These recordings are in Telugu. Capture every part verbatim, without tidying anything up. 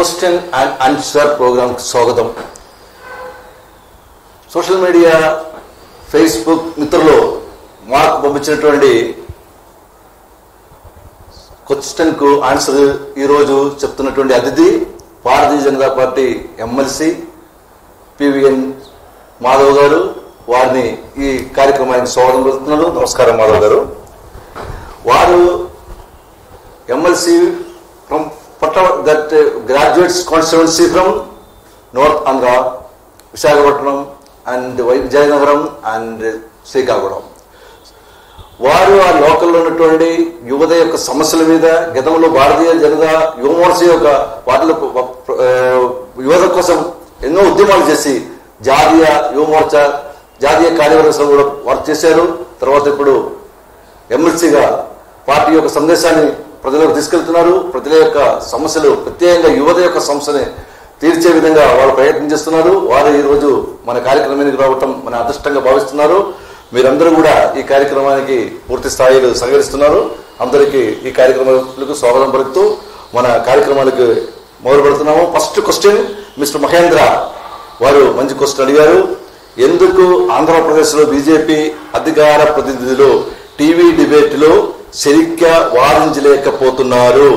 క్వశ్చన్ అండ్ ఆన్సర్ ప్రోగ్రామ్ స్వాగతం. సోషల్ మీడియా ఫేస్బుక్ మిత్రులు మాకు పంపించినటువంటి క్వశ్చన్ కు ఆన్సర్ ఈరోజు చెప్తున్నటువంటి అతిథి Bharatiya Janata party MLC PVN Madhav గారు. వారిని ఈ కార్యక్రమానికి స్వాగతం పలుకుతున్నారు. నమస్కారం మాధవ్ గారు. వారు MLC from that uh, graduates constituency from North Andhra, Visakhapatnam and Vijayanagaram and Srikakulam. వారు ఆ లోకల్లో ఉన్నటువంటి యువత యొక్క సమస్యల మీద గతంలో భారతీయ జనతా యువ మోర్చా యొక్క వాటిలో యువత కోసం ఎన్నో ఉద్యమాలు చేసి జాతీయ యువ మోర్చా జాతీయ కార్యవర్గం కూడా వర్క్ చేశారు. తర్వాత ఇప్పుడు ఎమ్మెల్సీగా పార్టీ యొక్క సందేశాన్ని ప్రజలకు తీసుకెళ్తున్నారు. ప్రజల యొక్క సమస్యలు ప్రత్యేకంగా యువత యొక్క సమస్యని తీర్చే విధంగా వాళ్ళు ప్రయత్నం చేస్తున్నారు. వారు ఈ రోజు మన కార్యక్రమానికి రావటం మన అదృష్టంగా భావిస్తున్నారు. మీరందరూ కూడా ఈ కార్యక్రమానికి పూర్తి స్థాయిలో సహకరిస్తున్నారు. అందరికీ ఈ కార్యక్రమాలకు స్వాగతం పలుకుతూ మన కార్యక్రమాలకు మొదలు పెడుతున్నాము. ఫస్ట్ క్వశ్చన్ మిస్టర్ మహేంద్ర వారు మంచి క్వశ్చన్ అడిగారు. ఎందుకు ఆంధ్రప్రదేశ్ లో బీజేపీ అధికార ప్రతినిధులు టీవీ డిబేట్ లో సరిగ్గా వాదించలేకపోతున్నారు?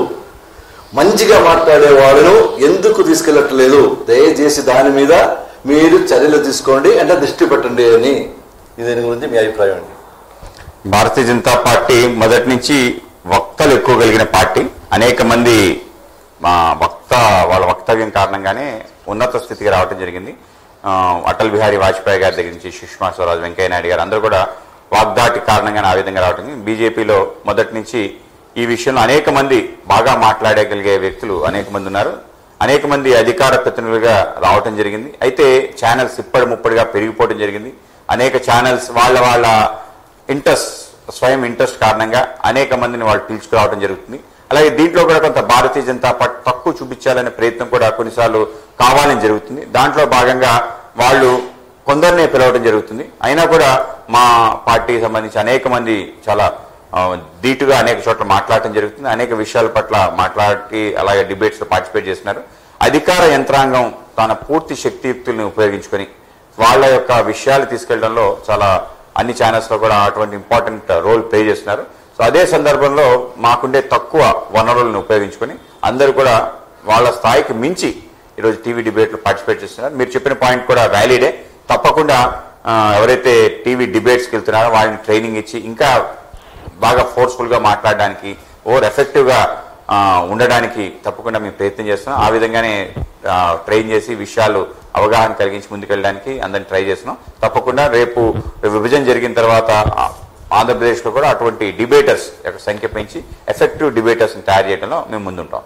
మంచిగా మాట్లాడే వాళ్ళను ఎందుకు తీసుకెళ్లట్లేదు? దయచేసి దాని మీద మీరు చర్యలు తీసుకోండి అంటే దృష్టి పెట్టండి అని దీని గురించి మీ అభిప్రాయం అండి. భారతీయ జనతా పార్టీ మొదటి నుంచి వక్తలు ఎక్కువ కలిగిన పార్టీ. అనేక మంది మా వక్త వాళ్ళ వక్తవ్యం కారణంగానే ఉన్నత స్థితికి రావడం జరిగింది. అటల్ బిహారీ వాజ్పేయి గారి దగ్గర నుంచి సుష్మా స్వరాజ్, వెంకయ్య నాయుడు గారు అందరూ కూడా వాగ్దాటి కారణంగానే ఆ విధంగా రావటం. బీజేపీలో మొదటి నుంచి ఈ విషయంలో అనేక మంది బాగా మాట్లాడగలిగే వ్యక్తులు అనేక మంది ఉన్నారు. అనేక మంది అధికార ప్రతినిధులుగా రావటం జరిగింది. అయితే ఛానల్స్ ఇప్పటి ముప్పటిగా పెరిగిపోవడం జరిగింది. అనేక ఛానల్స్ వాళ్ళ వాళ్ళ ఇంట్రెస్ట్ స్వయం ఇంట్రెస్ట్ కారణంగా అనేక మందిని వాళ్ళు పిలుచుకురావడం జరుగుతుంది. అలాగే దీంట్లో కూడా కొంత భారతీయ జనతా పార్టీ తక్కువ చూపించాలనే ప్రయత్నం కూడా కొన్నిసార్లు కావాలని జరుగుతుంది. దాంట్లో భాగంగా వాళ్ళు కొందరినే పిలవడం జరుగుతుంది. అయినా కూడా మా పార్టీకి సంబంధించి అనేక మంది చాలా ధీటుగా అనేక చోట్ల మాట్లాడటం జరుగుతుంది. అనేక విషయాల పట్ల మాట్లాడి అలాగే డిబేట్స్ లో పార్టిసిపేట్ చేస్తున్నారు. అధికార యంత్రాంగం తన పూర్తి శక్తియుక్తుల్ని ఉపయోగించుకొని వాళ్ళ యొక్క విషయాలు తీసుకెళ్లడంలో చాలా అన్ని ఛానల్స్ లో కూడా అటువంటి ఇంపార్టెంట్ రోల్ ప్లే చేస్తున్నారు. సో అదే సందర్భంలో మాకుండే తక్కువ వనరులను ఉపయోగించుకొని అందరూ కూడా వాళ్ళ స్థాయికి మించి ఈరోజు టీవీ డిబేట్ లో పార్టిసిపేట్ చేస్తున్నారు. మీరు చెప్పిన పాయింట్ కూడా వ్యాలిడే. తప్పకుండా ఎవరైతే టీవీ డిబేట్స్కి వెళ్తున్నారో వాళ్ళని ట్రైనింగ్ ఇచ్చి ఇంకా బాగా ఫోర్స్ఫుల్ గా మాట్లాడడానికి ఓవర్ ఎఫెక్టివ్ గా ఉండడానికి తప్పకుండా మేము ప్రయత్నం చేస్తున్నాం. ఆ విధంగానే ట్రైన్ చేసి విషయాలు అవగాహన కలిగించి ముందుకెళ్ళడానికి అందరినీ ట్రై చేస్తున్నాం. తప్పకుండా రేపు విభజన జరిగిన తర్వాత ఆంధ్రప్రదేశ్ లో కూడా అటువంటి డిబేటర్స్ యొక్క సంఖ్య పెంచి ఎఫెక్టివ్ డిబేటర్స్ తయారు చేయడంలో మేము ముందుంటాం.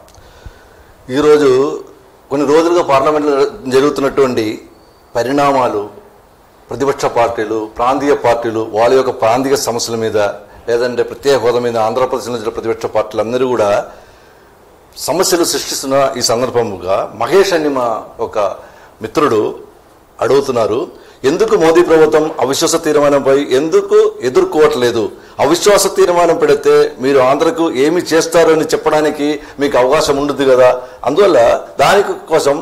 ఈరోజు కొన్ని రోజులుగా పార్లమెంట్లో జరుగుతున్నటువంటి పరిణామాలు ప్రతిపక్ష పార్టీలు ప్రాంతీయ పార్టీలు వాళ్ళ యొక్క ప్రాంతీయ సమస్యల మీద లేదంటే ప్రత్యేక హోదా మీద ఆంధ్రప్రదేశ్ నుంచి ప్రతిపక్ష పార్టీలు అందరూ కూడా సమస్యలు సృష్టిస్తున్న ఈ సందర్భంగా మహేష్ అని మా ఒక మిత్రుడు అడుగుతున్నారు, ఎందుకు మోదీ ప్రభుత్వం అవిశ్వాస తీర్మానంపై ఎందుకు ఎదుర్కోవట్లేదు? అవిశ్వాస తీర్మానం పెడితే మీరు ఆంధ్రకు ఏమి చేస్తారని చెప్పడానికి మీకు అవకాశం ఉంటుంది కదా. అందువల్ల దాని కోసం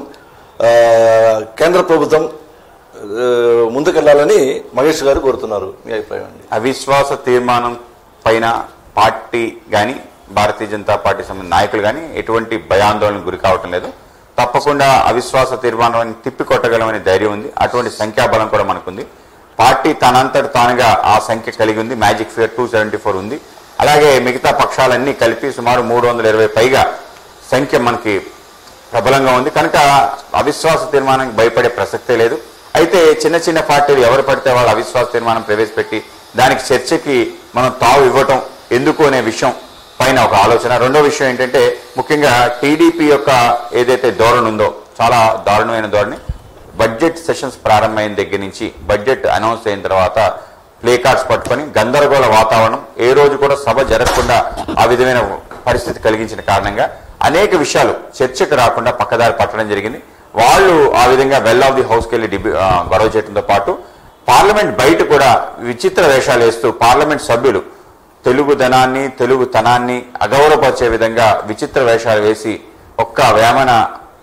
కేంద్ర ప్రభుత్వం ముందుకెళ్లాలని మహేష్ గారు కోరుతున్నారు. మీ అభిప్రాయం అండి? అవిశ్వాస తీర్మానం పైన పార్టీ గాని భారతీయ జనతా పార్టీ సంబంధించిన నాయకులు గాని ఎటువంటి భయాందోళనకు గురి కావటం లేదు. తప్పకుండా అవిశ్వాస తీర్మానాన్ని తిప్పికొట్టగలమనే ధైర్యం ఉంది. అటువంటి సంఖ్యాబలం కూడా మనకుంది. పార్టీ తనంతటి తానుగా ఆ సంఖ్య కలిగి ఉంది. Magic figure two seventy four ఉంది. అలాగే మిగతా పక్షాలన్నీ కలిపి సుమారు మూడు వందల ఇరవై పైగా సంఖ్య మనకి ప్రబలంగా ఉంది. కనుక అవిశ్వాస తీర్మానానికి భయపడే ప్రసక్తే లేదు. అయితే చిన్న చిన్న పార్టీలు ఎవరు పడితే వాళ్ళు అవిశ్వాస తీర్మానం ప్రవేశపెట్టి దానికి చర్చకి మనం తావు ఇవ్వటం ఎందుకు అనే విషయం పైన ఒక ఆలోచన. రెండో విషయం ఏంటంటే ముఖ్యంగా టీడీపీ యొక్క ఏదైతే ధోరణి ఉందో చాలా దారుణమైన ధోరణి. బడ్జెట్ సెషన్స్ ప్రారంభమైన దగ్గర నుంచి బడ్జెట్ అనౌన్స్ అయిన తర్వాత ప్లే కార్డ్స్ పట్టుకొని గందరగోళ వాతావరణం, ఏ రోజు కూడా సభ జరగకుండా ఆ విధమైన పరిస్థితి కలిగించిన కారణంగా అనేక విషయాలు చర్చకు రాకుండా పక్కదారి పట్టడం జరిగింది. వాళ్ళు ఆ విధంగా వెల్ ఆఫ్ ది హౌస్కి వెళ్ళి డిబే గొడవ చేయడంతో పాటు పార్లమెంట్ బయట కూడా విచిత్ర వేషాలు వేస్తూ పార్లమెంట్ సభ్యులు తెలుగుదనాన్ని తెలుగుతనాన్ని అగౌరవపరిచే విధంగా విచిత్ర వేషాలు వేసి ఒక్క వేమన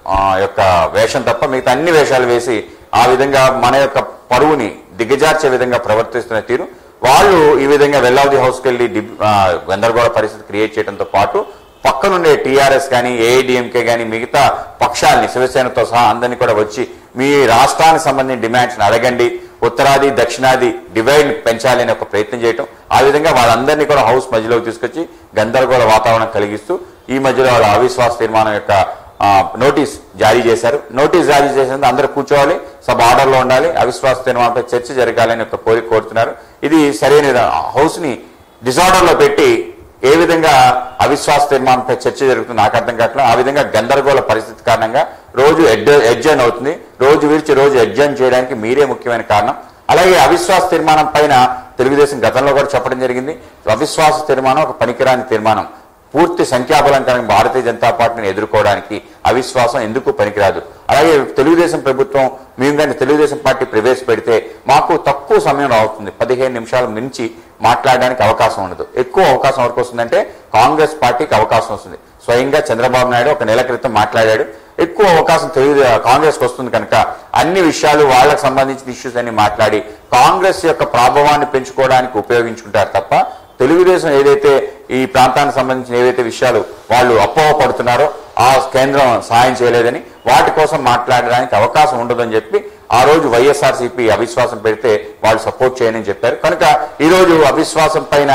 యొక్క వేషం తప్ప మిగతా అన్ని వేషాలు వేసి ఆ విధంగా మన యొక్క పరువుని దిగజార్చే విధంగా ప్రవర్తిస్తున్న తీరు వాళ్ళు ఈ విధంగా వెల్లావతి హౌస్కి వెళ్ళి గందరగోళ పరిస్థితి క్రియేట్ చేయడంతో పాటు పక్కనుండే టీఆర్ఎస్ కానీ ఏఐడిఎంకే కానీ మిగతా పక్షాలని శివసేనతో సహా అందరినీ కూడా వచ్చి మీ రాష్ట్రానికి సంబంధించిన డిమాండ్స్ని అడగండి, ఉత్తరాది దక్షిణాది డివైడ్ పెంచాలి అనే ఒక ప్రయత్నం చేయటం, ఆ విధంగా వాళ్ళందరినీ కూడా హౌస్ మధ్యలోకి తీసుకొచ్చి గందరగోళ వాతావరణం కలిగిస్తూ ఈ మధ్యలో వాళ్ళ అవిశ్వాస తీర్మానం యొక్క నోటీస్ జారీ చేశారు. నోటీస్ జారీ చేసినందుకు అందరూ కూర్చోవాలి, సబ్ ఆర్డర్లో ఉండాలి, అవిశ్వాస తీర్మానంపై చర్చ జరగాలని ఒక కోరిక కోరుతున్నారు. ఇది సరైన హౌస్ ని డిజార్డర్ లో పెట్టి ఏ విధంగా అవిశ్వాస తీర్మానంపై చర్చ జరుగుతుంది నాకు అర్థం కావట్లేదు. ఆ విధంగా గందరగోళ పరిస్థితి కారణంగా రోజు ఎడ్జైన్ అవుతుంది. రోజు విడిచి రోజు ఎడ్జైన్ చేయడానికి మీరే ముఖ్యమైన కారణం. అలాగే అవిశ్వాస తీర్మానం పైన తెలుగుదేశం గతంలో కూడా చెప్పడం జరిగింది. అవిశ్వాస తీర్మానం ఒక పనికిరాని తీర్మానం, పూర్తి సంఖ్యాబలం కనుక భారతీయ జనతా పార్టీని ఎదుర్కోవడానికి అవిశ్వాసం ఎందుకు పనికిరాదు. అలాగే తెలుగుదేశం ప్రభుత్వం మేము కానీ తెలుగుదేశం పార్టీ ప్రవేశపెడితే మాకు తక్కువ సమయం అవుతుంది, పదిహేను నిమిషాలు మించి మాట్లాడడానికి అవకాశం ఉండదు. ఎక్కువ అవకాశం వరకు వస్తుందంటే కాంగ్రెస్ పార్టీకి అవకాశం వస్తుంది. స్వయంగా చంద్రబాబు నాయుడు ఒక నెల క్రితం మాట్లాడాడు, ఎక్కువ అవకాశం తెలుగు కాంగ్రెస్కి వస్తుంది కనుక అన్ని విషయాలు వాళ్ళకు సంబంధించిన ఇష్యూస్ అన్ని మాట్లాడి కాంగ్రెస్ యొక్క ప్రాభవాన్ని పెంచుకోవడానికి ఉపయోగించుకుంటారు తప్ప తెలుగుదేశం ఏదైతే ఈ ప్రాంతానికి సంబంధించిన ఏవైతే విషయాలు వాళ్ళు అపోహ పడుతున్నారో ఆ కేంద్రం సాయం చేయలేదని వాటి కోసం మాట్లాడడానికి అవకాశం ఉండదని చెప్పి ఆ రోజు వైఎస్ఆర్సీపీ అవిశ్వాసం పెడితే వాళ్ళు సపోర్ట్ చేయని చెప్పారు. కనుక ఈ రోజు అవిశ్వాసం పైన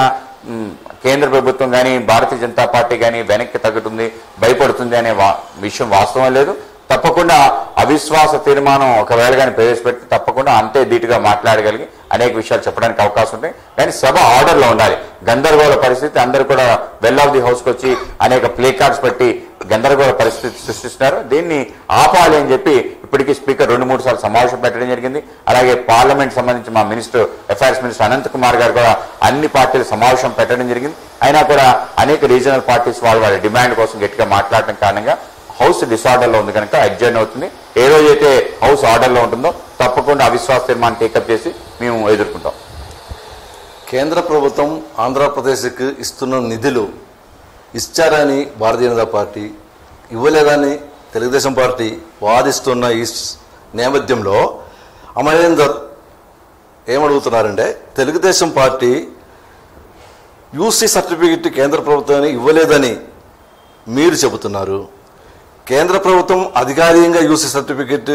కేంద్ర ప్రభుత్వం కానీ భారతీయ జనతా పార్టీ కానీ వెనక్కి తగ్గుతుంది, భయపడుతుంది అనే విషయం వాస్తవం లేదు. తప్పకుండా అవిశ్వాస తీర్మానం ఒకవేళ కానీ ప్రవేశపెడితే తప్పకుండా అంతే ధీటుగా మాట్లాడగలిగి అనేక విషయాలు చెప్పడానికి అవకాశం ఉంటాయి. కానీ సభ ఆర్డర్లో ఉండాలి. గందరగోళ పరిస్థితి అందరూ కూడా వెల్ ఆఫ్ ది హౌస్కి వచ్చి అనేక ప్లే కార్డ్స్ పెట్టి గందరగోళ పరిస్థితి సృష్టిస్తున్నారు. దీన్ని ఆపాలి అని చెప్పి ఇప్పటికీ స్పీకర్ రెండు మూడు సార్లు సమావేశం పెట్టడం జరిగింది. అలాగే పార్లమెంట్ సంబంధించి మా minister affairs minister Anant Kumar గారు కూడా అన్ని పార్టీలు సమావేశం పెట్టడం జరిగింది. అయినా కూడా అనేక రీజనల్ పార్టీస్ వాళ్ళు వాళ్ళ డిమాండ్ కోసం గట్టిగా మాట్లాడటం కారణంగా హౌస్ డిసార్డర్ లో ఉంది కనుక అడ్జర్న్ అవుతుంది. ఏ రోజైతే హౌస్ ఆర్డర్ లో ఉంటుందో తప్పకుండా అవిశ్వాస తీర్మానం టేకప్ చేసి మేము ఎదుర్కొంటాం. కేంద్ర ప్రభుత్వం ఆంధ్రప్రదేశ్కి ఇస్తున్న నిధులు ఇచ్చారని భారతీయ జనతా పార్టీ, ఇవ్వలేదని తెలుగుదేశం పార్టీ వాదిస్తున్న ఈ నేపథ్యంలో అమరేందర్ ఏమడుగుతున్నారంటే తెలుగుదేశం పార్టీ యూసీ సర్టిఫికెట్ కేంద్ర ప్రభుత్వాన్ని ఇవ్వలేదని మీరు చెబుతున్నారు. కేంద్ర ప్రభుత్వం అధికారికంగా యూసీ సర్టిఫికెట్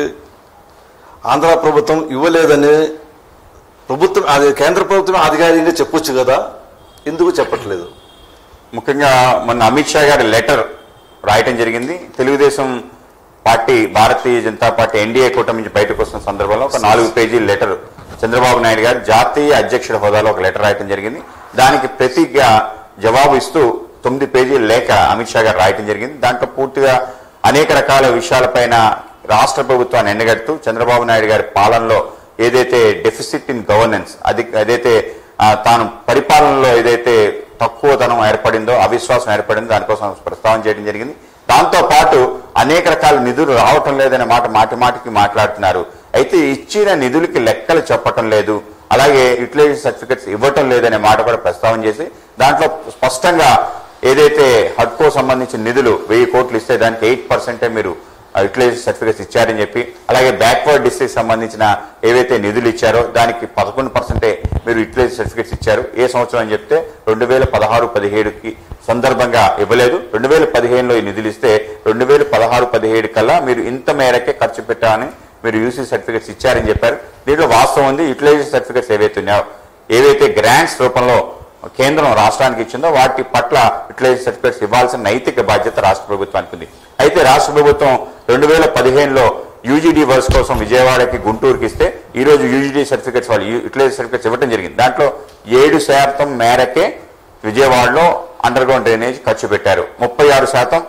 ఆంధ్ర ప్రభుత్వం ఇవ్వలేదని ప్రభుత్వం అది కేంద్ర ప్రభుత్వం అధికారికంగా చెప్పొచ్చు కదా, ఎందుకు చెప్పట్లేదు? ముఖ్యంగా మొన్న అమిత్ షా గారి లెటర్ రాయటం జరిగింది. Telugu Desam party Bharatiya Janata party NDA కూటమి నుంచి బయటకు వస్తున్న సందర్భంలో ఒక నాలుగు పేజీల లెటర్ చంద్రబాబు నాయుడు గారు జాతీయ అధ్యక్షుడి హోదాలో ఒక లెటర్ రాయటం జరిగింది. దానికి ప్రతిగా జవాబు ఇస్తూ తొమ్మిది పేజీల లేఖ అమిత్ షా గారు రాయటం జరిగింది. దాంట్లో పూర్తిగా అనేక రకాల విషయాలపైన రాష్ట్ర ప్రభుత్వాన్ని ఎండగడుతూ చంద్రబాబు నాయుడు గారి పాలనలో ఏదైతే డెఫిసిట్ ఇన్ గవర్నెన్స్ అది ఏదైతే తాను పరిపాలనలో ఏదైతే తక్కువతనం ఏర్పడిందో అవిశ్వాసం ఏర్పడిందో దానికోసం ప్రస్తావన చేయడం జరిగింది. దాంతో పాటు అనేక రకాల నిధులు రావటం లేదనే మాట మాటి మాటికి మాట్లాడుతున్నారు. అయితే ఇచ్చిన నిధులకి లెక్కలు చెప్పటం లేదు, అలాగే యూటిలైజేషన్ సర్టిఫికెట్స్ ఇవ్వటం లేదనే మాట కూడా ప్రస్తావన చేసి దాంట్లో స్పష్టంగా ఏదైతే హడ్కో సంబంధించిన నిధులు వెయ్యి కోట్లు ఇస్తే దానికి ఎయిట్ పర్సెంటే మీరు యూటిలైజేషన్ సర్టిఫికేట్స్ ఇచ్చారని చెప్పి, అలాగే బ్యాక్వర్డ్ డిస్ట్రిక్ట్ సంబంధించిన ఏవైతే నిధులు ఇచ్చారో దానికి పదకొండు పర్సెంటే మీరు యూటిలైజేషన్ సర్టిఫికేట్స్ ఇచ్చారు. ఏ సంవత్సరం అని చెప్తే రెండు వేల పదహారు పదిహేడుకి సందర్భంగా ఇవ్వలేదు. రెండు వేల పదిహేనులో ఈ నిధులు ఇస్తే రెండు వేల పదహారు పదిహేడు కల్లా మీరు ఇంత మేరకే ఖర్చు పెట్టామని మీరు యూసీ సర్టిఫికేట్స్ ఇచ్చారని చెప్పారు. దీంట్లో వాస్తవం ఉంది. యూటిలైజేషన్ సర్టిఫికేట్స్ ఏవైతే ఉన్నాయో ఏవైతే గ్రాంట్స్ రూపంలో కేంద్రం రాష్ట్రానికి ఇచ్చిందో వాటి పట్ల యూటిలైజేషన్ సర్టిఫికేట్స్ ఇవ్వాల్సిన నైతిక బాధ్యత రాష్ట్ర ప్రభుత్వానికి ఉంది. అయితే రాష్ట్ర ప్రభుత్వం రెండు వేల పదిహేనులో యూజీడీ వర్క్స్ కోసం విజయవాడకి గుంటూరుకి ఇస్తే ఈ రోజు యూజీడీ సర్టిఫికేట్స్ వాళ్ళు యూటిలైజేషన్ సర్టిఫికేట్స్ ఇవ్వడం జరిగింది. దాంట్లో ఏడు శాతం మేరకే విజయవాడలో అండర్ గ్రౌండ్ డ్రైనేజ్ ఖర్చు పెట్టారు. ముప్పై ఆరు శాతం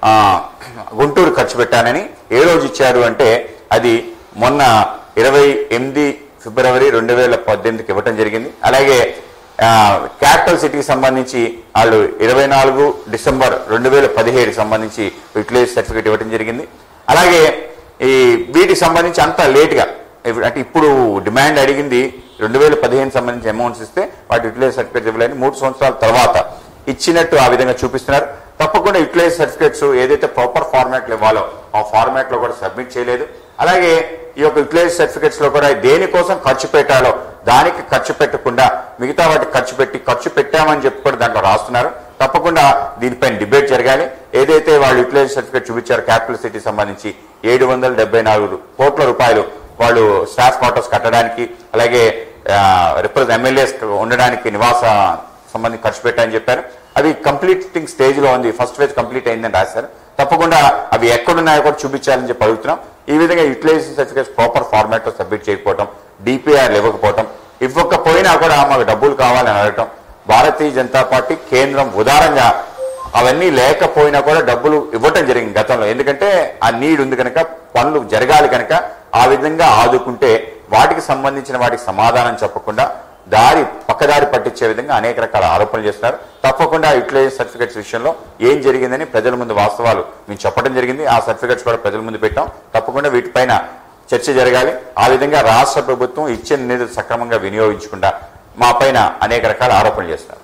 గుంటూరు ఖర్చు పెట్టానని ఏ రోజు ఇచ్చారు అంటే అది మొన్న ఇరవై ఎనిమిది ఫిబ్రవరి రెండు వేల పద్దెనిమిదికి ఇవ్వటం జరిగింది. అలాగే క్యాపిటల్ సిటీకి సంబంధించి వాళ్ళు ఇరవై నాలుగు డిసెంబర్ రెండు వేల పదిహేడుకి సంబంధించి యూటిలైజేషన్ సర్టిఫికేట్ ఇవ్వడం జరిగింది. అలాగే ఈ వీటికి సంబంధించి అంతా లేట్గా అంటే ఇప్పుడు డిమాండ్ అడిగింది రెండు వేల పదిహేను సంబంధించి అమౌంట్స్ ఇస్తే వాటి యూటిలైజేషన్ సర్టిఫికేట్ ఇవ్వలేని మూడు సంవత్సరాల తర్వాత ఇచ్చినట్టు ఆ విధంగా చూపిస్తున్నారు. తప్పకుండా యూటిలైజ్ సర్టిఫికేట్స్ ఏదైతే ప్రాపర్ ఫార్మాట్లో ఇవ్వాలో ఆ ఫార్మాట్ లో కూడా సబ్మిట్ చేయలేదు. అలాగే ఈ యొక్క యూటిలైజ్ సర్టిఫికేట్స్ లో కూడా దేనికోసం ఖర్చు పెట్టాలో దానికి ఖర్చు పెట్టకుండా మిగతా వాటికి ఖర్చు పెట్టి ఖర్చు పెట్టామని చెప్పి కూడా దాంట్లో రాస్తున్నారు. తప్పకుండా దీనిపైన డిబేట్ జరగాలి. ఏదైతే వాళ్ళు యూటిలైజ్ సర్టిఫికేట్ చూపించారు క్యాపిటల్ సిటీ సంబంధించి ఏడు వందల డెబ్బై నాలుగు కోట్ల రూపాయలు వాళ్ళు స్టాఫ్ క్వార్టర్స్ కట్టడానికి, అలాగే రిప్రజెంట్ ఎమ్మెల్యేస్ ఉండడానికి నివాస సంబంధించి ఖర్చు పెట్టారని చెప్పారు. అవి కంప్లీటింగ్ స్టేజ్ లో ఉంది, ఫస్ట్ ఫేజ్ కంప్లీట్ అయిందని రాశారు. తప్పకుండా అవి ఎక్కడున్నాయో కూడా చూపించాలని చెప్పి అడుగుతున్నాం. ఈ విధంగా యూటిలైజేషన్ సర్టిఫికేట్స్ ప్రాపర్ ఫార్మాట్ లో సబ్మిట్ చేయకపోవడం, డిపిఆర్ ఇవ్వకపోవడం, ఇవ్వకపోయినా కూడా మాకు డబ్బులు కావాలని అడగటం, భారతీయ జనతా పార్టీ కేంద్రం ఉదారంగా అవన్నీ లేకపోయినా కూడా డబ్బులు ఇవ్వటం జరిగింది గతంలో. ఎందుకంటే ఆ నీడ్ ఉంది కనుక, పనులు జరగాలి కనుక ఆ విధంగా ఆదుకుంటే వాటికి సంబంధించిన వాటికి సమాధానం చెప్పకుండా దారి పక్కదారి పట్టించే విధంగా అనేక రకాల ఆరోపణలు చేస్తున్నారు. తప్పకుండా యూటిలైజ్ సర్టిఫికేట్స్ విషయంలో ఏం జరిగిందని ప్రజల ముందు వాస్తవాలు మేము చెప్పడం జరిగింది. ఆ సర్టిఫికేట్స్ కూడా ప్రజల ముందు పెట్టాం. తప్పకుండా వీటిపైన చర్చ జరగాలి. ఆ విధంగా రాష్ట్ర ప్రభుత్వం ఇచ్చిన నిధులు సక్రమంగా వినియోగించకుండా మా పైన అనేక రకాల ఆరోపణలు చేస్తున్నారు.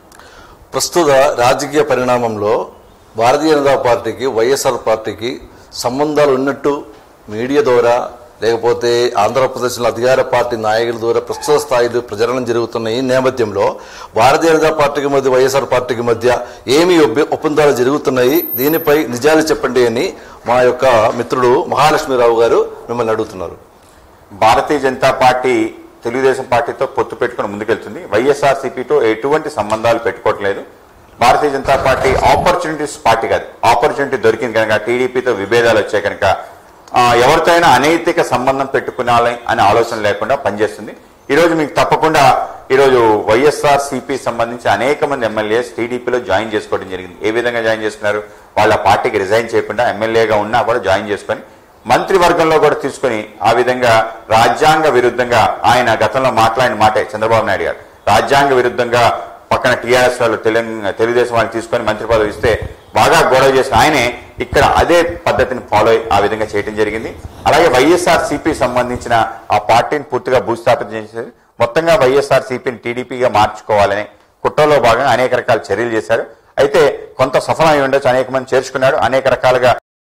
ప్రస్తుత రాజకీయ పరిణామంలో భారతీయ జనతా పార్టీకి వైఎస్ఆర్ పార్టీకి సంబంధాలు ఉన్నట్టు మీడియా ద్వారా లేకపోతే ఆంధ్రప్రదేశ్లో అధికార పార్టీ నాయకుల ద్వారా ప్రస్తుత స్థాయిలో ప్రచారం జరుగుతున్న ఈ నేపథ్యంలో భారతీయ జనతా పార్టీకి మధ్య వైఎస్ఆర్ పార్టీకి మధ్య ఏమి ఒప్పందాలు జరుగుతున్నాయి, దీనిపై నిజాలు చెప్పండి అని మా యొక్క మిత్రుడు మహాలక్ష్మీరావు గారు మిమ్మల్ని అడుగుతున్నారు. భారతీయ జనతా పార్టీ తెలుగుదేశం పార్టీతో పొత్తు పెట్టుకుని ముందుకెళ్తుంది. వైఎస్ఆర్సీపీతో ఎటువంటి సంబంధాలు పెట్టుకోవట్లేదు. Bharatiya Janata party opportunities party కాదు. ఆపర్చునిటీ దొరికింది కనుక, టీడీపీతో విభేదాలు వచ్చాయి కనుక ఎవరితో అయినా అనైతిక సంబంధం పెట్టుకునాలి అనే ఆలోచన లేకుండా పనిచేస్తుంది. ఈరోజు మీకు తప్పకుండా ఈరోజు వైఎస్ఆర్ సిపి సంబంధించి అనేక మంది ఎమ్మెల్యేస్ టీడీపీలో జాయిన్ చేసుకోవడం జరిగింది. ఏ విధంగా జాయిన్ చేసుకున్నారు? వాళ్ళ పార్టీకి రిజైన్ చేయకుండా ఎమ్మెల్యేగా ఉన్నా కూడా జాయిన్ చేసుకొని మంత్రివర్గంలో కూడా తీసుకుని ఆ విధంగా రాజ్యాంగ విరుద్ధంగా ఆయన గతంలో మాట్లాడిన మాటే చంద్రబాబు నాయుడు గారు రాజ్యాంగ విరుద్ధంగా పక్కన టీఆర్ఎస్ వాళ్ళు తెలంగాణ తెలుగుదేశం వాళ్ళు తీసుకొని మంత్రి పదవి ఇస్తే బాగా గొడవ చేసిన ఆయనే ఇక్కడ అదే పద్ధతిని ఫాలో అయ్యి ఆ విధంగా చేయడం జరిగింది. అలాగే వైఎస్ఆర్ సిపి సంబంధించిన ఆ పార్టీని పూర్తిగా భూస్థాపితం చేసేది, మొత్తంగా వైఎస్ఆర్ సిపిని టీడీపీగా మార్చుకోవాలని కుట్రలో భాగంగా అనేక రకాల చర్యలు చేశారు. అయితే కొంత సఫలమై ఉండొచ్చు, అనేక మంది చేర్చుకున్నాడు, అనేక రకాలుగా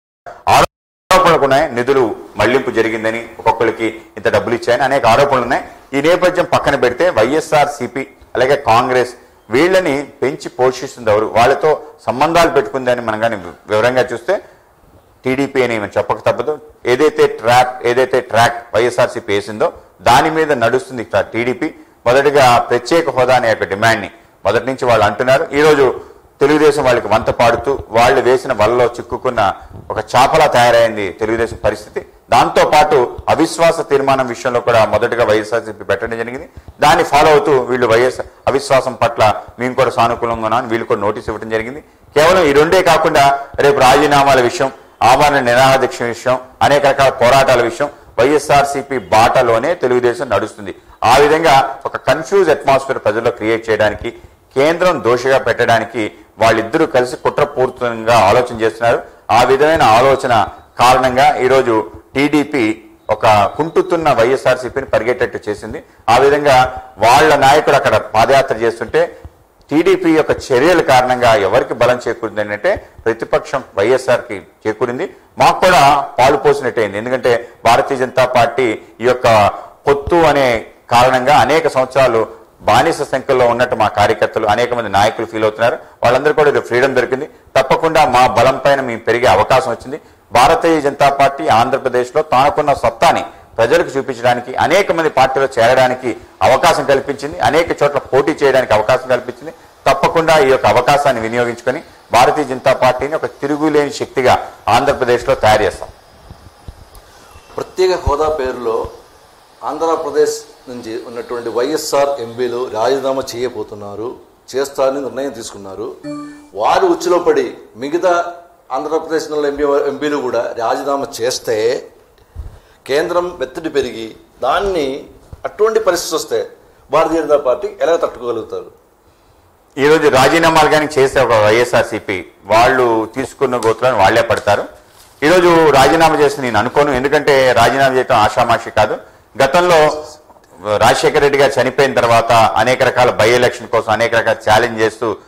ఆరోపణలు ఉన్నాయి. నిధులు మళ్లింపు జరిగిందని, ఒక్కొక్కరికి ఇంత డబ్బులు ఇచ్చాయని అనేక ఆరోపణలు ఉన్నాయి. ఈ నేపథ్యం పక్కన పెడితే వైఎస్ఆర్ సిపి అలాగే కాంగ్రెస్ వీళ్ళని పెంచి పోషిస్తుంది ఎవరు? వాళ్ళతో సంబంధాలు పెట్టుకుందని మనం కానీ వివరంగా చూస్తే టీడీపీ అని మనం చెప్పక తప్పదు. ఏదైతే ట్రాక్ ఏదైతే ట్రాక్ వైఎస్ఆర్సీపీ వేసిందో దాని మీద నడుస్తుంది టీడీపీ. మొదటిగా ప్రత్యేక హోదా అనే యొక్క డిమాండ్ని మొదటి నుంచి వాళ్ళు అంటున్నారు. ఈరోజు తెలుగుదేశం వాళ్ళకి వంత పాడుతూ వాళ్ళు వేసిన వలలో చిక్కుకున్న ఒక చాపలా తయారైంది తెలుగుదేశం పరిస్థితి. దాంతో పాటు అవిశ్వాస తీర్మానం విషయంలో కూడా మొదటగా వైఎస్ఆర్సీపీ పెట్టడం జరిగింది. దాన్ని ఫాలో అవుతూ వీళ్ళు వైఎస్ అవిశ్వాసం పట్ల మేము కూడా సానుకూలంగా ఉన్నామని వీళ్ళు కూడా నోటీస్ ఇవ్వడం జరిగింది. కేవలం ఈ రెండే కాకుండా రేపు రాజీనామాల విషయం, ఆభరణ నిరాదీక్ష విషయం, అనేక రకాల పోరాటాల విషయం వైఎస్ఆర్సీపీ బాటలోనే తెలుగుదేశం నడుస్తుంది. ఆ విధంగా ఒక కన్ఫ్యూజ్ అట్మాస్ఫియర్ ప్రజల్లో క్రియేట్ చేయడానికి, కేంద్రం దోషిగా పెట్టడానికి వాళ్ళిద్దరూ కలిసి కుట్రపూర్తంగా ఆలోచన చేస్తున్నారు. ఆ విధమైన ఆలోచన కారణంగా ఈరోజు టీడీపీ ఒక కుంటుతున్న వైఎస్ఆర్సీపీని పరిగెట్టేట్టు చేసింది. ఆ విధంగా వాళ్ళ నాయకుడు అక్కడ పాదయాత్ర చేస్తుంటే టీడీపీ యొక్క చర్యల కారణంగా ఎవరికి బలం చేకూరింది అంటే ప్రతిపక్షం వైఎస్ఆర్కి చేకూరింది. మాకు కూడా పాలు పోసినట్టయింది. ఎందుకంటే భారతీయ జనతా పార్టీ ఈ యొక్క పొత్తు అనే కారణంగా అనేక సంవత్సరాలు బానిస సంఖ్యలో ఉన్నట్టు మా కార్యకర్తలు అనేక మంది నాయకులు ఫీల్ అవుతున్నారు. వాళ్ళందరూ కూడా ఫ్రీడమ్ దొరికింది. తప్పకుండా మా బలం పైన మేము పెరిగే అవకాశం వచ్చింది. భారతీయ జనతా పార్టీ ఆంధ్రప్రదేశ్లో తానుకున్న సత్తాని ప్రజలకు చూపించడానికి, అనేక మంది పార్టీలో చేరడానికి అవకాశం కల్పించింది. అనేక చోట్ల పోటీ చేయడానికి అవకాశం కల్పించింది. తప్పకుండా ఈ యొక్క అవకాశాన్ని వినియోగించుకొని భారతీయ జనతా పార్టీని ఒక తిరుగులేని శక్తిగా ఆంధ్రప్రదేశ్లో తయారు చేస్తాం. ప్రత్యేక హోదా పేరులో ఆంధ్రప్రదేశ్ నుంచి ఉన్నటువంటి వైఎస్ఆర్ ఎంపీలు రాజీనామా చేయబోతున్నారు, చేస్తారని నిర్ణయం తీసుకున్నారు. వారు ఉచ్చులో పడి మిగతా ఆంధ్రప్రదేశ్లో ఎంపీ ఎంపీలు కూడా రాజీనామా చేస్తే కేంద్రం ఒత్తిడి పెరిగి దాన్ని అటువంటి పరిస్థితి వస్తే భారతీయ జనతా పార్టీ ఎలా తట్టుకోగలుగుతారు? ఈరోజు రాజీనామాలు కానీ చేసే ఒక వైఎస్ఆర్సీపీ వాళ్ళు తీసుకున్న గోతులను వాళ్లే పడతారు. ఈరోజు రాజీనామా చేసి నేను అనుకోను. ఎందుకంటే రాజీనామా చేయడం ఆషామాషి కాదు. గతంలో రాజశేఖర రెడ్డి గారు చనిపోయిన తర్వాత అనేక రకాల బై ఎలక్షన్ కోసం అనేక రకాల ఛాలెంజ్ చేస్తూ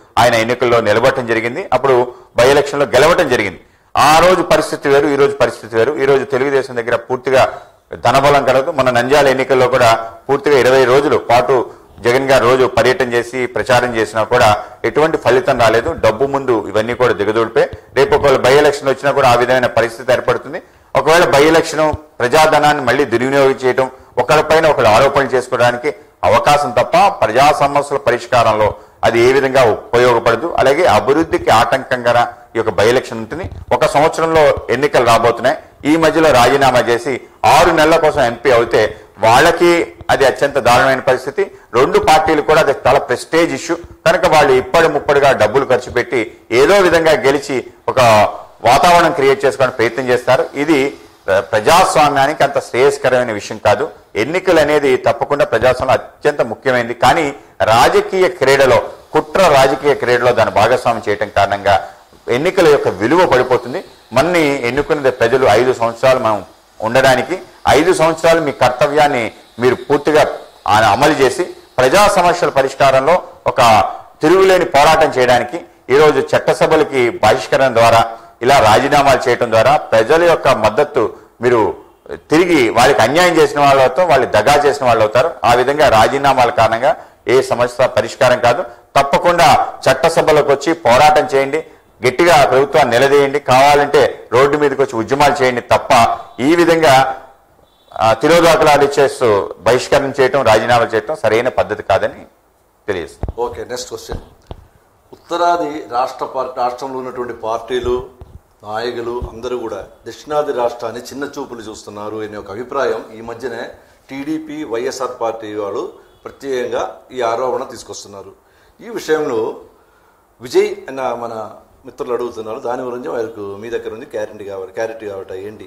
ఆయన ఎన్నికల్లో నిలబడటం జరిగింది. అప్పుడు బై ఎలక్షన్ లో గెలవటం జరిగింది. ఆ రోజు పరిస్థితి వేరు, ఈ రోజు పరిస్థితి వేరు. ఈ రోజు తెలుగుదేశం దగ్గర పూర్తిగా ధనబలం కలదు. మన నంద్యాల ఎన్నికల్లో కూడా పూర్తిగా ఇరవై రోజుల పాటు జగన్ గారు రోజు పర్యటన చేసి ప్రచారం చేసినా కూడా ఎటువంటి ఫలితం రాలేదు. డబ్బు ముందు ఇవన్నీ కూడా దిగదూడిపే. రేపు ఒకవేళ బై ఎలక్షన్ వచ్చినా కూడా ఆ విధమైన పరిస్థితి ఏర్పడుతుంది. ఒకవేళ బై ఎలక్షన్ ప్రజాధనాన్ని మళ్ళీ దుర్వినియోగం చేయడం, ఒకరిపైన ఒకరు ఆరోపణలు చేసుకోవడానికి అవకాశం తప్ప ప్రజా సమస్యల పరిష్కారంలో అది ఏ విధంగా ఉపయోగపడదు. అలాగే అభివృద్ధికి ఆటంకంగా ఈ యొక్క బై ఎలక్షన్ ఉంటుంది. ఒక సంవత్సరంలో ఎన్నికలు రాబోతున్నాయి. ఈ మధ్యలో రాజీనామా చేసి ఆరు నెలల కోసం ఎంపీ అవుతే వాళ్ళకి అది అత్యంత దారుణమైన పరిస్థితి. రెండు పార్టీలు కూడా అది చాలా ప్రెస్టేజ్ ఇష్యూ కనుక వాళ్ళు ఇప్పటి ముప్పటిగా డబ్బులు ఖర్చు పెట్టి ఏదో విధంగా గెలిచి ఒక వాతావరణం క్రియేట్ చేసుకోవడానికి ప్రయత్నం చేస్తారు. ఇది ప్రజాస్వామ్యానికి అంత శ్రేయస్కరమైన విషయం కాదు. ఎన్నికలు అనేది తప్పకుండా ప్రజాస్వామ్యం అత్యంత ముఖ్యమైనది. కానీ రాజకీయ క్రీడలో, కుట్ర రాజకీయ క్రీడలో దాన్ని భాగస్వామ్యం చేయడం కారణంగా ఎన్నికల యొక్క విలువ పడిపోతుంది. మన్ని ఎన్నుకున్నది ప్రజలు ఐదు సంవత్సరాలు మనం ఉండడానికి, ఐదు సంవత్సరాలు మీ కర్తవ్యాన్ని మీరు పూర్తిగా అమలు చేసి ప్రజా సమస్యల పరిష్కారంలో ఒక తిరుగులేని పోరాటం చేయడానికి ఈరోజు చట్టసభలకి బహిష్కరణ ద్వారా ఇలా రాజీనామాలు చేయడం ద్వారా ప్రజల యొక్క మద్దతు మీరు తిరిగి వాళ్ళకి అన్యాయం చేసిన వాళ్ళు అవుతారు, వాళ్ళు దగా చేసిన వాళ్ళు అవుతారు. ఆ విధంగా రాజీనామాల కారణంగా ఏ సమస్య పరిష్కారం కాదు. తప్పకుండా చట్టసభలకు వచ్చి పోరాటం చేయండి, గట్టిగా ప్రభుత్వాన్ని నిలదీయండి, కావాలంటే రోడ్డు మీదకి వచ్చి ఉద్యమాలు చేయండి తప్ప ఈ విధంగా తిరోదాకులాలు ఇచ్చేస్తూ బహిష్కరణ చేయటం, రాజీనామాలు చేయటం సరైన పద్ధతి కాదని తెలియజేస్తుంది. Okay, next question. ఉత్తరాది రాష్ట్ర పార్టీ రాష్ట్రంలో ఉన్నటువంటి పార్టీలు, నాయకులు అందరూ కూడా దక్షిణాది రాష్ట్రాన్ని చిన్న చూపులు చూస్తున్నారు అనే ఒక అభిప్రాయం ఈ మధ్యనే టీడీపీ, వైఎస్ఆర్ పార్టీ వాళ్ళు ప్రత్యేకంగా ఈ ఆరోపణ తీసుకొస్తున్నారు. ఈ విషయంలో విజయ్ అన్న మన మిత్రులు అడుగుతున్నారు. దాని గురించి వాళ్ళకు మీ దగ్గర ఉంది క్లారిటీ కావాలి క్లారిటీ కావట ఏంటి?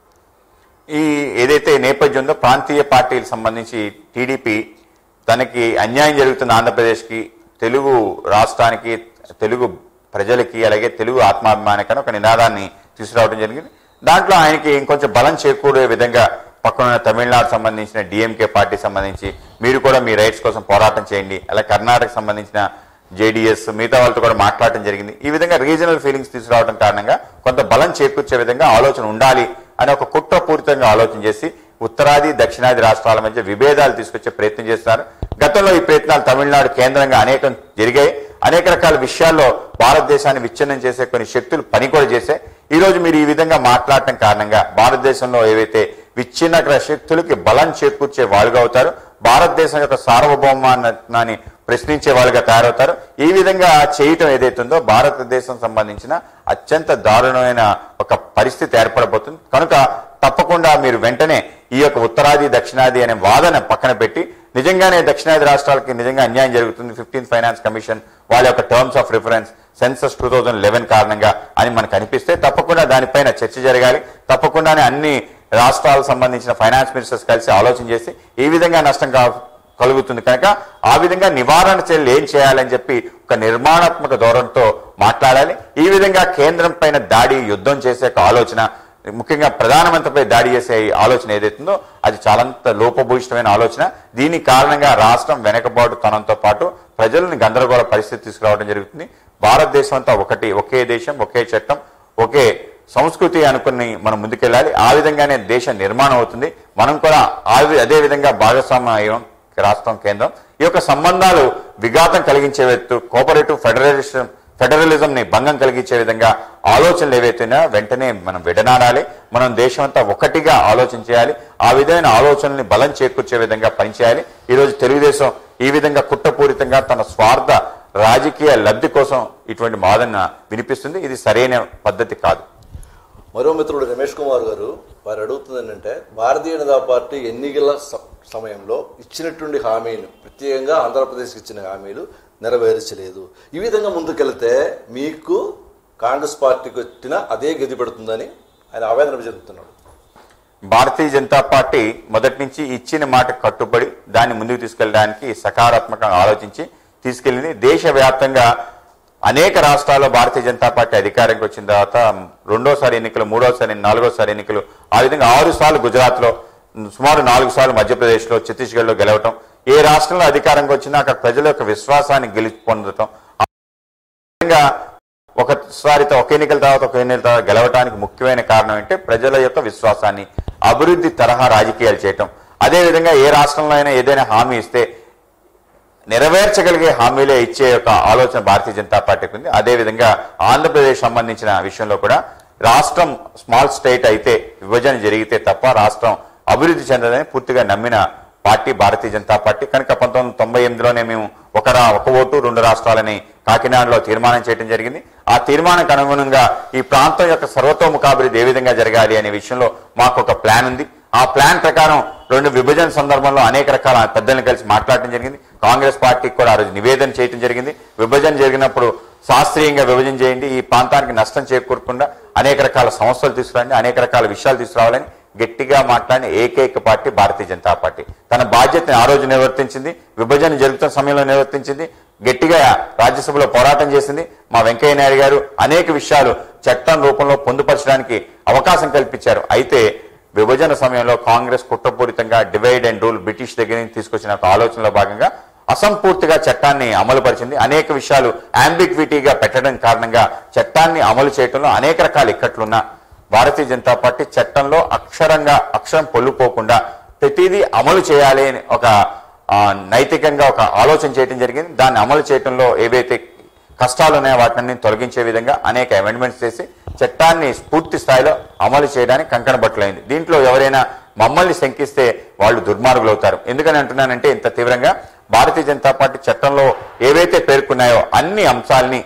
ఈ ఏదైతే నేపథ్యం ఉందో ప్రాంతీయ పార్టీలకు సంబంధించి టీడీపీ తనకి అన్యాయం జరుగుతున్న ఆంధ్రప్రదేశ్కి, తెలుగు రాష్ట్రానికి, తెలుగు ప్రజలకి, అలాగే తెలుగు ఆత్మాభిమానికని ఒక నినాదాన్ని తీసుకురావడం జరిగింది. దాంట్లో ఆయనకి ఇంకొంచెం బలం చేకూరే విధంగా పక్కన తమిళనాడు సంబంధించిన డిఎంకే పార్టీ సంబంధించి మీరు కూడా మీ రైట్స్ కోసం పోరాటం చేయండి, అలాగే కర్ణాటక సంబంధించిన జేడీఎస్ మిగతా వాళ్ళతో కూడా మాట్లాడటం జరిగింది. ఈ విధంగా రీజనల్ ఫీలింగ్స్ తీసుకురావడం కారణంగా కొంత బలం చేకూర్చే విధంగా ఆలోచన ఉండాలి అని ఒక కుట్రపూరితంగా ఆలోచన చేసి ఉత్తరాది దక్షిణాది రాష్ట్రాల మధ్య విభేదాలు తీసుకొచ్చే ప్రయత్నం చేస్తున్నారు. గతంలో ఈ ప్రయత్నాలు తమిళనాడు కేంద్రంగా అనేకం జరిగాయి. అనేక రకాల విషయాల్లో భారతదేశాన్ని విచ్ఛిన్నం చేసే కొన్ని శక్తులు పని కూడా చేశాయి. ఈ రోజు మీరు ఈ విధంగా మాట్లాడటం కారణంగా భారతదేశంలో ఏవైతే విచ్ఛిన్న శక్తులకి బలం చేకూర్చే వాళ్ళుగా అవుతారు, భారతదేశం యొక్క సార్వభౌమాన్ని ప్రశ్నించే వాళ్ళుగా తయారవుతారు. ఈ విధంగా చేయటం ఏదైతుందో భారతదేశం సంబంధించిన అత్యంత దారుణమైన ఒక పరిస్థితి ఏర్పడబోతుంది. కనుక తప్పకుండా మీరు వెంటనే ఈ యొక్క ఉత్తరాది దక్షిణాది అనే వాదన పక్కన పెట్టి నిజంగానే దక్షిణాది రాష్ట్రాలకి నిజంగా అన్యాయం జరుగుతుంది, ఫిఫ్టీన్త్ ఫైనాన్స్ కమిషన్ వాళ్ళ యొక్క terms of reference census two thousand eleven కారణంగా అని మనకు అనిపిస్తే తప్పకుండా దానిపైన చర్చ జరగాలి. తప్పకుండానే అన్ని రాష్ట్రాలకు సంబంధించిన ఫైనాన్స్ మినిస్టర్స్ కలిసి ఆలోచన చేసి ఈ విధంగా నష్టం కలుగుతుంది కనుక ఆ విధంగా నివారణ చర్యలు ఏం చేయాలని చెప్పి ఒక నిర్మాణాత్మక ధోరణితో మాట్లాడాలి. ఈ విధంగా కేంద్రం పైన దాడి, యుద్ధం చేసే ఆలోచన, ముఖ్యంగా ప్రధానమంత్రిపై దాడి చేసే ఆలోచన ఏదైతుందో అది చాలంత లోపభూయిష్టమైన ఆలోచన. దీని కారణంగా రాష్ట్రం వెనకబాటు తనంతో పాటు ప్రజలను గందరగోళ పరిస్థితి తీసుకురావడం జరుగుతుంది. భారతదేశం అంతా ఒకటి, ఒకే దేశం, ఒకే చట్టం, ఒకే సంస్కృతి అనుకుని మనం ముందుకెళ్ళాలి. ఆ విధంగానే దేశ నిర్మాణం అవుతుంది. మనం కూడా అదే విధంగా భాగస్వామ్యం రాష్ట్రం, కేంద్రం ఈ యొక్క సంబంధాలు విఘాతం కలిగించే కోఆపరేటివ్ ఫెడరలిజం ఫెడరలిజం ని భంగం కలిగించే విధంగా ఆలోచనలు ఏవైతున్నా వెంటనే మనం విడనాడాలి. మనం దేశం అంతా ఒకటిగా ఆలోచన చేయాలి. ఆ విధమైన ఆలోచనల్ని బలం చేకూర్చే విధంగా పనిచేయాలి. ఈరోజు తెలుగుదేశం ఈ విధంగా కుట్రపూరితంగా తన స్వార్థ రాజకీయ లబ్ధి కోసం ఇటువంటి వాదన వినిపిస్తుంది. ఇది సరైన పద్ధతి కాదు. మరో మిత్రుడు రమేష్ కుమార్ గారు వారు అడుగుతుంది ఏంటంటే భారతీయ జనతా పార్టీ ఎన్నికల సమయంలో ఇచ్చినటువంటి హామీలు, ప్రత్యేకంగా ఆంధ్రప్రదేశ్కి ఇచ్చిన హామీలు నెరవేర్చలేదు. ఈ విధంగా ముందుకెళ్తే మీకు కాంగ్రెస్ పార్టీకి వచ్చిన అదే గది పడుతుందని ఆయన ఆవేదన చెందుతున్నాడు. భారతీయ జనతా పార్టీ మొదటి నుంచి ఇచ్చిన మాట కట్టుబడి దాన్ని ముందుకు తీసుకెళ్ళడానికి సకారాత్మకంగా ఆలోచించి తీసుకెళ్ళింది. దేశవ్యాప్తంగా అనేక రాష్ట్రాల్లో భారతీయ జనతా పార్టీ అధికారంకి వచ్చిన తర్వాత రెండోసారి ఎన్నికలు, మూడోసారి, నాలుగోసారి ఎన్నికలు, ఆ విధంగా ఆరు సార్లు గుజరాత్ లో, సుమారు నాలుగు సార్లు మధ్యప్రదేశ్ లో, ఛత్తీస్గఢ్ లో గెలవటం, ఏ రాష్ట్రంలో అధికారంకి వచ్చినా అక్కడ ప్రజల యొక్క విశ్వాసాన్ని గెలిచి పొందటం, విధంగా ఒకసారి ఒక ఎన్నికల తర్వాత ఒక ఎన్నికల తర్వాత గెలవడానికి ముఖ్యమైన కారణం అంటే ప్రజల యొక్క విశ్వాసాన్ని, అభివృద్ధి తరహా రాజకీయాలు చేయటం. అదేవిధంగా ఏ రాష్ట్రంలో అయినా ఏదైనా హామీ ఇస్తే నెరవేర్చగలిగే హామీలే ఇచ్చే యొక్క ఆలోచన భారతీయ జనతా పార్టీకి ఉంది. అదేవిధంగా ఆంధ్రప్రదేశ్ సంబంధించిన విషయంలో కూడా రాష్ట్రం స్మాల్ స్టేట్ అయితే విభజన జరిగితే తప్ప రాష్ట్రం అభివృద్ధి చెందదని పూర్తిగా నమ్మిన పార్టీ భారతీయ జనతా పార్టీ. కనుక పంతొమ్మిది వందల తొంభై ఎనిమిదిలోనే మేము ఒక రా ఒక ఓటు రెండు రాష్ట్రాలని కాకినాడలో తీర్మానం చేయడం జరిగింది. ఆ తీర్మానానికి అనుగుణంగా ఈ ప్రాంతం యొక్క సర్వతోముఖాభివృద్ధి ఏ విధంగా జరగాలి అనే విషయంలో మాకు ఒక ప్లాన్ ఉంది. ఆ ప్లాన్ ప్రకారం రెండు విభజన సందర్భంలో అనేక రకాల పెద్దలను కలిసి మాట్లాడటం జరిగింది. కాంగ్రెస్ పార్టీకి కూడా ఆ రోజు నివేదన చేయడం జరిగింది. విభజన జరిగినప్పుడు శాస్త్రీయంగా విభజన చేయండి, ఈ ప్రాంతానికి నష్టం చేకూరకుండా అనేక రకాల సమస్యలు తీసుకురండి, అనేక రకాల విషయాలు తీసుకురావాలని గట్టిగా మాట్లాడిన ఏకైక పార్టీ భారతీయ జనతా పార్టీ. తన బాధ్యతని ఆ రోజు నిర్వర్తించింది, విభజన జరుగుతున్న సమయంలో నిర్వర్తించింది, గట్టిగా రాజ్యసభలో పోరాటం చేసింది. మా వెంకయ్య నాయుడు గారు అనేక విషయాలు చట్టం రూపంలో పొందుపరచడానికి అవకాశం కల్పించారు. అయితే విభజన సమయంలో కాంగ్రెస్ కుట్రపూరితంగా డివైడ్ అండ్ రూల్ బ్రిటిష్ దగ్గర నుంచి తీసుకొచ్చిన ఒక ఆలోచనలో భాగంగా అసంపూర్తిగా చట్టాన్ని అమలు పరిచింది. అనేక విషయాలు అంబిగ్విటీగా పెట్టడం కారణంగా చట్టాన్ని అమలు చేయడంలో అనేక రకాల ఇక్కట్లున్నా భారతీయ జనతా పార్టీ చట్టంలో అక్షరంగా అక్షరం పొల్లుపోకుండా ప్రతిదీ అమలు చేయాలి అని ఒక నైతికంగా ఒక ఆలోచన చేయడం జరిగింది. దాన్ని అమలు చేయడంలో ఏవైతే కష్టాలు ఉన్నాయో వాటిని తొలగించే విధంగా అనేక అమెండ్మెంట్స్ చేసి చట్టాన్ని పూర్తి స్థాయిలో అమలు చేయడానికి కంకణ బట్టలైంది. దీంట్లో ఎవరైనా మమ్మల్ని శంకిస్తే వాళ్ళు దుర్మార్గులు అవుతారు. ఎందుకని అంటున్నానంటే ఇంత తీవ్రంగా భారతీయ జనతా పార్టీ చట్టంలో ఏవైతే పేర్కొన్నాయో అన్ని అంశాలని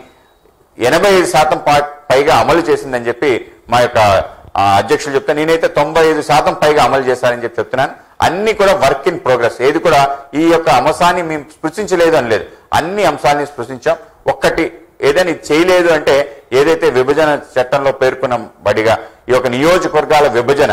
ఎనభై ఐదు శాతం పైగా అమలు చేసిందని చెప్పి మా యొక్క అధ్యక్షులు చెప్తాను. నేనైతే తొంభై ఐదు శాతం పైగా అమలు చేశారని చెప్పి చెప్తున్నాను. అన్ని కూడా వర్క్ ఇన్ ప్రోగ్రెస్. ఏది కూడా ఈ యొక్క అంశాన్ని మేము స్పృశించలేదు అని లేదు, అన్ని అంశాలని స్పృశించాం. ఒక్కటి ఏదైనా చేయలేదు అంటే ఏదైతే విభజన చట్టంలో పేర్కొన్న బడిగా ఈ యొక్క నియోజకవర్గాల విభజన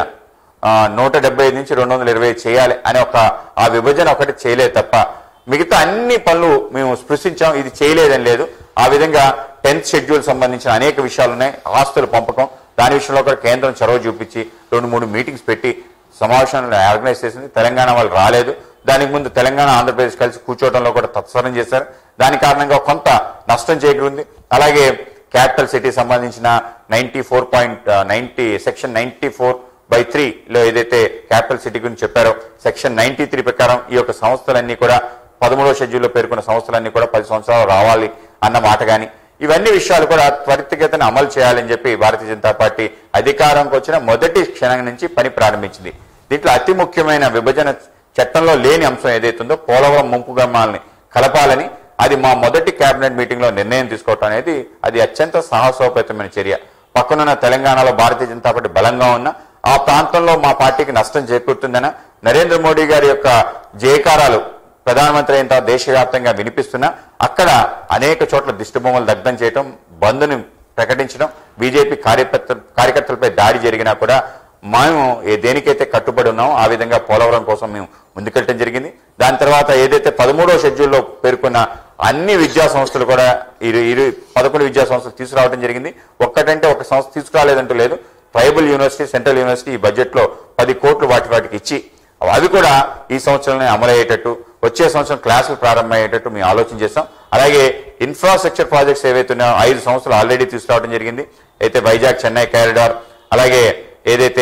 నూట డెబ్బై ఐదు నుంచి రెండు వందల ఇరవై చేయాలి అనే ఒక ఆ విభజన ఒకటి చేయలేదు తప్ప మిగతా అన్ని పనులు మేము స్పృశించాం. ఇది చేయలేదని లేదు. ఆ విధంగా టెన్త్ షెడ్యూల్ సంబంధించిన అనేక విషయాలు ఉన్నాయి. ఆస్తుల పంపకం దాని విషయంలో కూడా కేంద్రం చొరవ చూపించి రెండు మూడు మీటింగ్స్ పెట్టి సమావేశాలను ఆర్గనైజ్ చేసింది. తెలంగాణ వాళ్ళు రాలేదు. దానికి ముందు తెలంగాణ ఆంధ్రప్రదేశ్ కలిసి కూర్చోవడంలో కూడా తత్సరం చేశారు. దాని కారణంగా కొంత నష్టం చేకూరింది. అలాగే క్యాపిటల్ సిటీ సంబంధించిన ninety four point ninety section ninety four by త్రీలో ఏదైతే క్యాపిటల్ సిటీ గురించి చెప్పారో సెక్షన్ నైన్టీ త్రీ ప్రకారం ఈ యొక్క సంస్థలన్నీ కూడా పదమూడవ షెడ్యూల్లో పేర్కొన్న సంస్థలన్నీ కూడా పది సంవత్సరాలు రావాలి అన్న మాట కానీ ఇవన్నీ విషయాలు కూడా త్వరితగతిన అమలు చేయాలని చెప్పి భారతీయ జనతా పార్టీ అధికారంకి వచ్చిన మొదటి క్షణం నుంచి పని ప్రారంభించింది. దీంట్లో అతి ముఖ్యమైన విభజన చట్టంలో లేని అంశం ఏదైతుందో పోలవరం ముంపు గ్రామాలని కలపాలని అది మా మొదటి కేబినెట్ మీటింగ్ లో నిర్ణయం తీసుకోవటం అనేది అది అత్యంత సాహసోపేతమైన చర్య. పక్కనున్న తెలంగాణలో భారతీయ జనతా పార్టీ బలంగా ఉన్న ఆ ప్రాంతంలో మా పార్టీకి నష్టం చేకూరుతుందన నరేంద్ర మోడీ గారి యొక్క జయకారాలు ప్రధానమంత్రి అయిన దేశవ్యాప్తంగా వినిపిస్తున్నా అక్కడ అనేక చోట్ల దిష్టిబొమ్మలు దగ్ధం చేయడం, బంద్ని ప్రకటించడం, బీజేపీ కార్యకర్త కార్యకర్తలపై దాడి జరిగినా కూడా మేము దేనికైతే కట్టుబడి ఉన్నామో ఆ విధంగా పోలవరం కోసం మేము ముందుకెళ్ళడం జరిగింది. దాని తర్వాత ఏదైతే పదమూడవ షెడ్యూల్లో పేర్కొన్న అన్ని విద్యా సంస్థలు కూడా ఇరు ఇరు పదకొండు విద్యా సంస్థలు తీసుకురావడం జరిగింది. ఒక్కటంటే ఒక సంస్థ తీసుకురాలేదంటూ లేదు. ట్రైబల్ యూనివర్సిటీ, సెంట్రల్ యూనివర్సిటీ ఈ బడ్జెట్ లో పది కోట్లు వాటి వాటికి ఇచ్చి అవి కూడా ఈ సంవత్సరంలో అమలయ్యేటట్టు వచ్చే సంవత్సరం క్లాసులు ప్రారంభమయ్యేటట్టు మేము ఆలోచన చేస్తాం. అలాగే ఇన్ఫ్రాస్ట్రక్చర్ ప్రాజెక్ట్స్ ఏవైతే ఉన్నాయో ఐదు సంవత్సరాలు ఆల్రెడీ తీసుకురావడం జరిగింది. అయితే వైజాగ్ చెన్నై కారిడార్, అలాగే ఏదైతే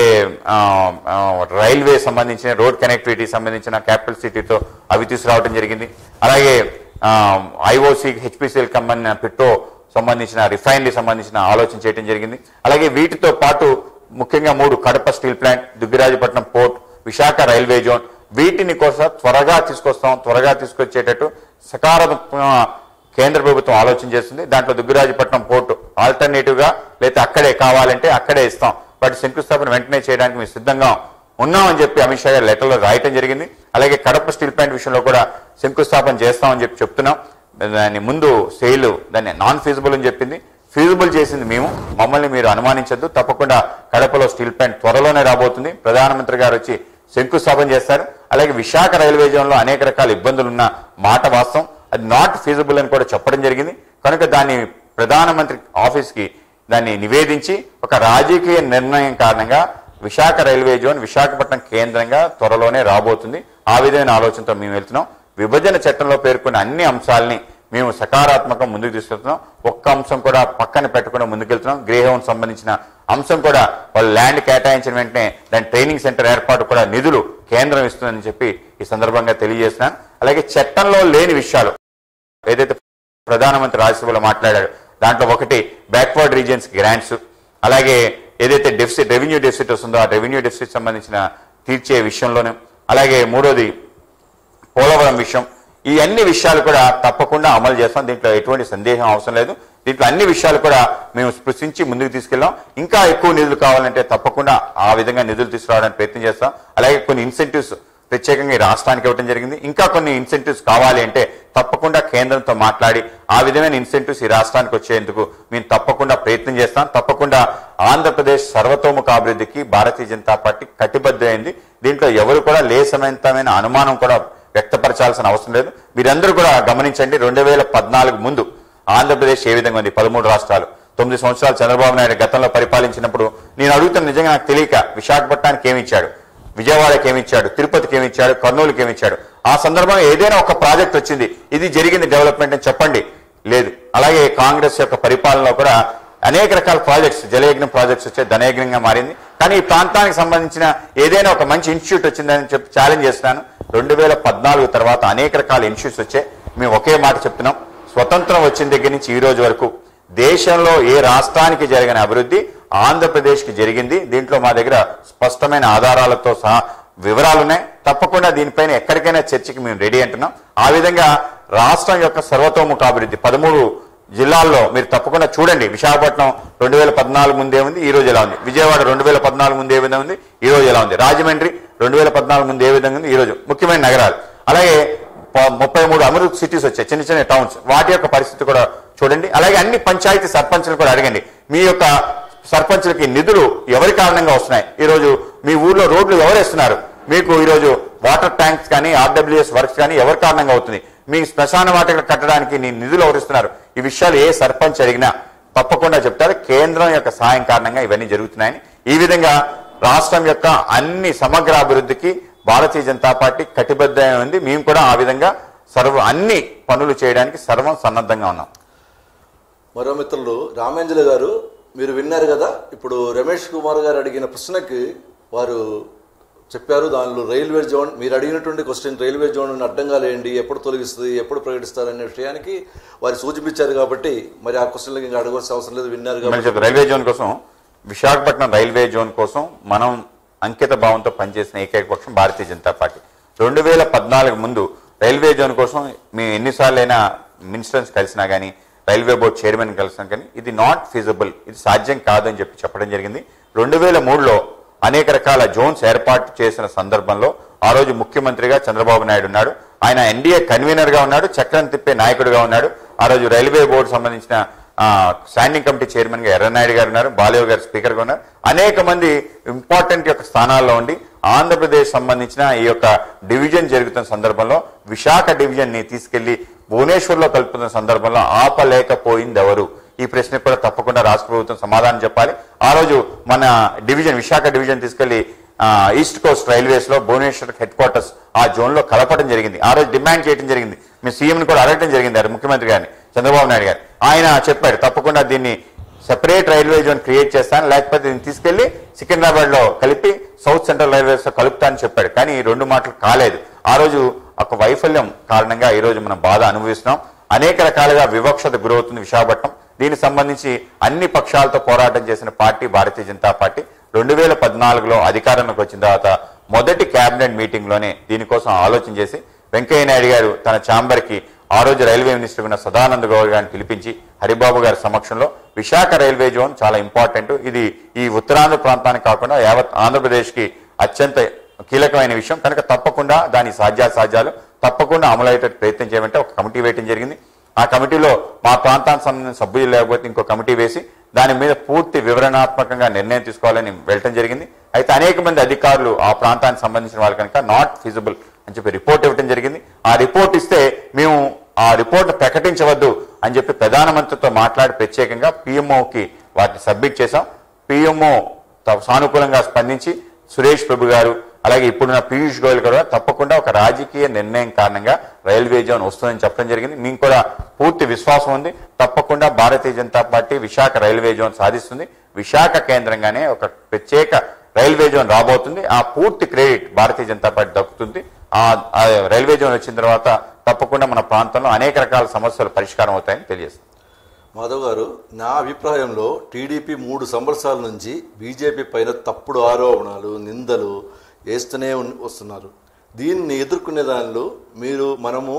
రైల్వే సంబంధించిన రోడ్ కనెక్టివిటీ సంబంధించిన క్యాపిటల్ సిటీతో అవి తీసుకురావడం జరిగింది. అలాగే ఐఓసి హెచ్పిసిఎల్ సంబంధించిన పెట్రో సంబంధించిన రిఫైనరీ సంబంధించిన ఆలోచన చేయడం జరిగింది. అలాగే వీటితో పాటు ముఖ్యంగా మూడు Kadapa steel plant, Duggirajapatnam port, Visakha railway zone వీటిని కోసం త్వరగా తీసుకొస్తాం. త్వరగా తీసుకొచ్చేటట్టు సకారాత్మక కేంద్ర ప్రభుత్వం ఆలోచన చేస్తుంది. దాంట్లో దుగ్గిరాజపట్నం పోర్టు ఆల్టర్నేటివ్ గా లేదా అక్కడే కావాలంటే అక్కడే ఇస్తాం, వాటి శంకుస్థాపన వెంటనే చేయడానికి మేము సిద్ధంగా ఉన్నామని చెప్పి అమిత్ షా గారు లెటర్లో రాయటం జరిగింది. అలాగే కడప స్టీల్ ప్లాంట్ విషయంలో కూడా శంకుస్థాపన చేస్తామని చెప్పి చెప్తున్నాం. దాని ముందు సెయిల్ దాన్ని నాన్ ఫీజిబుల్ అని చెప్పింది, ఫీజిబుల్ చేసింది మేము. మమ్మల్ని మీరు అనుమానించద్దు. తప్పకుండా కడపలో స్టీల్ ప్లాంట్ త్వరలోనే రాబోతుంది. ప్రధానమంత్రి గారు వచ్చి శంకుస్థాపన చేస్తారు. అలాగే విశాఖ రైల్వే జోన్ లో అనేక రకాల ఇబ్బందులు ఉన్న మాట వాస్తవం, అది నాట్ ఫీజిబుల్ అని కూడా చెప్పడం జరిగింది. కనుక దాన్ని ప్రధానమంత్రి ఆఫీస్ కి దాన్ని నివేదించి ఒక రాజకీయ నిర్ణయం కారణంగా విశాఖ రైల్వే జోన్ విశాఖపట్నం కేంద్రంగా త్వరలోనే రాబోతుంది. ఆ విధమైన ఆలోచనతో మేము వెళ్తున్నాం. విభజన చట్టంలో పేర్కొన్న అన్ని అంశాలని మేము సకారాత్మకంగా ముందుకు తీసుకెళ్తున్నాం. ఒక్క అంశం కూడా పక్కన పెట్టకుండా ముందుకెళ్తున్నాం. గ్రే హౌన్ సంబంధించిన అంశం కూడా వాళ్ళు ల్యాండ్ కేటాయించిన వెంటనే దాని ట్రైనింగ్ సెంటర్ ఏర్పాటు కూడా నిధులు కేంద్రం ఇస్తుందని చెప్పి ఈ సందర్భంగా తెలియజేస్తున్నాను. అలాగే చట్టంలో లేని విషయాలు ఏదైతే ప్రధానమంత్రి రాజ్యసభలో మాట్లాడాడు దాంట్లో ఒకటి బ్యాక్వర్డ్ రీజియన్స్ గ్రాంట్స్, అలాగే ఏదైతే డెఫిసిట్ రెవెన్యూ డెఫిసిట్ వస్తుందో ఆ రెవెన్యూ డెఫిసిట్ సంబంధించిన తీర్చే విషయంలోనే, అలాగే మూడోది పోలవరం విషయం, ఈ అన్ని విషయాలు కూడా తప్పకుండా అమలు చేస్తాం. దీంట్లో ఎటువంటి సందేహం అవసరం లేదు. దీంట్లో అన్ని విషయాలు కూడా మేము స్పృశించి ముందుకు తీసుకెళ్ళాం. ఇంకా ఎక్కువ నిధులు కావాలంటే తప్పకుండా ఆ విధంగా నిధులు తీసుకురావడానికి ప్రయత్నం చేస్తాం. అలాగే కొన్ని ఇన్సెంటివ్స్ ప్రత్యేకంగా ఈ రాష్ట్రానికి ఇవ్వడం జరిగింది. ఇంకా కొన్ని ఇన్సెంటివ్స్ కావాలి అంటే తప్పకుండా కేంద్రంతో మాట్లాడి ఆ విధమైన ఇన్సెంటివ్స్ ఈ రాష్ట్రానికి వచ్చేందుకు మేము తప్పకుండా ప్రయత్నం చేస్తాం. తప్పకుండా ఆంధ్రప్రదేశ్ సర్వతోముఖాభివృద్ధికి భారతీయ జనతా పార్టీ కటిబద్ధమైంది. దీంట్లో ఎవరు కూడా లేసమైనమైన అనుమానం కూడా వ్యక్తపరచాల్సిన అవసరం లేదు. మీరందరూ కూడా గమనించండి, రెండు వేల పద్నాలుగు ముందు ఆంధ్రప్రదేశ్ ఏ విధంగా ఉంది. పదమూడు రాష్ట్రాలు, తొమ్మిది సంవత్సరాలు చంద్రబాబు నాయుడు గతంలో పరిపాలించినప్పుడు నేను అడుగుతున్న నిజంగా నాకు తెలియక విశాఖపట్నానికి ఏమిచ్చాడు, విజయవాడకి ఏమిచ్చాడు, తిరుపతికి ఏమిచ్చాడు, కర్నూలుకి ఏమిచ్చాడు. ఆ సందర్భంగా ఏదైనా ఒక ప్రాజెక్ట్ వచ్చింది, ఇది జరిగింది డెవలప్మెంట్ అని చెప్పండి, లేదు. అలాగే కాంగ్రెస్ యొక్క పరిపాలనలో కూడా అనేక రకాల ప్రాజెక్ట్స్, జలయజ్ఞం ప్రాజెక్ట్స్ వచ్చే ధనయజ్ఞంగా మారింది. కానీ ఈ ప్రాంతానికి సంబంధించిన ఏదైనా ఒక మంచి ఇన్స్టిట్యూట్ వచ్చిందని చెప్పి ఛాలెంజ్ చేస్తున్నాను. రెండు వేల పద్నాలుగు తర్వాత అనేక రకాల ఇన్స్టిట్యూట్స్ వచ్చాయి. మేము ఒకే మాట చెప్తున్నాం, స్వతంత్రం వచ్చిన దగ్గర నుంచి ఈ రోజు వరకు దేశంలో ఏ రాష్ట్రానికి జరిగిన అభివృద్ధి ఆంధ్రప్రదేశ్కి జరిగింది. దీంట్లో మా దగ్గర స్పష్టమైన ఆధారాలతో సహా వివరాలు ఉన్నాయి. తప్పకుండా దీనిపైన ఎక్కడికైనా చర్చకి మేము రెడీ అంటున్నాం. ఆ విధంగా రాష్ట్రం యొక్క సర్వతోముఖాభివృద్ధి పదమూడు జిల్లాల్లో మీరు తప్పకుండా చూడండి. విశాఖపట్నం రెండు వేల పద్నాలుగు ముందే ఉంది, ఈ రోజు ఎలా ఉంది. విజయవాడ రెండు వేల పద్నాలుగు ముందు ఏ విధంగా ఉంది, ఈ రోజు ఎలా ఉంది. రాజమండ్రి రెండు వేల పద్నాలుగు ముందు ఏ విధంగా ఉంది, ఈ రోజు. ముఖ్యమైన నగరాలు. అలాగే ముప్పై మూడు అమృత్ సిటీస్ వచ్చాయి, చిన్న చిన్న టౌన్స్, వాటి యొక్క పరిస్థితి కూడా చూడండి. అలాగే అన్ని పంచాయతీ సర్పంచులు కూడా అడగండి, మీ యొక్క సర్పంచులకి నిధులు ఎవరి కారణంగా వస్తున్నాయి, ఈ రోజు మీ ఊర్లో రోడ్లు ఎవరేస్తున్నారు, మీకు ఈరోజు వాటర్ ట్యాంక్స్ కానీ ఆర్డబ్ల్యూఎస్ వర్క్స్ కానీ ఎవరి కారణంగా అవుతుంది, మీ శ్మశాన వాటికలు కట్టడానికి నీ నిధులు ఎవరిస్తున్నారు, ఈ విషయాలు ఏ సర్పంచ్ అడిగినా తప్పకుండా చెప్తారు. కేంద్రం యొక్క సాయం కారణంగా ఇవన్నీ జరుగుతున్నాయని. ఈ విధంగా రాష్ట్రం యొక్క అన్ని సమగ్ర అభివృద్ధికి భారతీయ జనతా పార్టీ కటిబద్ధంగా ఉంది. మేము కూడా ఆ విధంగా సర్వ అన్ని పనులు చేయడానికి సర్వం సన్నద్ధంగా ఉన్నాం. మరో మిత్రులు రామేంజలి గారు, మీరు విన్నారు కదా, ఇప్పుడు రమేష్ కుమార్ గారు అడిగిన ప్రశ్నకి వారు చెప్పారు. దానిలో రైల్వే జోన్, మీరు అడిగినటువంటి క్వశ్చన్ రైల్వే జోన్ అడ్డంగా లేండి, ఎప్పుడు తొలగిస్తుంది, ఎప్పుడు ప్రకటిస్తారు అనే విషయానికి వారు సూచించారు. కాబట్టి మరి ఆ క్వశ్చన్లకి ఇంకా అడగాల్సిన అవసరం లేదు, విన్నారు కాబట్టి. రైల్వే జోన్ కోసం, విశాఖపట్నం రైల్వే జోన్ కోసం మనం అంకిత భావంతో పనిచేసిన ఏకైక పక్షం భారతీయ జనతా పార్టీ. రెండు వేల పద్నాలుగు ముందు రైల్వే జోన్ కోసం మేము ఎన్నిసార్లైనా మినిస్టర్స్ కలిసినా కానీ, రైల్వే బోర్డు చైర్మన్ కలిసినా కానీ ఇది నాట్ ఫీజబుల్, ఇది సాధ్యం కాదని చెప్పి చెప్పడం జరిగింది. రెండు వేల మూడులో అనేక రకాల జోన్స్ ఏర్పాటు చేసిన సందర్భంలో ఆ రోజు ముఖ్యమంత్రిగా చంద్రబాబు నాయుడు ఉన్నాడు. ఆయన ఎన్డీఏ కన్వీనర్ గా ఉన్నాడు, చక్రం తిప్పే నాయకుడిగా ఉన్నాడు. ఆ రోజు రైల్వే బోర్డు సంబంధించిన స్టాండింగ్ కమిటీ చైర్మన్ గా ఎర్రనాయుడు గారు ఉన్నారు, బాలయ్య గారు స్పీకర్ గా ఉన్నారు. అనేక మంది ఇంపార్టెంట్ యొక్క స్థానాల్లో ఉండి ఆంధ్రప్రదేశ్ సంబంధించిన ఈ యొక్క డివిజన్ జరుగుతున్న సందర్భంలో విశాఖ డివిజన్ ని తీసుకెళ్లి భువనేశ్వర్ లో కలుపుతున్న సందర్భంలో ఆపలేకపోయింది ఎవరు? ఈ ప్రశ్న కూడా తప్పకుండా రాష్ట్ర ప్రభుత్వం సమాధానం చెప్పాలి. ఆ రోజు మన డివిజన్ విశాఖ డివిజన్ తీసుకెళ్లి ఈస్ట్ కోస్ట్ రైల్వేస్ లో భువనేశ్వర్ హెడ్ క్వార్టర్స్ ఆ జోన్ లో కలపడం జరిగింది. ఆ రోజు డిమాండ్ చేయడం జరిగింది. మీ సీఎం ని కూడా అడగడం జరిగింది ముఖ్యమంత్రి గారిని, చంద్రబాబు నాయుడు గారు. ఆయన చెప్పాడు తప్పకుండా దీన్ని సెపరేట్ రైల్వే జోన్ క్రియేట్ చేస్తాను, లేకపోతే దీన్ని తీసుకెళ్లి సికింద్రాబాద్ లో కలిపి సౌత్ సెంట్రల్ రైల్వేస్ లో కలుపుతానని చెప్పాడు. కానీ ఈ రెండు మాటలు కాలేదు. ఆ రోజు ఒక వైఫల్యం కారణంగా ఈ రోజు మనం బాధ అనుభవిస్తున్నాం. అనేక రకాలుగా వివక్షత గురవుతుంది విశాఖపట్నం. దీనికి సంబంధించి అన్ని పక్షాలతో పోరాటం చేసిన పార్టీ భారతీయ జనతా పార్టీ. రెండు వేల పద్నాలుగులో అధికారంలోకి వచ్చిన తర్వాత మొదటి కేబినెట్ మీటింగ్ లోనే దీనికోసం ఆలోచన చేసి వెంకయ్య నాయుడు గారు తన ఛాంబర్ కి ఆ రోజు రైల్వే మినిస్టర్ ఉన్న సదానంద గౌడ్ గారిని పిలిపించి హరిబాబు గారి సమక్షంలో విశాఖ రైల్వే జోన్ చాలా ఇంపార్టెంట్, ఇది ఈ ఉత్తరాంధ్ర ప్రాంతానికి కాకుండా యావత్ ఆంధ్రప్రదేశ్ కి అత్యంత కీలకమైన విషయం కనుక తప్పకుండా దాని సాధ్యాసాధ్యాలు తప్పకుండా అమలయ్యేటట్టు ప్రయత్నం చేయమంటే ఒక కమిటీ వేయడం జరిగింది. ఆ కమిటీలో మా ప్రాంతానికి సంబంధించిన సభ్యులు లేకపోతే ఇంకో కమిటీ వేసి దాని మీద పూర్తి వివరణాత్మకంగా నిర్ణయం తీసుకోవాలని వెళ్ళటం జరిగింది. అయితే అనేక మంది అధికారులు ఆ ప్రాంతానికి సంబంధించిన వాళ్ళు కనుక నాట్ ఫీజిబుల్ అని చెప్పి రిపోర్ట్ ఇవ్వడం జరిగింది. ఆ రిపోర్ట్ ఇస్తే మేము ఆ రిపోర్ట్ ప్రకటించవద్దు అని చెప్పి ప్రధానమంత్రితో మాట్లాడి ప్రత్యేకంగా పిఎంఓకి వాటిని సబ్మిట్ చేశాం. పిఎంఓ సానుకూలంగా స్పందించి సురేష్ ప్రభు గారు అలాగే ఇప్పుడున్న పీయూష్ గోయల్ గారు తప్పకుండా ఒక రాజకీయ నిర్ణయం కారణంగా రైల్వే జోన్ వస్తుందని చెప్పడం జరిగింది. మీకు కూడా పూర్తి విశ్వాసం ఉంది. తప్పకుండా Bharatiya Janata party Visakha railway zone సాధిస్తుంది. విశాఖ కేంద్రంగానే ఒక ప్రత్యేక రైల్వే జోన్ రాబోతుంది. ఆ పూర్తి క్రెడిట్ భారతీయ జనతా పార్టీ దక్కుతుంది. ఆ రైల్వే జోన్ వచ్చిన తర్వాత తప్పకుండా మన ప్రాంతంలో అనేక రకాల సమస్యలు పరిష్కారం అవుతాయని తెలియజేస్తుంది. మాధవ్ గారు, నా అభిప్రాయంలో టీడీపీ మూడు సంవత్సరాల నుంచి బీజేపీ పైన తప్పుడు ఆరోపణలు నిందలు వేస్తూనే వస్తున్నారు. దీన్ని ఎదుర్కొనే దానిలో మీరు మనము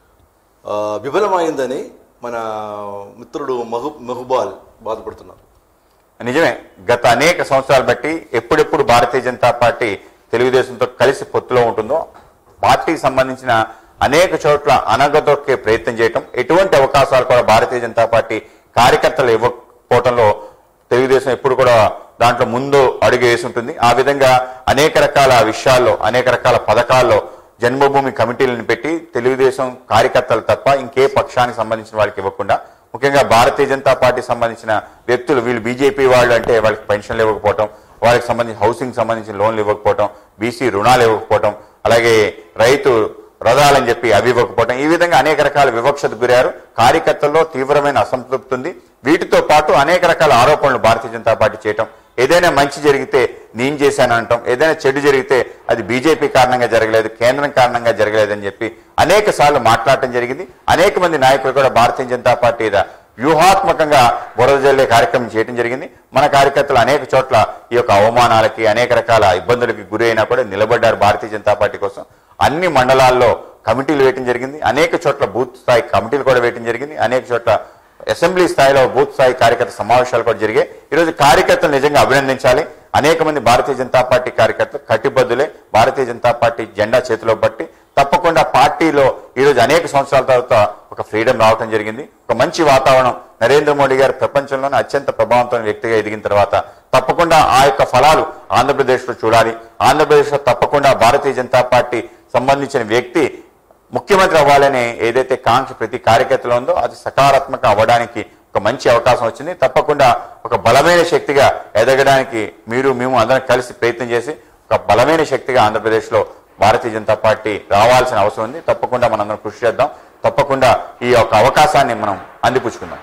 విఫలమైందని మన మిత్రుడు మహు మెహుబాల్ బాధపడుతున్నారు. నిజమే. గత అనేక సంవత్సరాలు బట్టి ఎప్పుడెప్పుడు భారతీయ జనతా పార్టీ తెలుగుదేశంతో కలిసి పొత్తులో ఉంటుందో పార్టీకి సంబంధించిన అనేక చోట్ల అనగదొక్కే ప్రయత్నం చేయటం, ఎటువంటి అవకాశాలు కూడా భారతీయ జనతా పార్టీ కార్యకర్తలు ఇవ్వకపోవడంలో తెలుగుదేశం ఎప్పుడు కూడా దాంట్లో ముందు అడుగు వేసి ఉంటుంది. ఆ విధంగా అనేక రకాల విషయాల్లో అనేక రకాల పథకాల్లో జన్మభూమి కమిటీలను పెట్టి తెలుగుదేశం కార్యకర్తలు తప్ప ఇంకే పక్షానికి సంబంధించిన వాళ్ళకి ఇవ్వకుండా, ముఖ్యంగా భారతీయ జనతా పార్టీకి సంబంధించిన వ్యక్తులు వీళ్ళు బీజేపీ వాళ్ళు అంటే వాళ్ళకి పెన్షన్లు ఇవ్వకపోవటం, వాళ్ళకి సంబంధించి హౌసింగ్ సంబంధించిన లోన్లు ఇవ్వకపోవటం, బీసీ రుణాలు ఇవ్వకపోవటం, అలాగే రైతు రథాలని చెప్పి అవి ఇవ్వకపోవటం, ఈ విధంగా అనేక రకాల వివక్షతకు గురారు. కార్యకర్తల్లో తీవ్రమైన అసంతృప్తి ఉంది. వీటితో పాటు అనేక రకాల ఆరోపణలు భారతీయ జనతా పార్టీ చేయటం, ఏదైనా మంచి జరిగితే నేను చేశానంటాం, ఏదైనా చెడు జరిగితే అది బీజేపీ కారణంగా జరగలేదు, కేంద్రం కారణంగా జరగలేదని చెప్పి అనేక సార్లు మాట్లాడటం జరిగింది. అనేక మంది నాయకులు కూడా భారతీయ జనతా పార్టీ వ్యూహాత్మకంగా బురద జల్లే కార్యక్రమం చేయడం జరిగింది. మన కార్యకర్తలు అనేక చోట్ల ఈ యొక్క అవమానాలకి అనేక రకాల ఇబ్బందులకి గురి అయినా కూడా నిలబడ్డారు భారతీయ జనతా పార్టీ కోసం. అన్ని మండలాల్లో కమిటీలు వేయటం జరిగింది. అనేక చోట్ల బూత్ స్థాయి కమిటీలు కూడా వేయటం జరిగింది. అనేక చోట్ల అసెంబ్లీ స్థాయిలో బూత్ స్థాయి కార్యకర్త సమావేశాలు కూడా జరిగాయి. ఈరోజు కార్యకర్తలు నిజంగా అభినందించాలి. అనేక మంది భారతీయ జనతా పార్టీ కార్యకర్తలు కట్టిబద్దులే భారతీయ జనతా పార్టీ జెండా చేతిలో పట్టి తప్పకుండా పార్టీలో ఈరోజు అనేక సంవత్సరాల తర్వాత ఒక ఫ్రీడమ్ రావడం జరిగింది. ఒక మంచి వాతావరణం. నరేంద్ర మోడీ గారు ప్రపంచంలోనే అత్యంత ప్రభావవంతమైన వ్యక్తిగా ఎదిగిన తర్వాత తప్పకుండా ఆ యొక్క ఫలాలు ఆంధ్రప్రదేశ్లో చూడాలి. ఆంధ్రప్రదేశ్లో తప్పకుండా భారతీయ జనతా పార్టీ సంబంధించిన వ్యక్తి ముఖ్యమంత్రి అవ్వాలని ఏదైతే కాంక్ష ప్రతి కార్యకర్తలో ఉందో అది సకారాత్మక అవ్వడానికి ఒక మంచి అవకాశం వచ్చింది. తప్పకుండా ఒక బలమైన శక్తిగా ఎదగడానికి మీరు మేము అందరం కలిసి ప్రయత్నం చేసి ఒక బలమైన శక్తిగా ఆంధ్రప్రదేశ్లో భారతీయ జనతా పార్టీ రావాల్సిన అవసరం ఉంది. తప్పకుండా మనందరం కృషి చేద్దాం. తప్పకుండా ఈ యొక్క అవకాశాన్ని మనం అందిపుచ్చుకుందాం.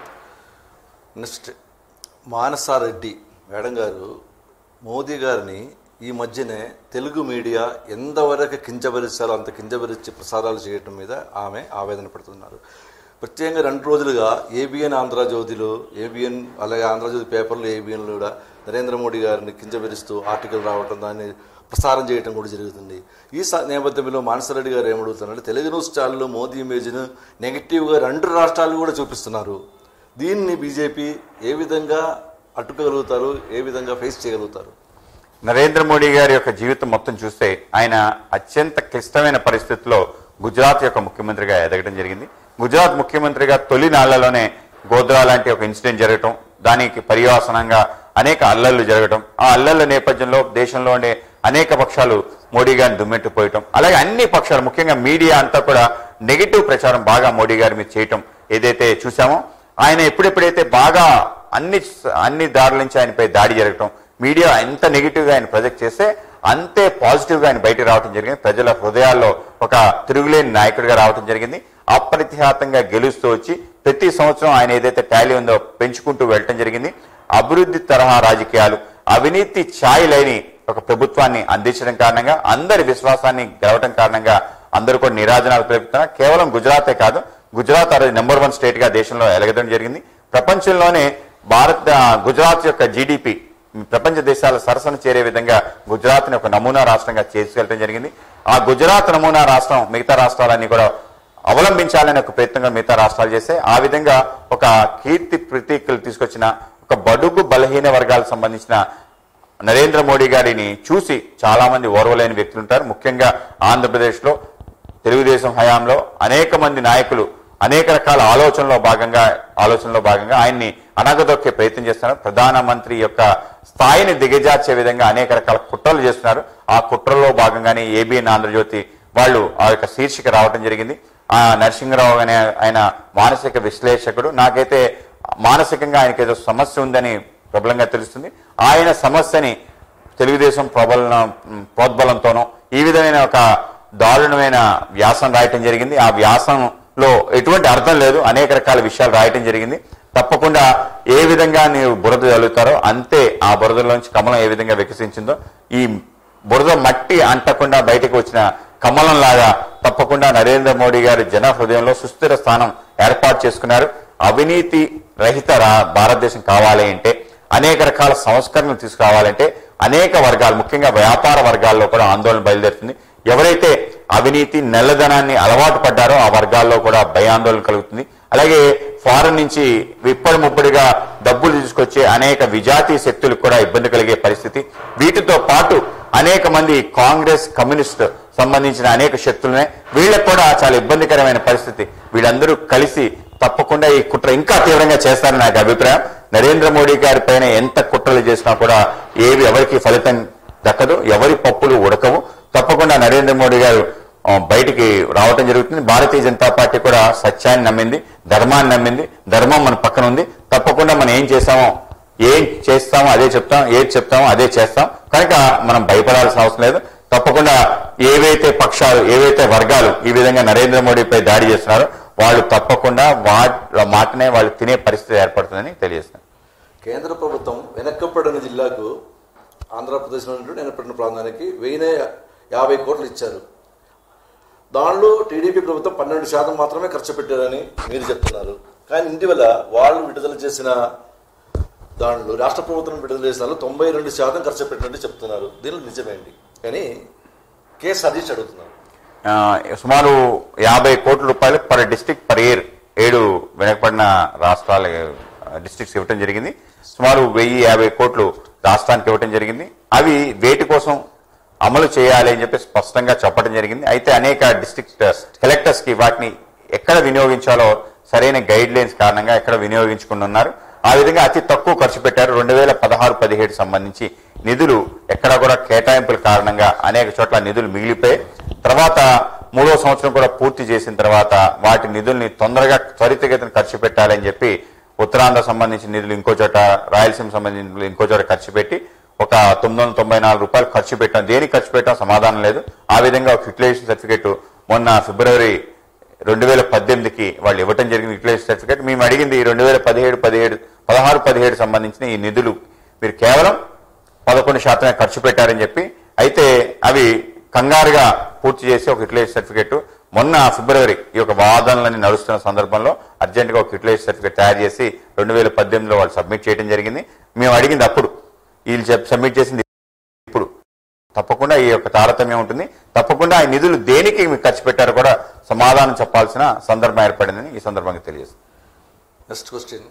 నెక్స్ట్ మానసారెడ్డి మేడం గారు మోదీ గారిని ఈ మధ్యనే తెలుగు మీడియా ఎంతవరకు కించపరిచాలో అంత కించపరిచి ప్రసారాలు చేయటం మీద ఆమె ఆవేదన పడుతున్నారు. ప్రత్యేకంగా రెండు రోజులుగా ఏబిఎన్ ఆంధ్రజ్యోతిలో ఏబిఎన్ అలాగే ఆంధ్రజ్యోతి పేపర్లు ఏబిఎన్లు కూడా నరేంద్ర మోడీ గారిని కించపరుస్తూ ఆర్టికల్ రావటం, దాన్ని ప్రసారం చేయడం కూడా జరుగుతుంది. ఈ నేపథ్యంలో మానసారెడ్డి గారు ఏమడుగుతున్నారంటే తెలుగు న్యూస్ ఛానల్లో మోదీ ఇమేజ్ను నెగిటివ్గా రెండు రాష్ట్రాలు కూడా చూపిస్తున్నారు. దీన్ని బీజేపీ ఏ విధంగా అడ్డుకోగలుగుతారు, ఏ విధంగా ఫేస్ చేయగలుగుతారు? నరేంద్ర మోడీ గారి యొక్క జీవితం మొత్తం చూస్తే ఆయన అత్యంత క్లిష్టమైన పరిస్థితుల్లో గుజరాత్ యొక్క ముఖ్యమంత్రిగా ఎదగడం జరిగింది. గుజరాత్ ముఖ్యమంత్రిగా తొలి నాళ్లలోనే గోద్రా లాంటి ఒక ఇన్సిడెంట్ జరగటం, దానికి పర్యవసానంగా అనేక అల్లర్లు జరగటం, ఆ అల్లర్ల నేపథ్యంలో దేశంలో ఉండే అనేక పక్షాలు మోడీ గారిని దుమ్మెట్టిపోయటం, అలాగే అన్ని పక్షాలు ముఖ్యంగా మీడియా అంతా కూడా నెగిటివ్ ప్రచారం బాగా మోడీ గారి మీద చేయటం ఏదైతే చూసామో, ఆయన ఎప్పుడెప్పుడైతే బాగా అన్ని అన్ని దారుల నుంచి ఆయనపై దాడి జరగటం, మీడియా ఎంత నెగిటివ్ గా ఆయన ప్రొజెక్ట్ చేస్తే అంతే పాజిటివ్ గా ఆయన బయటకు రావడం జరిగింది. ప్రజల హృదయాల్లో ఒక తిరుగులేని నాయకుడిగా రావడం జరిగింది. అప్రతిహాతంగా గెలుస్తూ వచ్చి ప్రతి సంవత్సరం ఆయన ఏదైతే టాలీ ఉందో పెంచుకుంటూ వెళ్ళటం జరిగింది. అభివృద్ధి తరహా రాజకీయాలు, అవినీతి ఛాయ్ లేని ఒక ప్రభుత్వాన్ని అందించడం కారణంగా అందరి విశ్వాసాన్ని గెలవడం కారణంగా అందరూ కూడా నిరాజనాలు తెలుపుతున్నారు. కేవలం గుజరాతే కాదు, గుజరాత్ అది నెంబర్ వన్ స్టేట్ గా దేశంలో ఎలగడం జరిగింది. ప్రపంచంలోనే భారత్ గుజరాత్ యొక్క జీడిపి ప్రపంచ దేశాల సరసన చేరే విధంగా గుజరాత్ ని ఒక నమూనా రాష్ట్రంగా చేసుకెళ్ళడం జరిగింది. ఆ గుజరాత్ నమూనా రాష్ట్రం మిగతా రాష్ట్రాలన్నీ కూడా అవలంబించాలని ఒక ప్రయత్నంగా మిగతా రాష్ట్రాలు చేస్తే ఆ విధంగా ఒక కీర్తి ప్రతీకలు తీసుకొచ్చిన ఒక బడుగు బలహీన వర్గాలకు సంబంధించిన నరేంద్ర మోడీ గారిని చూసి చాలా మంది ఓర్వలేని వ్యక్తులు ఉంటారు. ముఖ్యంగా ఆంధ్రప్రదేశ్ లో తెలుగుదేశం హయాంలో అనేక మంది నాయకులు అనేక రకాల ఆలోచనలో భాగంగా ఆలోచనలో భాగంగా ఆయన్ని అనగదొక్కే ప్రయత్నం చేస్తున్నారు. ప్రధానమంత్రి యొక్క స్థాయిని దిగజార్చే విధంగా అనేక రకాల కుట్రలు చేస్తున్నారు. ఆ కుట్రలో భాగంగానే ఏబిఎన్ ఆంధ్రజ్యోతి వాళ్ళు ఆ యొక్క శీర్షిక రావడం జరిగింది. ఆ నరసింహరావు అనే ఆయన మానసిక విశ్లేషకుడు. నాకైతే మానసికంగా ఆయనకి ఏదో సమస్య ఉందని ప్రబలంగా తెలుస్తుంది. ఆయన సమస్యని తెలుగుదేశం ప్రబల ప్రోద్బలంతోనో ఈ విధమైన ఒక దారుణమైన వ్యాసం రాయటం జరిగింది. ఆ వ్యాసంలో ఎటువంటి అర్థం లేదు, అనేక రకాల విషయాలు రాయటం జరిగింది. తప్పకుండా ఏ విధంగా నీవు బురద చల్లుతారో అంతే ఆ బురదలోంచి కమలం ఏ విధంగా వికసించిందో ఈ బురద మట్టి అంటకుండా బయటకు వచ్చిన కమలం లాగా తప్పకుండా నరేంద్ర మోడీ గారి జన హృదయంలో సుస్థిర స్థానం ఏర్పాటు చేసుకున్నారు. అవినీతి రహిత భారతదేశం కావాలి అంటే, అనేక రకాల సంస్కరణలు తీసుకురావాలంటే అనేక వర్గాలు, ముఖ్యంగా వ్యాపార వర్గాల్లో కూడా ఆందోళన బయలుదేరుతుంది. ఎవరైతే అవినీతి నల్లధనాన్ని అలవాటు పడ్డారో ఆ వర్గాల్లో కూడా భయాందోళన కలుగుతుంది. అలాగే ఫారెన్ నుంచి ఇప్పటి ముప్పటిగా డబ్బులు తీసుకొచ్చే అనేక విజాతీయ శక్తులకు కూడా ఇబ్బంది కలిగే పరిస్థితి. వీటితో పాటు అనేక మంది కాంగ్రెస్, కమ్యూనిస్ట్ సంబంధించిన అనేక శక్తులనే వీళ్ళకు కూడా చాలా ఇబ్బందికరమైన పరిస్థితి. వీళ్ళందరూ కలిసి తప్పకుండా ఈ కుట్ర ఇంకా తీవ్రంగా చేస్తారని నాకు అభిప్రాయం. నరేంద్ర మోడీ గారి పైన ఎంత కుట్రలు చేసినా కూడా ఏవి ఎవరికి ఫలితం దక్కదు, ఎవరి పప్పులు ఉడకవు. తప్పకుండా నరేంద్ర మోడీ గారు బయటికి రావటం జరుగుతుంది. భారతీయ జనతా పార్టీ కూడా సత్యాన్ని నమ్మింది, ధర్మాన్ని నమ్మింది. ధర్మం మన పక్కన ఉంది. తప్పకుండా మనం ఏం చేస్తామో ఏం చేస్తామో అదే చెప్తాం, ఏది చెప్తామో అదే చేస్తాం. కనుక మనం భయపడాల్సిన అవసరం లేదు. తప్పకుండా ఏవైతే పక్షాలు, ఏవైతే వర్గాలు ఈ విధంగా నరేంద్ర మోడీపై దాడి చేస్తున్నారో వాళ్ళు తప్పకుండా వాళ్ళ మాటనే వాళ్ళు తినే పరిస్థితి ఏర్పడుతుందని తెలియజేస్తున్నారు. కేంద్ర ప్రభుత్వం వెనక్కబడిన జిల్లాకు ఆంధ్రప్రదేశ్లో ఉన్నటువంటి వెనకబడిన ప్రాంతానికి వెయ్యి యాభై కోట్లు ఇచ్చారు. దానిలో టీడీపీ ప్రభుత్వం పన్నెండు శాతం మాత్రమే ఖర్చు పెట్టారని మీరు చెప్తున్నారు. కానీ ఇటీవల వాళ్ళు విడుదల చేసిన దానిలో రాష్ట్ర ప్రభుత్వం విడుదల చేసిన తొంభై రెండు శాతం ఖర్చు పెట్టినట్టు చెప్తున్నారు. దీనిలో నిజమేంటి కానీ కేసు సతీష్ అడుగుతున్నారు. సుమారు యాభై కోట్ల రూపాయలు పర్ డిస్ట్రిక్ట్ పర్ ఇయర్ ఏడు వెనకబడిన రాష్ట్రాల డిస్ట్రిక్ట్స్ ఇవ్వటం జరిగింది. సుమారు వెయ్యి యాభై కోట్లు రాష్ట్రానికి ఇవ్వటం జరిగింది. అవి వేటి కోసం అమలు చేయాలి అని చెప్పి స్పష్టంగా చెప్పడం జరిగింది. అయితే అనేక డిస్ట్రిక్ట్ కలెక్టర్స్ కి వాటిని ఎక్కడ వినియోగించాలో సరైన గైడ్ లైన్స్ కారణంగా ఎక్కడ వినియోగించుకుని ఉన్నారు. ఆ విధంగా అతి తక్కువ ఖర్చు పెట్టారు. రెండు వేల పదహారు పదిహేడు సంబంధించి నిధులు ఎక్కడా కూడా కేటాయింపుల కారణంగా అనేక చోట్ల నిధులు మిగిలిపోయి తర్వాత మూడో సంవత్సరం కూడా పూర్తి చేసిన తర్వాత వాటి నిధుల్ని తొందరగా త్వరితగతిన ఖర్చు పెట్టాలని చెప్పి ఉత్తరాంధ్ర సంబంధించిన నిధులు ఇంకో చోట, రాయలసీమ సంబంధించిన నిధులు ఇంకో చోట ఖర్చు పెట్టి ఒక తొమ్మిది వందల తొంభై నాలుగు రూపాయలు ఖర్చు పెట్టాం. దేనికి ఖర్చు పెట్టాం సమాధానం లేదు. ఆ విధంగా ఒక యూటిలైజేషన్ సర్టిఫికేట్ మొన్న ఫిబ్రవరి రెండు వేల పద్దెనిమిదికి వాళ్ళు ఇవ్వటం జరిగింది. యూటిలైజేషన్ సర్టిఫికేట్ మేము అడిగింది రెండు వేల పదిహేడు పదిహేడు పదహారు పదిహేడు సంబంధించిన ఈ నిధులు మీరు కేవలం పదకొండు శాతమే ఖర్చు పెట్టారని చెప్పి, అయితే అవి కంగారుగా పూర్తి చేసి ఒక యూటిలైజేషన్ సర్టిఫికేట్ మొన్న ఫిబ్రవరి ఈ యొక్క వాదనలని నడుస్తున్న సందర్భంలో అర్జెంట్గా ఒక యూటిలైజేషన్ సర్టిఫికేట్ తయారు చేసి రెండు వేల పద్దెనిమిదిలో వాళ్ళు సబ్మిట్ చేయడం జరిగింది. మేము అడిగింది అప్పుడు, వీళ్ళు సబ్మిట్ చేసింది ఇప్పుడు. తప్పకుండా ఈ యొక్క తారతమ్యం ఉంటుంది. తప్పకుండా ఈ నిధులు దేనికి మీకు ఖర్చు పెట్టారో కూడా సమాధానం చెప్పాల్సిన సందర్భం ఏర్పడిందని ఈ సందర్భంగా తెలియజేస్తుంది. నెక్స్ట్ క్వశ్చన్,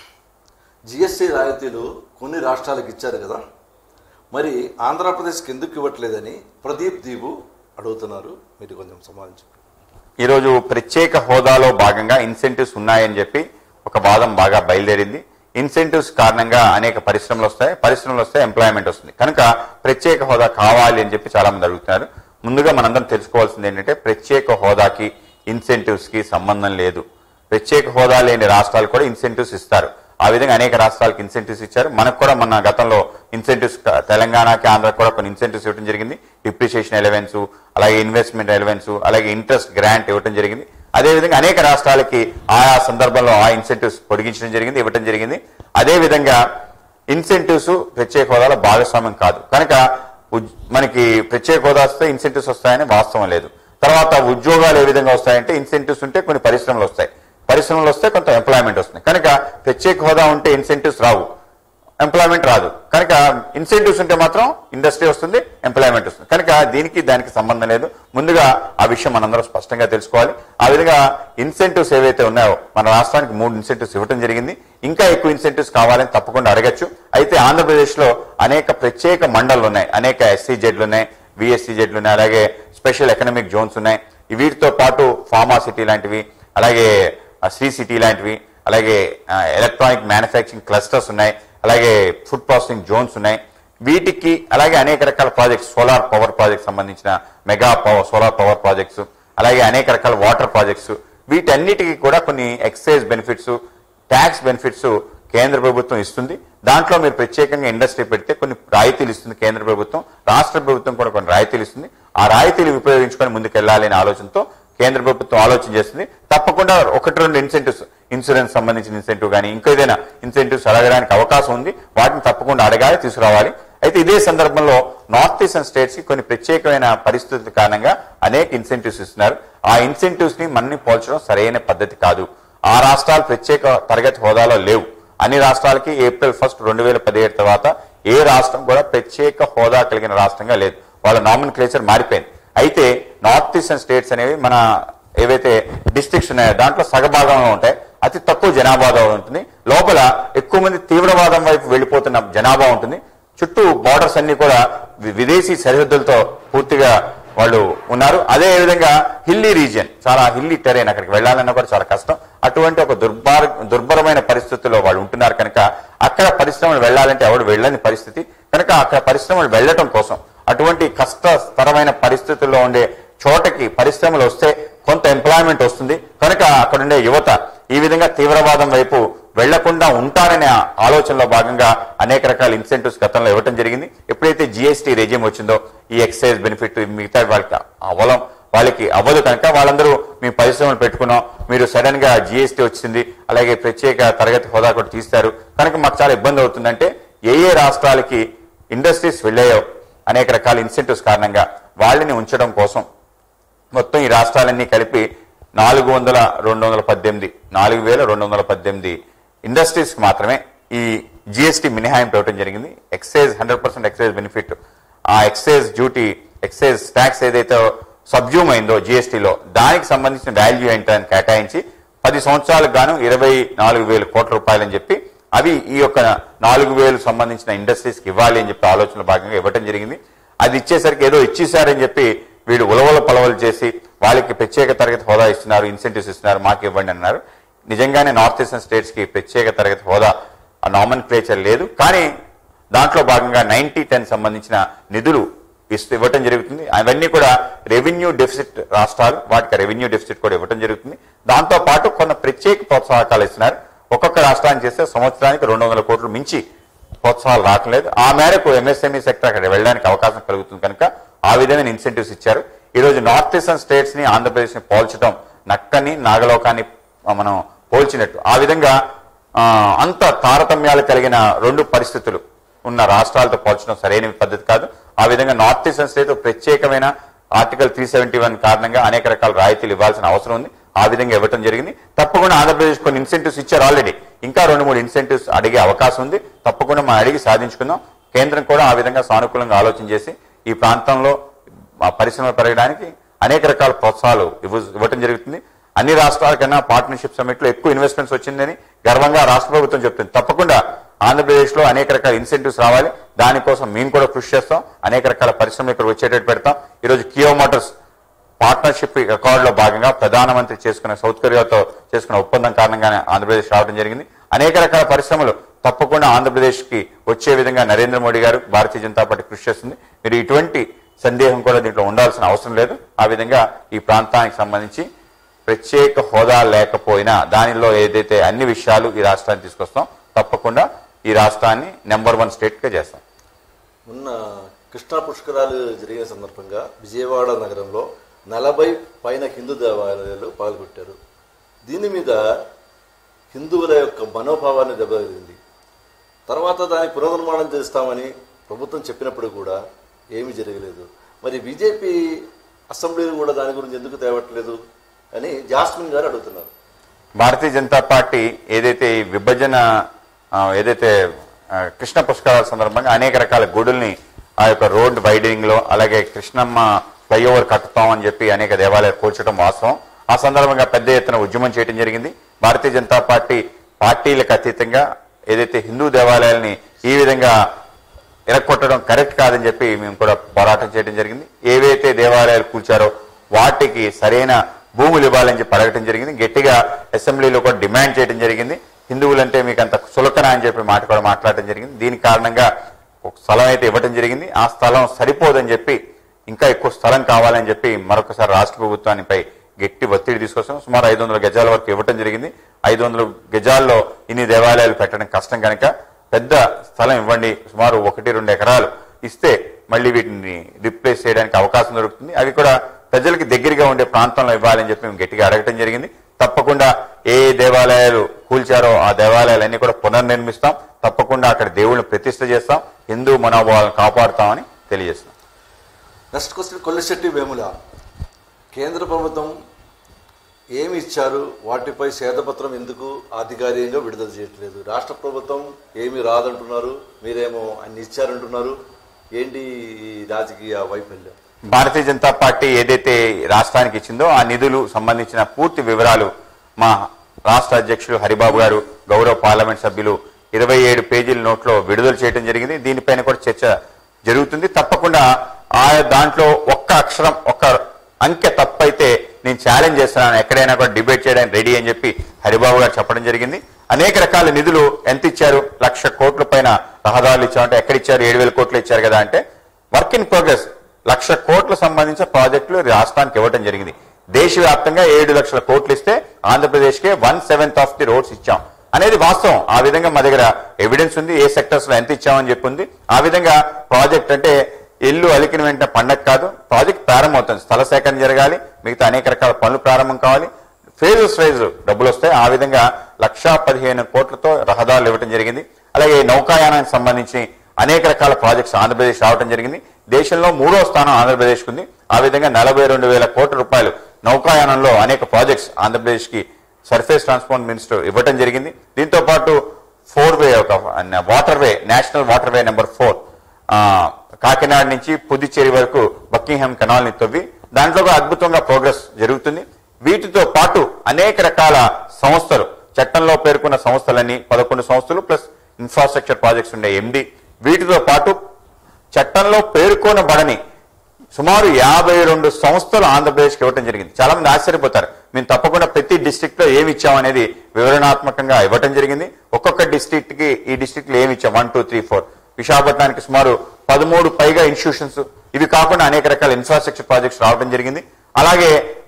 జిఎస్టీ రాయితీలు కొన్ని రాష్ట్రాలకు ఇచ్చారు కదా, మరి ఆంధ్రప్రదేశ్కి ఎందుకు ఇవ్వట్లేదని ప్రదీప్ దీపు అడుగుతున్నారు. మీరు కొంచెం సమాధానం. ఈరోజు ప్రత్యేక హోదాలో భాగంగా ఇన్సెంటివ్స్ ఉన్నాయని చెప్పి ఒక వాదం బాగా బయలుదేరింది. ఇన్సెంటివ్స్ కారణంగా అనేక పరిశ్రమలు వస్తాయి, పరిశ్రమలు వస్తే ఎంప్లాయ్మెంట్ వస్తుంది. కనుక ప్రత్యేక హోదా కావాలి అని చెప్పి చాలా మంది అడుగుతున్నారు. ముందుగా మనందరం తెలుసుకోవాల్సింది ఏంటంటే ప్రత్యేక హోదాకి ఇన్సెంటివ్స్ కి సంబంధం లేదు. ప్రత్యేక హోదా లేని రాష్ట్రాలు కూడా ఇన్సెంటివ్స్ ఇస్తారు. ఆ విధంగా అనేక రాష్ట్రాలకు ఇన్సెంటివ్స్ ఇచ్చారు. మనకు కూడా మన గతంలో ఇన్సెంటివ్స్ తెలంగాణకి, ఆంధ్రాకి కూడా కొన్ని ఇన్సెంటివ్స్ ఇవ్వడం జరిగింది. డిప్రిషియేషన్ ఎలవెన్స్, అలాగే ఇన్వెస్ట్మెంట్ ఎలవెన్స్, అలాగే ఇంట్రెస్ట్ గ్రాంట్ ఇవ్వడం జరిగింది. అదేవిధంగా అనేక రాష్ట్రాలకి ఆయా సందర్భంలో ఆ ఇన్సెంటివ్స్ పొడిగించడం జరిగింది, ఇవ్వడం జరిగింది. అదేవిధంగా ఇన్సెంటివ్స్ ప్రత్యేక హోదాలో భాగస్వామ్యం కాదు. కనుక మనకి ప్రత్యేక హోదా వస్తే ఇన్సెంటివ్స్ వస్తాయని వాస్తవం లేదు. తర్వాత ఉద్యోగాలు ఏ విధంగా వస్తాయంటే ఇంసెంటివ్స్ ఉంటే కొన్ని పరిశ్రమలు వస్తాయి, పరిశ్రమలు వస్తే కొంత ఎంప్లాయ్మెంట్ వస్తుంది. కనుక ప్రత్యేక హోదా ఉంటే ఇన్సెంటివ్స్ రావు, ఎంప్లాయ్మెంట్ రాదు. కనుక ఇన్సెంటివ్స్ ఉంటే మాత్రం ఇండస్ట్రీ వస్తుంది, ఎంప్లాయ్మెంట్ వస్తుంది. కనుక దీనికి దానికి సంబంధం లేదు. ముందుగా ఆ విషయం మనందరం స్పష్టంగా తెలుసుకోవాలి. ఆ విధంగా ఇన్సెంటివ్స్ ఏవైతే ఉన్నాయో మన రాష్ట్రానికి మూడు ఇన్సెంటివ్స్ ఇవ్వడం జరిగింది. ఇంకా ఎక్కువ ఇన్సెంటివ్స్ కావాలని తప్పకుండా అడగచ్చు. అయితే ఆంధ్రప్రదేశ్ లో అనేక ప్రత్యేక మండళ్ళు ఉన్నాయి, అనేక ఎస్సీ జెడ్లు ఉన్నాయి, విఎస్సీ జెడ్లు ఉన్నాయి, అలాగే స్పెషల్ ఎకనామిక్ జోన్స్ ఉన్నాయి. వీటితో పాటు ఫార్మా సిటీ లాంటివి, అలాగే శ్రీ సిటీ లాంటివి, అలాగే ఎలక్ట్రానిక్ మ్యానుఫ్యాక్చరింగ్ క్లస్టర్స్ ఉన్నాయి, అలాగే ఫుడ్ ప్రాసెసింగ్ జోన్స్ ఉన్నాయి. వీటికి అలాగే అనేక రకాల ప్రాజెక్ట్స్, సోలార్ పవర్ ప్రాజెక్ట్స్ సంబంధించిన mega power solar power projects, అలాగే అనేక రకాల వాటర్ ప్రాజెక్ట్స్, వీటన్నిటికీ కూడా కొన్ని ఎక్సైజ్ బెనిఫిట్స్, ట్యాక్స్ బెనిఫిట్స్ కేంద్ర ప్రభుత్వం ఇస్తుంది. దాంట్లో మీరు ప్రత్యేకంగా ఇండస్ట్రీ పెడితే కొన్ని రాయితీలు ఇస్తుంది కేంద్ర ప్రభుత్వం, రాష్ట్ర ప్రభుత్వం కూడా కొన్ని రాయితీలు ఇస్తుంది. ఆ రాయితీలు ఉపయోగించుకొని ముందుకెళ్లాలి అనే ఆలోచనతో కేంద్ర ప్రభుత్వం ఆలోచన చేస్తుంది. తప్పకుండా ఒకటి రెండు ఇన్సెంటివ్స్, ఇన్సూరెన్స్ సంబంధించిన ఇన్సెంటివ్ కానీ ఇంకో ఏదైనా ఇన్సెంటివ్స్ అడగడానికి అవకాశం ఉంది. వాటిని తప్పకుండా అడగాలి, తీసుకురావాలి. అయితే ఇదే సందర్భంలో నార్త్ ఈస్టర్న్ స్టేట్స్ కి కొన్ని ప్రత్యేకమైన పరిస్థితుల కారణంగా అనేక ఇన్సెంటివ్స్ ఇస్తున్నారు. ఆ ఇన్సెంటివ్స్ ని మనని పోల్చడం సరైన పద్ధతి కాదు. ఆ రాష్ట్రాలు ప్రత్యేక తరగతి హోదాలో లేవు. అన్ని రాష్ట్రాలకి ఏప్రిల్ ఫస్ట్ రెండు వేల పదిహేడు తర్వాత ఏ రాష్ట్రం కూడా ప్రత్యేక హోదా కలిగిన రాష్ట్రంగా లేదు. వాళ్ళ నామినిక్లేచర్ మారిపోయింది. అయితే నార్త్ ఈస్టర్న్ స్టేట్స్ అనేవి మన ఏవైతే డిస్ట్రిక్ట్స్ ఉన్నాయో దాంట్లో సగభాగంలో ఉంటాయి. అతి తక్కువ జనాభా ఉంటుంది. లోపల ఎక్కువ మంది తీవ్రవాదం వైపు వెళ్లిపోతున్న జనాభా ఉంటుంది. చుట్టూ బార్డర్స్ అన్ని కూడా విదేశీ సరిహద్దులతో పూర్తిగా వాళ్ళు ఉన్నారు. అదే విధంగా హిల్లీ రీజియన్, చాలా హిల్లీ టెరైన్, అక్కడికి వెళ్లాలన్నా కూడా చాలా కష్టం. అటువంటి ఒక దుర్భర దుర్భరమైన పరిస్థితుల్లో వాళ్ళు ఉంటున్నారు కనుక అక్కడ పరిశ్రమలు వెళ్లాలంటే ఎవరు వెళ్ళని పరిస్థితి కనుక అక్కడ పరిశ్రమలు వెళ్లటం కోసం అటువంటి కష్టతరమైన పరిస్థితుల్లో ఉండే చోటకి పరిశ్రమలు వస్తే కొంత ఎంప్లాయ్మెంట్ వస్తుంది. కనుక అక్కడుండే యువత ఈ విధంగా తీవ్రవాదం వైపు వెళ్లకుండా ఉంటారనే ఆలోచనలో భాగంగా అనేక రకాల ఇన్సెంటివ్స్ గతంలో ఇవ్వడం జరిగింది. ఎప్పుడైతే జిఎస్టీ రెజ్యూమ్ వచ్చిందో ఈ ఎక్సైజ్ బెనిఫిట్ మిగతా వాళ్ళకి అవలం వాళ్ళకి అవ్వదు కనుక వాళ్ళందరూ మేము పరిశ్రమలు పెట్టుకున్నాం, మీరు సడన్ గా జిఎస్టీ వచ్చింది, అలాగే ప్రత్యేక తరగతి హోదా కూడా తీస్తారు కనుక మాకు చాలా ఇబ్బంది అవుతుందంటే ఏ ఏ రాష్ట్రాలకి ఇండస్ట్రీస్ వెళ్ళాయో అనేక రకాల ఇన్సెంటివ్స్ కారణంగా వాళ్ళని ఉంచడం కోసం మొత్తం ఈ రాష్ట్రాలన్నీ కలిపి నాలుగు వందల రెండు వందల పద్దెనిమిది నాలుగు వేల రెండు వందల పద్దెనిమిది ఇండస్ట్రీస్ కి మాత్రమే ఈ జిఎస్టీ మినహాయింపు ఇవ్వడం జరిగింది. Excise hundred percent excise benefit, ఆ ఎక్సైజ్ డ్యూటీ ఎక్సైజ్ ట్యాక్స్ ఏదైతే సబ్జ్యూమ్ అయిందో జిఎస్టీలో దానికి సంబంధించిన వాల్యూ ఏంటని కేటాయించి పది సంవత్సరాలకు గాను ఇరవై నాలుగు వేల కోట్ల రూపాయలని చెప్పి అవి ఈ యొక్క నాలుగు వేలు సంబంధించిన ఇండస్ట్రీస్ కి ఇవ్వాలి అని చెప్పి ఆలోచనలో భాగంగా ఇవ్వడం జరిగింది. అది ఇచ్చేసరికి ఏదో ఇచ్చేసారని చెప్పి వీడు ఉలవల పలవలు చేసి వాళ్ళకి ప్రత్యేక తరగతి హోదా ఇస్తున్నారు, ఇన్సెంటివ్స్ ఇస్తున్నారు, మాకు ఇవ్వండి అన్నారు. నిజంగానే నార్త్ ఈస్టర్న్ స్టేట్స్ కి ప్రత్యేక తరగతి హోదా ఆ నామినిక్లేచర్ లేదు. కానీ దాంట్లో భాగంగా నైన్టీ టెన్ సంబంధించిన నిధులు ఇస్తూ ఇవ్వటం జరుగుతుంది. అవన్నీ కూడా రెవెన్యూ డెఫిసిట్ రాష్ట్రాలు, వాటికి రెవెన్యూ డెఫిసిట్ కూడా ఇవ్వటం జరుగుతుంది. దాంతో పాటు కొన్ని ప్రత్యేక ప్రోత్సాహకాలు ఇస్తున్నారు. ఒక్కొక్క రాష్ట్రానికి చేస్తే సంవత్సరానికి రెండు వందల కోట్లు మించి ప్రోత్సాహాలు రావట్లేదు. ఆ మేరకు ఎంఎస్ఎంఈ సెక్టర్ అక్కడ వెళ్ళడానికి అవకాశం కలుగుతుంది కనుక ఆ విధమైన ఇన్సెంటివ్స్ ఇచ్చారు. ఈ రోజు నార్త్ ఈస్టర్న్ స్టేట్స్ ని ఆంధ్రప్రదేశ్ ని పోల్చడం నక్కని నాగలోకాన్ని మనం పోల్చినట్టు. ఆ విధంగా అంత తారతమ్యాలు కలిగిన రెండు పరిస్థితులు ఉన్న రాష్ట్రాలతో పోల్చడం సరైన పద్ధతి కాదు. ఆ విధంగా నార్త్ ఈస్టర్న్ స్టేట్ ప్రత్యేకమైన ఆర్టికల్ త్రీ సెవెంటీ వన్ కారణంగా అనేక రకాల రాయితీలు ఇవ్వాల్సిన అవసరం ఉంది. ఆ విధంగా ఇవ్వడం జరిగింది. తప్పకుండా ఆంధ్రప్రదేశ్ కొన్ని ఇన్సెంటివ్స్ ఇచ్చారు ఆల్రెడీ. ఇంకా రెండు మూడు ఇన్సెంటివ్స్ అడిగే అవకాశం ఉంది. తప్పకుండా మనం అడిగి సాధించుకుందాం. కేంద్రం కూడా ఆ విధంగా సానుకూలంగా ఆలోచన చేసి ఈ ప్రాంతంలో పరిశ్రమలు పెరగడానికి అనేక రకాల ప్రోత్సాహాలు ఇవ్వటం జరుగుతుంది. అన్ని రాష్ట్రాల కన్నా పార్ట్నర్షిప్ సమిట్ లో ఎక్కువ ఇన్వెస్ట్మెంట్స్ వచ్చిందని గర్వంగా రాష్ట్ర ప్రభుత్వం చెప్తుంది. తప్పకుండా ఆంధ్రప్రదేశ్ లో అనేక రకాల ఇన్సెంటివ్స్ రావాలి. దానికోసం మేము కూడా కృషి చేస్తాం. అనేక రకాల పరిశ్రమలు ఇక్కడ వచ్చేటట్టు పెడతాం. ఈరోజు కియో మోటార్స్ పార్ట్నర్షిప్ అకార్డ్ లో భాగంగా ప్రధానమంత్రి చేసుకున్న సౌత్ కొరియాతో చేసుకున్న ఒప్పందం కారణంగానే ఆంధ్రప్రదేశ్ రావడం జరిగింది. అనేక రకాల పరిశ్రమలు తప్పకుండా ఆంధ్రప్రదేశ్ కి వచ్చే విధంగా నరేంద్ర మోడీ గారు భారతీయ జనతా పార్టీ కృషి చేస్తుంది. మీరు ఇటువంటి సందేహం కూడా దీంట్లో ఉండాల్సిన అవసరం లేదు. ఆ విధంగా ఈ ప్రాంతానికి సంబంధించి ప్రత్యేక హోదా లేకపోయినా దానిలో ఏదైతే అన్ని విషయాలు ఈ రాష్ట్రాన్ని తీసుకొస్తాం, తప్పకుండా ఈ రాష్ట్రాన్ని నెంబర్ వన్ స్టేట్ గా చేస్తాం. మొన్న కృష్ణా పుష్కరాలు జరిగిన సందర్భంగా విజయవాడ నగరంలో నలభై పైన హిందూ దేవాలయాలు పాల్గొట్టారు. దీని మీద హిందువుల యొక్క మనోభావాన్ని దెబ్బతింది. తర్వాత దానికి పునర్నిర్మాణం చేస్తామని ప్రభుత్వం చెప్పినప్పుడు కూడా ఏమీ జరగలేదు. మరి బీజేపీ అసెంబ్లీలు కూడా దాని గురించి ఎందుకు తేవట్లేదు అని జాస్మిన్ గారు అడుగుతున్నారు. భారతీయ జనతా పార్టీ ఏదైతే విభజన ఏదైతే కృష్ణ పుష్కరాల సందర్భంగా అనేక రకాల గుడుల్ని ఆ యొక్క రోడ్ వైడనింగ్ లో అలాగే కృష్ణమ్మ ఫ్లైఓవర్ కట్టుతాం అని చెప్పి అనేక దేవాలయాలు కూర్చడం వాస్తవం. ఆ సందర్భంగా పెద్ద ఎత్తున ఉద్యమం చేయడం జరిగింది. భారతీయ జనతా పార్టీ పార్టీలకు అతీతంగా ఏదైతే హిందూ దేవాలయాల్ని ఈ విధంగా ఎరక్కొట్టడం కరెక్ట్ కాదని చెప్పి మేము కూడా పోరాటం చేయడం జరిగింది. ఏవైతే దేవాలయాలు కూల్చారో వాటికి సరైన భూములు ఇవ్వాలని చెప్పి అడగటం జరిగింది. గట్టిగా అసెంబ్లీలో కూడా డిమాండ్ చేయడం జరిగింది. హిందువులంటే మీకు అంత సులకన అని చెప్పి మాట కూడా మాట్లాడటం జరిగింది. దీని కారణంగా ఒక స్థలం అయితే ఇవ్వడం జరిగింది. ఆ స్థలం సరిపోదని చెప్పి ఇంకా ఎక్కువ స్థలం కావాలని చెప్పి మరొకసారి రాష్ట్ర ప్రభుత్వానిపై గట్టి ఒత్తిడి తీసుకొస్తాం. సుమారు ఐదు వందల గజాల వరకు ఇవ్వటం జరిగింది. ఐదు వందల గజాల్లో ఇన్ని దేవాలయాలు పెట్టడం కష్టం కనుక పెద్ద స్థలం ఇవ్వండి, సుమారు ఒకటి రెండు ఎకరాలు ఇస్తే మళ్ళీ వీటిని రిప్లేస్ చేయడానికి అవకాశం దొరుకుతుంది. అవి కూడా ప్రజలకి దగ్గరగా ఉండే ప్రాంతంలో ఇవ్వాలని చెప్పి మేము గట్టిగా అడగటం జరిగింది. తప్పకుండా ఏ దేవాలయాలు కూల్చారో ఆ దేవాలయాలన్నీ కూడా పునర్నిర్మిస్తాం. తప్పకుండా అక్కడ దేవుళ్ళని ప్రతిష్ఠ చేస్తాం. హిందూ మనోభావాలను కాపాడుతామని తెలియజేస్తాం. Next question Kollisetti Vemula. కేంద్ర ప్రభుత్వం ఏమి ఇచ్చారు, వాటిపై శ్వేతపత్రం ఎందుకు అధికారికంగా విడుదల చేయట్లేదు? రాష్ట్ర ప్రభుత్వం ఏమి రాదంటున్నారు, మీరేమో అన్ని ఇచ్చారంటున్నారు. ఏంటి ఈ రాజకీయ వైఫల్యం? భారతీయ జనతా పార్టీ ఏదైతే రాష్ట్రానికి ఇచ్చిందో ఆ నిధులు సంబంధించిన పూర్తి వివరాలు మా రాష్ట్ర అధ్యక్షులు హరిబాబు గారు, గౌరవ పార్లమెంట్ సభ్యులు ఇరవై ఏడు పేజీల నోట్లో విడుదల చేయడం జరిగింది. దీనిపైన కూడా చర్చ జరుగుతుంది. తప్పకుండా ఆ దాంట్లో ఒక్క అక్షరం ఒక్క అంకె తప్పైతే నేను ఛాలెంజ్ చేస్తున్నాను, ఎక్కడైనా కూడా డిబేట్ చేయడానికి రెడీ అని చెప్పి హరిబాబు గారు చెప్పడం జరిగింది. అనేక రకాల నిధులు ఎంత ఇచ్చారు? లక్ష కోట్ల పైన రహదారులు ఇచ్చామంటే ఎక్కడ ఇచ్చారు? ఏడు వేల కోట్లు ఇచ్చారు కదా అంటే వర్క్ ఇన్ ప్రోగ్రెస్ లక్ష కోట్ల సంబంధించిన ప్రాజెక్టులు రాష్ట్రానికి ఇవ్వడం జరిగింది. దేశవ్యాప్తంగా ఏడు లక్షల కోట్లు ఇస్తే ఆంధ్రప్రదేశ్ కే one seventh of the roads ఇచ్చాం అనేది వాస్తవం. ఆ విధంగా మా దగ్గర ఎవిడెన్స్ ఉంది, ఏ సెక్టర్స్ లో ఎంత ఇచ్చామని చెప్పి ఉంది. ఆ విధంగా ప్రాజెక్ట్ అంటే ఇల్లు అలికిన వెంటనే పండగ కాదు, ప్రాజెక్ట్ ప్రారంభమవుతుంది. స్థల సేకరణ జరగాలి, మిగతా అనేక రకాల పనులు ప్రారంభం కావాలి, ఫేజెస్ వైజ్ డబ్బులు వస్తాయి. ఆ విధంగా లక్షా పదిహేను కోట్లతో రహదారులు ఇవ్వడం జరిగింది. అలాగే నౌకాయానానికి సంబంధించి అనేక రకాల ప్రాజెక్ట్స్ ఆంధ్రప్రదేశ్ రావడం జరిగింది. దేశంలో మూడో స్థానం ఆంధ్రప్రదేశ్ ఉంది. ఆ విధంగా నలభై రెండు వేల కోట్ల రూపాయలు నౌకాయానంలో అనేక ప్రాజెక్ట్స్ ఆంధ్రప్రదేశ్ కి సర్ఫేస్ ట్రాన్స్పోర్ట్ మినిస్టర్ ఇవ్వడం జరిగింది. దీంతో పాటు ఫోర్ వే ఒక water way, national water way number four Kakinada నుంచి పుదుచ్చేరి వరకు బకింగ్హామ్ కెనాల్ ని తవ్వి దాంట్లో కూడా అద్భుతంగా ప్రోగ్రెస్ జరుగుతుంది. వీటితో పాటు అనేక రకాల సంస్థలు, చట్టంలో పేర్కొన్న సంస్థలన్నీ పదకొండు సంస్థలు ప్లస్ ఇన్ఫ్రాస్ట్రక్చర్ ప్రాజెక్ట్స్ ఉండే ఎండి, వీటితో పాటు చట్టంలో పేర్కొనబడని సుమారు యాభై రెండు సంస్థలు ఆంధ్రప్రదేశ్కి ఇవ్వడం జరిగింది. చాలా మంది ఆశ్చర్యపోతారు. మేము తప్పకుండా ప్రతి డిస్ట్రిక్ట్ లో ఏమి ఇచ్చామనేది వివరణాత్మకంగా ఇవ్వడం జరిగింది. ఒక్కొక్క డిస్ట్రిక్ట్ కి ఈ డిస్ట్రిక్ట్ లో ఏమి ఇచ్చాం, వన్ టూ త్రీ ఫోర్ విశాఖపట్నానికి సుమారు పదమూడు పైగా ఇన్స్టిట్యూషన్స్, ఇవి కాకుండా అనేక రకాల ఇన్ఫ్రాస్ట్రక్చర్ ప్రాజెక్ట్స్ రావడం జరిగింది. అలాగే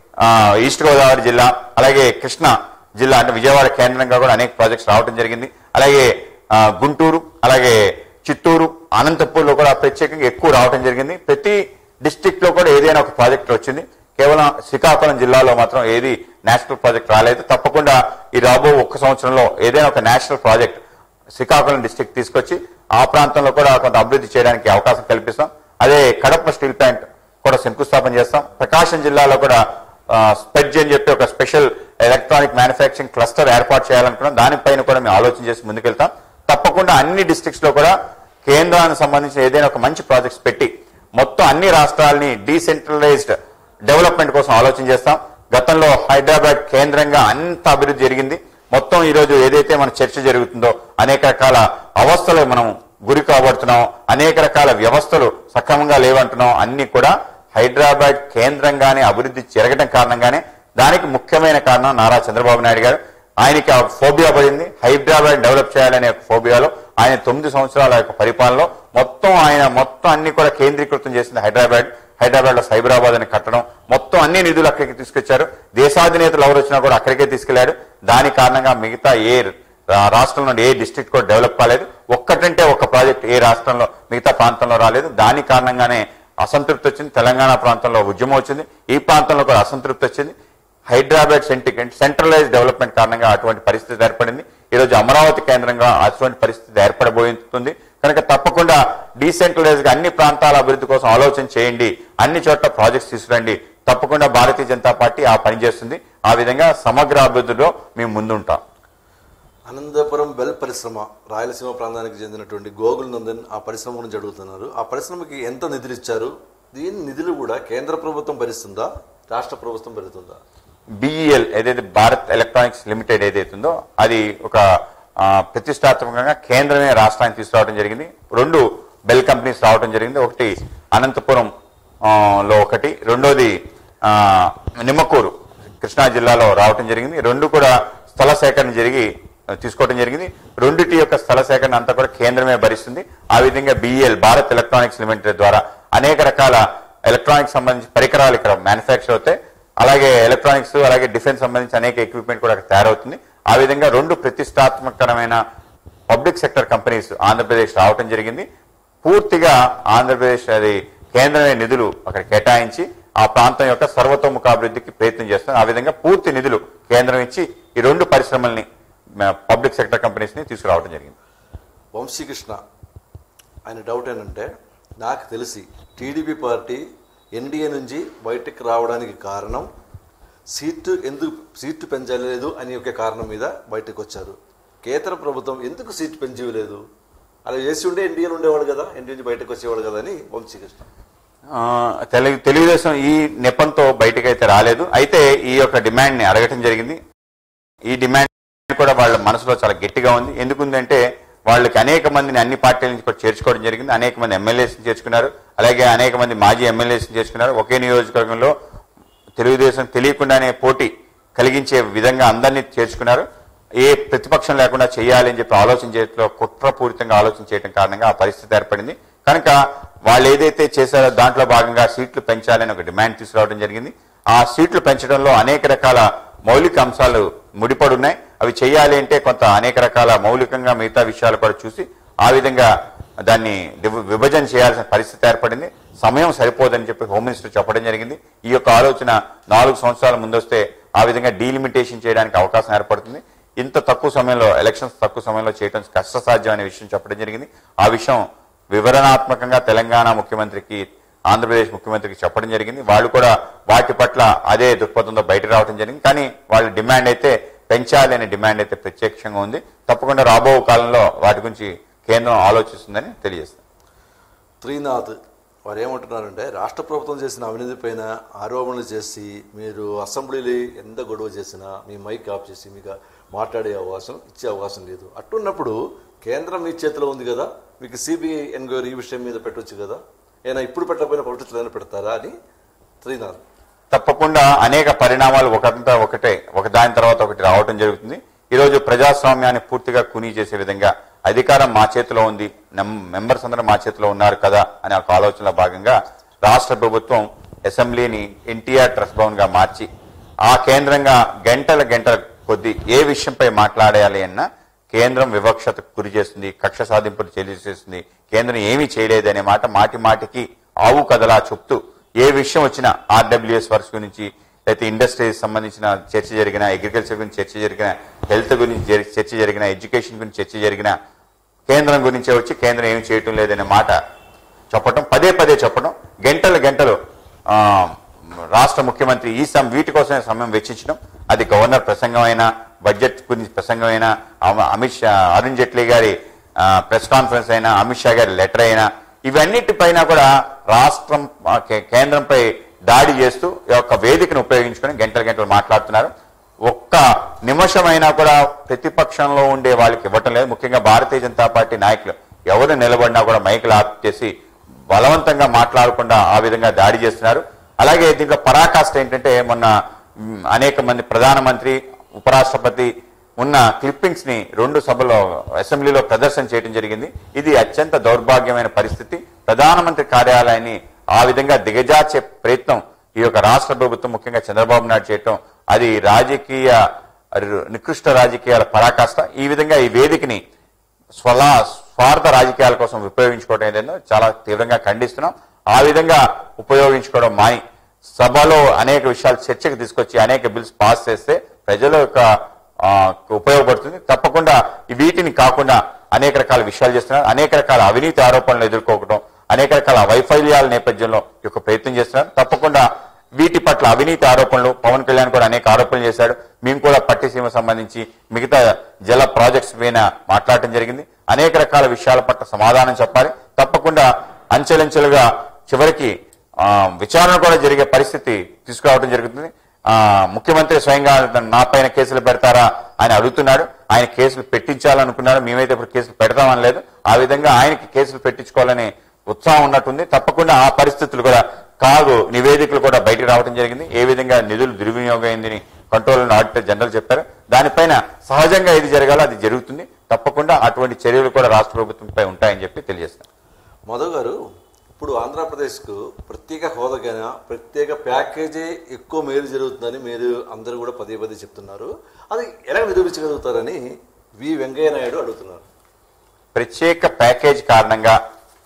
ఈస్ట్ గోదావరి జిల్లా, అలాగే కృష్ణా జిల్లా అంటే విజయవాడ కేంద్రంగా కూడా అనేక ప్రాజెక్ట్స్ రావడం జరిగింది. అలాగే గుంటూరు, అలాగే చిత్తూరు, అనంతపూర్లో కూడా ప్రత్యేకంగా ఎక్కువ రావడం జరిగింది. ప్రతి డిస్ట్రిక్ట్ లో కూడా ఏదైనా ఒక ప్రాజెక్ట్ వచ్చింది. కేవలం శ్రీకాకుళం జిల్లాలో మాత్రం ఏది నేషనల్ ప్రాజెక్ట్ రాలేదు. తప్పకుండా ఈ రాబో ఒక్క సంవత్సరంలో ఏదైనా ఒక నేషనల్ ప్రాజెక్ట్ శ్రీకాకుళం డిస్ట్రిక్ట్ తీసుకొచ్చి ఆ ప్రాంతంలో కూడా కొంత అభివృద్ధి చేయడానికి అవకాశం కల్పిస్తాం. అదే కడప స్టీల్ ప్లాంట్ కూడా శంకుస్థాపన చేస్తాం. ప్రకాశం జిల్లాలో కూడా స్పెడ్జ్ అని చెప్పి ఒక స్పెషల్ ఎలక్ట్రానిక్ మ్యానుఫ్యాక్చరింగ్ క్లస్టర్ ఏర్పాటు చేయాలనుకున్నాం. దానిపైన కూడా మేము ఆలోచన చేసి ముందుకెళ్తాం. తప్పకుండా అన్ని డిస్ట్రిక్ట్స్ లో కూడా కేంద్రానికి సంబంధించిన ఏదైనా ఒక మంచి ప్రాజెక్ట్స్ పెట్టి మొత్తం అన్ని రాష్ట్రాలని డీసెంట్రలైజ్డ్ డెవలప్మెంట్ కోసం ఆలోచన చేస్తాం. గతంలో హైదరాబాద్ కేంద్రంగా అంత అభివృద్ధి జరిగింది. మొత్తం ఈ రోజు ఏదైతే మన చర్చ జరుగుతుందో అనేక రకాల అవస్థలు మనం గురి కాబడుతున్నాం, అనేక రకాల వ్యవస్థలు సక్రమంగా లేవంటున్నాం. అన్ని కూడా హైదరాబాద్ కేంద్రంగానే అభివృద్ధి జరగడం కారణంగానే. దానికి ముఖ్యమైన కారణం నారా చంద్రబాబు నాయుడు గారు. ఆయనకి ఆ ఫోబియా పడింది, హైదరాబాద్ డెవలప్ చేయాలనే ఫోబియాలో. ఆయన తొమ్మిది సంవత్సరాల యొక్క పరిపాలనలో మొత్తం ఆయన మొత్తం అన్ని కూడా కేంద్రీకృతం చేసింది హైదరాబాద్. హైదరాబాద్ లో సైబరాబాద్ అని కట్టడం, మొత్తం అన్ని నిధులు అక్కడికి తీసుకొచ్చారు. దేశాధినేతలు ఎవరు వచ్చినా కూడా అక్కడికే తీసుకెళ్లారు. దాని కారణంగా మిగతా ఏ రాష్ట్రం నుండి ఏ డిస్ట్రిక్ట్ కూడా డెవలప్ కాలేదు. ఒక్కటంటే ఒక ప్రాజెక్ట్ ఏ రాష్ట్రంలో మిగతా ప్రాంతంలో రాలేదు. దాని కారణంగానే అసంతృప్తి వచ్చింది. తెలంగాణ ప్రాంతంలో ఉద్యమం వచ్చింది, ఈ ప్రాంతంలో కూడా అసంతృప్తి వచ్చింది. హైదరాబాద్ సెంటిమెంట్ సెంట్రలైజ్ డెవలప్మెంట్ కారణంగా అటువంటి పరిస్థితి ఏర్పడింది. ఈ రోజు అమరావతి కేంద్రంగా అటువంటి పరిస్థితి ఏర్పడబోతుంది. కనుక తప్పకుండా డీసెంట్రలైజ్ గా అన్ని ప్రాంతాల అభివృద్ధి కోసం ఆలోచన చేయండి, అన్ని చోట్ల ప్రాజెక్ట్స్ తీసుకురండి. తప్పకుండా భారతీయ జనతా పార్టీ ఆ పని చేస్తుంది. ఆ విధంగా సమగ్ర అభివృద్ధిలో మేము ముందుంటాం. అనంతపురం బెల్ పరిశ్రమ రాయలసీమ ప్రాంతానికి చెందినటువంటి గోగుల్ నందన్ ఆ పరిశ్రమ గురించి అడుగుతున్నారు. ఆ పరిశ్రమకి ఎంత నిధులు ఇచ్చారు? దీని నిధులు కూడా కేంద్ర ప్రభుత్వం భరిస్తుందా, రాష్ట్ర ప్రభుత్వం భరిస్తుందా? బిఈఎల్ ఏదైతే భారత్ ఎలక్ట్రానిక్స్ లిమిటెడ్ ఏదైతుందో అది ఒక ప్రతిష్టాత్మకంగా కేంద్రమే రాష్ట్రానికి తీసుకురావడం జరిగింది. రెండు బెల్ కంపెనీస్ రావడం జరిగింది. ఒకటి అనంతపురం లో ఒకటి, రెండోది నిమ్మకూరు కృష్ణా జిల్లాలో రావడం జరిగింది. రెండు కూడా స్థల సేకరణ జరిగి తీసుకోవడం జరిగింది. రెండిటి యొక్క స్థల సేకరణ అంతా కూడా కేంద్రమే భరిస్తుంది. ఆ విధంగా బిఈఎల్ భారత్ ఎలక్ట్రానిక్స్ లిమిటెడ్ ద్వారా అనేక రకాల ఎలక్ట్రానిక్స్ సంబంధించి పరికరాలు ఇక్కడ మ్యానుఫ్యాక్చర్ అవుతాయి. అలాగే ఎలక్ట్రానిక్స్, అలాగే డిఫెన్స్ సంబంధించి అనేక ఎక్విప్మెంట్ కూడా అక్కడ తయారవుతుంది. ఆ విధంగా రెండు ప్రతిష్టాత్మకమైన పబ్లిక్ సెక్టర్ కంపెనీస్ ఆంధ్రప్రదేశ్ రావడం జరిగింది. పూర్తిగా ఆంధ్రప్రదేశ్ అది కేంద్రమే నిధులు అక్కడ కేటాయించి ఆ ప్రాంతం యొక్క సర్వతోముఖాభివృద్ధికి ప్రయత్నం చేస్తున్నారు. ఆ విధంగా పూర్తి నిధులు కేంద్రం ఇచ్చి ఈ రెండు పరిశ్రమల్ని పబ్లిక్ సెక్టర్ కంపెనీస్ ని తీసుకురావడం జరిగింది. వంశీకృష్ణ ఆయన డౌట్ ఏంటంటే, నాకు తెలిసి టీడీపీ పార్టీ ఎన్డీఏ నుంచి బయటకు రావడానికి కారణం సీటు ఎందుకు సీటు పెంచలేదు అని ఒక కారణం మీద బయటకు వచ్చారు. కేంద్ర ప్రభుత్వం ఎందుకు సీటు పెంచలేదు? అలా చేసి ఉంటే ఎన్డీఏ ఉండేవాడు కదా, ఎన్డీఏ నుంచి బయటకు వచ్చేవాడు కదా అని వంశీకృష్ణ. తెలుగు తెలుగుదేశం ఈ నెపంతో బయటకైతే రాలేదు. అయితే ఈ యొక్క డిమాండ్ ని అడగటం జరిగింది. ఈ డిమాండ్ కూడా వాళ్ళ మనసులో చాలా గట్టిగా ఉంది. ఎందుకుందంటే వాళ్ళకి అనేక మందిని అన్ని పార్టీల నుంచి కూడా చేర్చుకోవడం జరిగింది. అనేక మంది ఎమ్మెల్యేస్ని చేర్చుకున్నారు, అలాగే అనేక మంది మాజీ ఎమ్మెల్యేస్ని చేర్చుకున్నారు. ఒకే నియోజకవర్గంలో తెలుగుదేశం తెలియకుండానే పోటీ కలిగించే విధంగా అందరినీ చేర్చుకున్నారు. ఏ ప్రతిపక్షం లేకుండా చేయాలి అని చెప్పి ఆలోచన చేయడంలో కుట్రపూరితంగా ఆలోచన చేయడం కారణంగా ఆ పరిస్థితి ఏర్పడింది. కనుక వాళ్ళు ఏదైతే చేశారో దాంట్లో భాగంగా సీట్లు పెంచాలని ఒక డిమాండ్ తీసుకురావడం జరిగింది. ఆ సీట్లు పెంచడంలో అనేక రకాల మౌలిక అంశాలు ముడిపడి ఉన్నాయి. అవి చేయాలి అంటే కొంత అనేక రకాల మౌలికంగా మిగతా విషయాలు కూడా చూసి ఆ విధంగా దాన్ని విభజన చేయాల్సిన పరిస్థితి ఏర్పడింది. సమయం సరిపోదని చెప్పి హోమ్ మినిస్టర్ చెప్పడం జరిగింది. ఈ యొక్క ఆలోచన నాలుగు సంవత్సరాల ముందొస్తే ఆ విధంగా డీలిమిటేషన్ చేయడానికి అవకాశం ఏర్పడుతుంది. ఇంత తక్కువ సమయంలో ఎలక్షన్స్ తక్కువ సమయంలో చేయడం కష్టసాధ్యం అనే విషయం చెప్పడం జరిగింది. ఆ విషయం వివరణాత్మకంగా తెలంగాణ ముఖ్యమంత్రికి, ఆంధ్రప్రదేశ్ ముఖ్యమంత్రికి చెప్పడం జరిగింది. వాళ్ళు కూడా వాటి పట్ల అదే దృక్పథంతో బయట రావడం జరిగింది. కానీ వాళ్ళ డిమాండ్ అయితే పెంచాలి అనే డిమాండ్ అయితే ప్రత్యక్షంగా ఉంది. తప్పకుండా రాబో కాలంలో వాటి గురించి కేంద్రం ఆలోచిస్తుందని తెలియజేస్తారు. త్రీనాథ్ వారు ఏమంటున్నారంటే, రాష్ట్ర ప్రభుత్వం చేసిన అవినీతి పైన ఆరోపణలు చేసి మీరు అసెంబ్లీలో ఎంత గొడవ చేసినా మీ మైక్ ఆఫ్ చేసి మీకు మాట్లాడే అవకాశం ఇచ్చే అవకాశం లేదు. అట్టున్నప్పుడు కేంద్రం మీ చేతిలో ఉంది కదా, మీకు సిబిఐ ఎంక్వైరీ ఈ విషయం మీద పెట్టవచ్చు కదా, ఏమైనా ఇప్పుడు పెట్టకపోయినా భవిష్యత్తులో పెడతారా అని త్రీనాథ్. తప్పకుండా అనేక పరిణామాలు ఒకటంతా ఒకటే ఒకదాని తర్వాత ఒకటి రావడం జరుగుతుంది. ఈరోజు ప్రజాస్వామ్యాన్ని పూర్తిగా కునీ చేసే విధంగా అధికారం మా చేతిలో ఉంది, మెంబర్స్ అందరూ మా చేతిలో ఉన్నారు కదా అనే ఒక ఆలోచనలో భాగంగా రాష్ట్ర ప్రభుత్వం అసెంబ్లీని ఎన్టీఆర్ ట్రస్ట్ భవన్ గా మార్చి ఆ కేంద్రంగా గంటల గంటల కొద్ది ఏ విషయంపై మాట్లాడాలి అన్నా కేంద్రం వివక్షతకు గురి చేస్తుంది, కక్ష సాధింపులు చేస్తుంది. కేంద్రం ఏమీ చేయలేదనే మాట మాటి మాటికి ఆవు కథలా చెప్తూ ఏ విషయం వచ్చినా ఆర్డబ్ల్యూఎస్ వర్క్స్ గురించి, లేకపోతే ఇండస్ట్రీస్ సంబంధించిన చర్చ జరిగిన, అగ్రికల్చర్ గురించి చర్చ జరిగిన, హెల్త్ గురించి చర్చ జరిగిన, ఎడ్యుకేషన్ గురించి చర్చ జరిగిన కేంద్రం గురించే వచ్చి కేంద్రం ఏమి చేయటం లేదనే మాట చెప్పటం, పదే పదే చెప్పడం, గంటలు గంటలు రాష్ట్ర ముఖ్యమంత్రి ఈ సమ వీటి కోసమే సమయం వెచ్చించడం. అది గవర్నర్ ప్రసంగం అయినా, బడ్జెట్ గురించి ప్రసంగం అయినా, అమిత్ షా అరుణ్ జైట్లీ గారి ప్రెస్ కాన్ఫరెన్స్ అయినా, అమిత్ షా గారి లెటర్ అయినా, ఇవన్నిటిపైన కూడా రాష్ట్రం కేంద్రంపై దాడి చేస్తూ ఈ యొక్క వేదికను ఉపయోగించుకొని గంటల గంటలు మాట్లాడుతున్నారు. ఒక్క నిమిషమైనా కూడా ప్రతిపక్షంలో ఉండే వాళ్ళకి ఇవ్వటం లేదు. ముఖ్యంగా భారతీయ జనతా పార్టీ నాయకులు ఎవరు నిలబడినా కూడా మైకులు ఆఫ్ చేసి బలవంతంగా మాట్లాడకుండా ఆ విధంగా దాడి చేస్తున్నారు. అలాగే దీంట్లో పరాకాష్ట ఏంటంటే, మొన్న అనేక మంది ప్రధానమంత్రి, ఉపరాష్ట్రపతి ఉన్న క్లిప్పింగ్స్ ని రెండు సభలో అసెంబ్లీలో ప్రదర్శన చేయడం జరిగింది. ఇది అత్యంత దౌర్భాగ్యమైన పరిస్థితి. ప్రధానమంత్రి కార్యాలయాన్ని ఆ విధంగా దిగజార్చే ప్రయత్నం ఈ యొక్క రాష్ట్ర ప్రభుత్వం, ముఖ్యంగా చంద్రబాబు నాయుడు చేయటం, అది రాజకీయ నికృష్ట రాజకీయాల పరాకాష్ట. ఈ విధంగా ఈ వేదికని స్వలా స్వార్థ రాజకీయాల కోసం ఉపయోగించుకోవడం ఏదైనా చాలా తీవ్రంగా ఖండిస్తున్నాం. ఆ విధంగా ఉపయోగించుకోవడం మాని సభలో అనేక విషయాలు చర్చకు తీసుకొచ్చి అనేక బిల్స్ పాస్ చేస్తే ప్రజల యొక్క ఉపయోగపడుతుంది. తప్పకుండా వీటిని కాకుండా అనేక రకాల విషయాలు చేస్తున్నారు. అనేక రకాల అవినీతి ఆరోపణలు ఎదుర్కోవడం, అనేక రకాల వైఫల్యాల నేపథ్యంలో ఈ యొక్క ప్రయత్నం చేస్తున్నారు. తప్పకుండా వీటి పట్ల అవినీతి ఆరోపణలు, పవన్ కళ్యాణ్ కూడా అనేక ఆరోపణలు చేశాడు. మేము కూడా పట్టిసీమ సంబంధించి మిగతా జల ప్రాజెక్ట్స్ పైన మాట్లాడటం జరిగింది. అనేక రకాల విషయాల పట్ల సమాధానం చెప్పాలి. తప్పకుండా అంచెలంచెలుగా చివరికి విచారణ కూడా జరిగే పరిస్థితి తీసుకురావడం జరుగుతుంది. ఆ ముఖ్యమంత్రి స్వయంగా నా పైన కేసులు పెడతారా ఆయన అడుగుతున్నాడు. ఆయన కేసులు పెట్టించాలనుకున్నాడు. మేమైతే ఇప్పుడు కేసులు పెడతామని లేదు. ఆ విధంగా ఆయనకి కేసులు పెట్టించుకోవాలని ఉత్సాహం ఉన్నట్టుంది. తప్పకుండా ఆ పరిస్థితులు కూడా కాదు నివేదికలు కూడా బయటకు రావడం జరిగింది. ఏ విధంగా నిధులు దుర్వినియోగం అయిందని కంట్రోలర్ ఆడిటర్ జనరల్ చెప్పారు. దానిపైన సహజంగా ఇది జరగాలో అది జరుగుతుంది. తప్పకుండా అటువంటి చర్యలు కూడా రాష్ట్ర ప్రభుత్వంపై ఉంటాయని చెప్పి తెలియజేస్తారు. మధవ్ గారు, ఇప్పుడు ఆంధ్రప్రదేశ్కు ప్రత్యేక హోదాకైనా ప్రత్యేక ప్యాకేజీ ఎక్కువ మేలు జరుగుతుందని మీరు అందరూ కూడా పదే పదే చెప్తున్నారు. అది ఎలా నిరూపించగలుగుతారని వి వెంకయ్య నాయుడు అడుగుతున్నారు. ప్రత్యేక ప్యాకేజ్ కారణంగా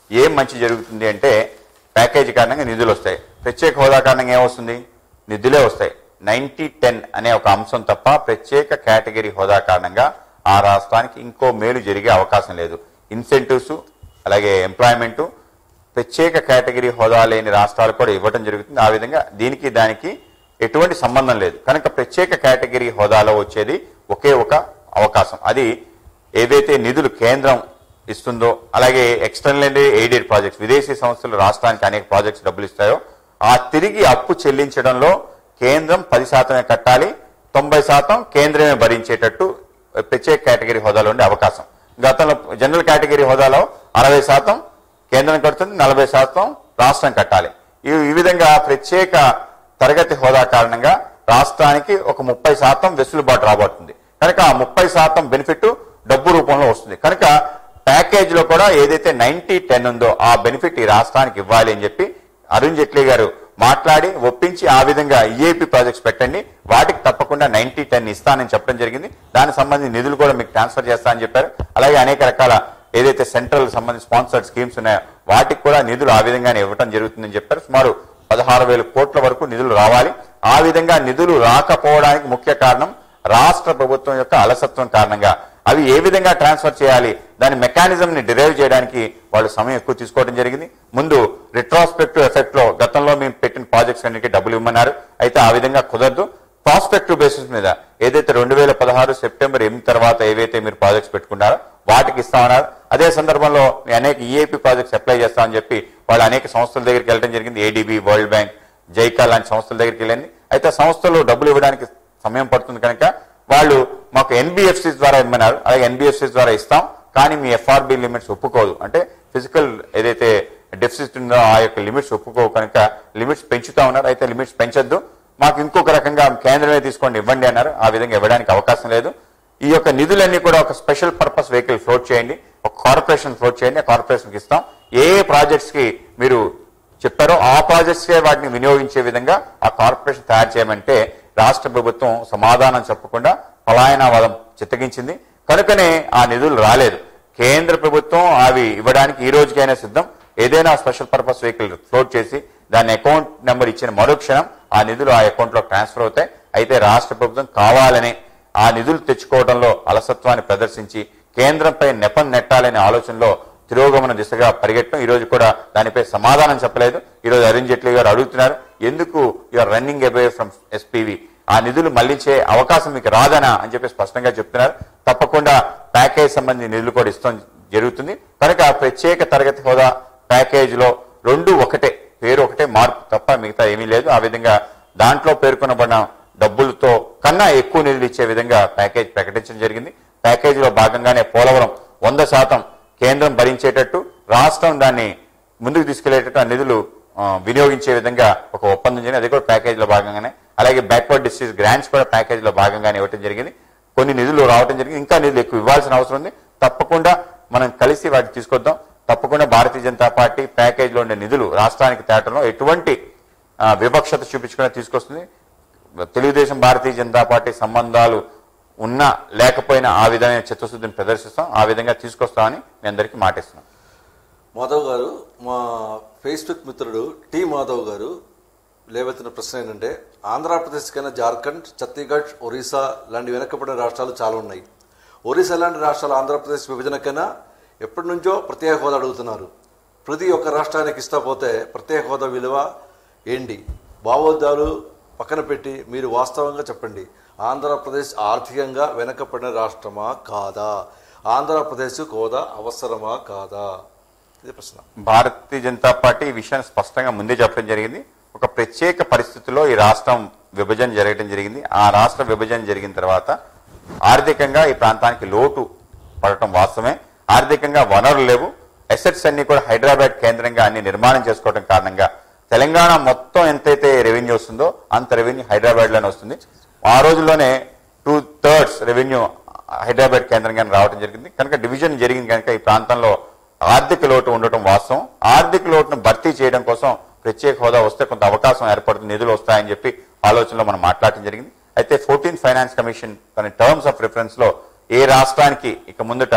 ఏం మంచి జరుగుతుంది అంటే ప్యాకేజీ కారణంగా నిధులు వస్తాయి. ప్రత్యేక హోదా కారణంగా ఏమొస్తుంది? నిధులే వస్తాయి. నైన్టీ టెన్ అనే ఒక అంశం తప్ప ప్రత్యేక కేటగిరీ హోదా కారణంగా ఆ రాష్ట్రానికి ఇంకో మేలు జరిగే అవకాశం లేదు. ఇన్సెంటివ్స్ అలాగే ఎంప్లాయ్మెంట్ ప్రత్యేక కేటగిరీ హోదా లేని రాష్ట్రాలు కూడా ఇవ్వడం జరుగుతుంది. ఆ విధంగా దీనికి దానికి ఎటువంటి సంబంధం లేదు. కనుక ప్రత్యేక కేటగిరీ హోదాలో వచ్చేది ఒకే ఒక అవకాశం. అది ఏదైతే నిధులు కేంద్రం ఇస్తుందో, అలాగే ఎక్స్టర్నల్ ఎయిడెడ్ ప్రాజెక్ట్స్ విదేశీ సంస్థలు రాష్ట్రానికి అనేక ప్రాజెక్ట్స్ డబ్బులు ఇస్తాయో ఆ తిరిగి అప్పు చెల్లించడంలో కేంద్రం పది శాతమే కట్టాలి, తొంభై శాతం కేంద్రమే భరించేటట్టు ప్రత్యేక కేటగిరీ హోదాలో ఉండే అవకాశం. గతంలో జనరల్ కేటగిరీ హోదాలో అరవై శాతం కేంద్రం కడుతుంది, నలభై శాతం రాష్ట్రం కట్టాలి. ఈ ఈ విధంగా ప్రత్యేక తరగతి హోదా కారణంగా రాష్ట్రానికి ఒక ముప్పై శాతం వెసులుబాటు రాబోతుంది. కనుక ఆ ముప్పై శాతం బెనిఫిట్ డబ్బు రూపంలో వస్తుంది. కనుక ప్యాకేజ్ లో కూడా ఏదైతే నైన్టీ టెన్ ఉందో ఆ బెనిఫిట్ ఈ రాష్ట్రానికి ఇవ్వాలి అని చెప్పి అరుణ్ జైట్లీ గారు మాట్లాడి ఒప్పించి ఆ విధంగా ఈఏపీ ప్రాజెక్ట్స్ పెట్టండి, వాటికి తప్పకుండా నైన్టీ టెన్ ఇస్తానని చెప్పడం జరిగింది. దానికి సంబంధించి నిధులు కూడా మీకు ట్రాన్స్ఫర్ చేస్తానని చెప్పారు. అలాగే అనేక రకాల ఏదైతే సెంట్రల్ సంబంధించి స్పాన్సర్డ్ స్కీమ్స్ ఉన్నాయో వాటికి కూడా నిధులు ఆ విధంగానే ఇవ్వడం జరుగుతుందని చెప్పారు. సుమారు పదహారు వేల కోట్ల వరకు నిధులు రావాలి. ఆ విధంగా నిధులు రాకపోవడానికి ముఖ్య కారణం రాష్ట్ర ప్రభుత్వం యొక్క అలసత్వం కారణంగా. అవి ఏ విధంగా ట్రాన్స్ఫర్ చేయాలి, దాని మెకానిజం ని డిరైవ్ చేయడానికి వాళ్ళు సమయం ఎక్కువ తీసుకోవడం జరిగింది. ముందు రిట్రాస్పెక్టివ్ ఎఫెక్ట్ లో గతంలో మేము పెట్టిన ప్రాజెక్ట్స్ అన్నిటికీ డబ్బులు ఇవ్వమన్నారు. అయితే ఆ విధంగా కుదరదు. ప్రాస్పెక్టివ్ బేసిస్ మీద ఏదైతే రెండు వేల పదహారు సెప్టెంబర్ ఎనిమిది తర్వాత ఏవైతే మీరు ప్రాజెక్ట్స్ పెట్టుకున్నారో వాటికి ఇస్తామన్నారు. అదే సందర్భంలో అనేక ఈఏపీ ప్రాజెక్ట్స్ అప్లై చేస్తామని చెప్పి వాళ్ళు అనేక సంస్థల దగ్గరికి వెళ్ళడం జరిగింది. ఏడీబీ, వరల్డ్ బ్యాంక్, జైకా లాంటి సంస్థల దగ్గరికి వెళ్ళింది. అయితే సంస్థలు డబ్బులు ఇవ్వడానికి సమయం పడుతుంది కనుక వాళ్ళు మాకు ఎన్బిఎఫ్సిస్ ద్వారా ఇమ్మన్నారు. అలాగే ఎన్బిఎఫ్సిస్ ద్వారా ఇస్తాం, కానీ మీ ఎఫ్ఆర్బి లిమిట్స్ ఒప్పుకోదు, అంటే ఫిజికల్ ఏదైతే డెఫిసిట్ ఉందో ఆ యొక్క లిమిట్స్ ఒప్పుకోవు కనుక లిమిట్స్ పెంచుతా ఉన్నారు. అయితే లిమిట్స్ పెంచొద్దు, మాకు ఇంకొక రకంగా కేంద్రమే తీసుకోండి ఇవ్వండి అన్నారు. ఆ విధంగా ఇవ్వడానికి అవకాశం లేదు. ఈ యొక్క నిధులన్నీ కూడా ఒక స్పెషల్ పర్పస్ వెహికల్ ఫ్లోట్ చేయండి, ఒక కార్పొరేషన్ ఫ్లోట్ చేయండి, ఆ కార్పొరేషన్కి ఇస్తాం. ఏ ఏ ప్రాజెక్ట్స్ కి మీరు చెప్పారో ఆ ప్రాజెక్ట్స్ కే వాటిని వినియోగించే విధంగా ఆ కార్పొరేషన్ తయారు చేయమంటే రాష్ట్ర ప్రభుత్వం సమాధానం చెప్పకుండా పలాయనావాదం చిత్తగించింది. కనుకనే ఆ నిధులు రాలేదు. కేంద్ర ప్రభుత్వం అవి ఇవ్వడానికి ఈ రోజుకైనా సిద్ధం. ఏదైనా స్పెషల్ పర్పస్ వెహికల్ ఫ్లోట్ చేసి దాని అకౌంట్ నెంబర్ ఇచ్చిన మరుక్షణం ఆ నిధులు ఆ అకౌంట్ లో ట్రాన్స్ఫర్ అవుతాయి. అయితే రాష్ట్ర ప్రభుత్వం కావాలని ఆ నిధులు తెచ్చుకోవడంలో అలసత్వాన్ని ప్రదర్శించి కేంద్రంపై నెపం నెట్టాలనే ఆలోచనలో తిరోగమన దిశగా పరిగెట్టడం. ఈ రోజు కూడా దానిపై సమాధానం చెప్పలేదు. ఈ రోజు అరుణ్ జైట్లీ గారు అడుగుతున్నారు, ఎందుకు you're running away from SPV, ఆ నిధులు మళ్లించే అవకాశం మీకు రాదనా అని చెప్పి స్పష్టంగా చెప్తున్నారు. తప్పకుండా ప్యాకేజ్ సంబంధించిన నిధులు కూడా ఇస్తాం జరుగుతుంది. కనుక ప్రత్యేక తరగతి హోదా ప్యాకేజ్ లో రెండు ఒకటే, పేరు ఒకటే, మార్పు తప్ప మిగతా ఏమీ లేదు. ఆ విధంగా దాంట్లో పేర్కొనబడిన డబ్బులతో కన్నా ఎక్కువ నిధులు ఇచ్చే విధంగా ప్యాకేజ్ ప్రకటించడం జరిగింది. ప్యాకేజ్ లో భాగంగానే పోలవరం వంద శాతం కేంద్రం భరించేటట్టు, రాష్ట్రం దాన్ని ముందుకు తీసుకెళ్లేటట్టు ఆ నిధులు వినియోగించే విధంగా ఒక ఒప్పందం జరిగింది. అది కూడా ప్యాకేజ్ లో భాగంగానే. అలాగే బ్యాక్వర్డ్ డిస్ట్రిక్ట్స్ గ్రాంట్స్ కూడా ప్యాకేజ్ లో భాగంగానే ఇవ్వడం జరిగింది. కొన్ని నిధులు రావడం జరిగింది. ఇంకా నిధులు ఎక్కువ ఇవ్వాల్సిన అవసరం ఉంది. తప్పకుండా మనం కలిసి వాటిని తీసుకొద్దాం. తప్పకుండా భారతీయ జనతా పార్టీ ప్యాకేజ్ లో ఉండే నిధులు రాష్ట్రానికి తేటంలో ఎటువంటి వివక్షత చూపించుకుని తీసుకొస్తుంది. తెలుగుదేశం భారతీయ జనతా పార్టీ సంబంధాలు ఉన్నా లేకపోయినా ఆ విధమైన చిత్తశుద్ధిని ప్రదర్శిస్తాం. ఆ విధంగా తీసుకొస్తామని మీ అందరికీ మాటిస్తున్నాం. మాధవ్ గారు, మా ఫేస్బుక్ మిత్రుడు టి మాధవ్ గారు లేవెత్తిన ప్రశ్న ఏంటంటే, ఆంధ్రప్రదేశ్ కన్నా జార్ఖండ్, ఛత్తీస్గఢ్, ఒరిస్సా లాంటి వెనకబడిన రాష్ట్రాలు చాలా ఉన్నాయి. ఒరిస్సా లాంటి రాష్ట్రాలు ఆంధ్రప్రదేశ్ విభజన కన్నా ఎప్పటి నుంచో ప్రత్యేక హోదా అడుగుతున్నారు. ప్రతి ఒక్క రాష్ట్రానికి ఇస్తా పోతే ప్రత్యేక హోదా విలువ ఏంటి? భావోద్యాలు పక్కన పెట్టి మీరు వాస్తవంగా చెప్పండి, ఆంధ్రప్రదేశ్ ఆర్థికంగా వెనకబడిన రాష్ట్రమా కాదా? ఆంధ్రప్రదేశ్ హోదా అవసరమా కాదా? ఇది ప్రశ్న. భారతీయ జనతా పార్టీ ఈ విషయాన్ని స్పష్టంగా ముందే చెప్పడం జరిగింది. ఒక ప్రత్యేక పరిస్థితిలో ఈ రాష్ట్రం విభజన జరగడం జరిగింది. ఆ రాష్ట్ర విభజన జరిగిన తర్వాత ఆర్థికంగా ఈ ప్రాంతానికి లోటు పడటం వాస్తవమే. ఆర్థికంగా వనరులు లేవు. అసెట్స్ అన్ని కూడా హైదరాబాద్ కేంద్రంగా అన్ని నిర్మాణం చేసుకోవడం కారణంగా తెలంగాణ మొత్తం ఎంతైతే రెవెన్యూ వస్తుందో అంత రెవెన్యూ హైదరాబాద్ లోనే వస్తుంది. ఆ రోజుల్లోనే టూ థర్డ్స్ రెవెన్యూ హైదరాబాద్ కేంద్రంగా రావడం జరిగింది. కనుక డివిజన్ జరిగింది కనుక ఈ ప్రాంతంలో ఆర్థిక లోటు ఉండటం వాస్తవం. ఆర్థిక లోటును భర్తీ చేయడం కోసం ప్రత్యేక హోదా వస్తే కొంత అవకాశం ఏర్పడుతుంది, నిధులు వస్తాయని చెప్పి ఆలోచనలో మనం మాట్లాడటం జరిగింది. అయితే ఫోర్టీన్త్ ఫైనాన్స్ కమిషన్ తన టర్మ్స్ ఆఫ్ రిఫరెన్స్ లో ఏ రాష్ట్రానికి ఇక ముందుట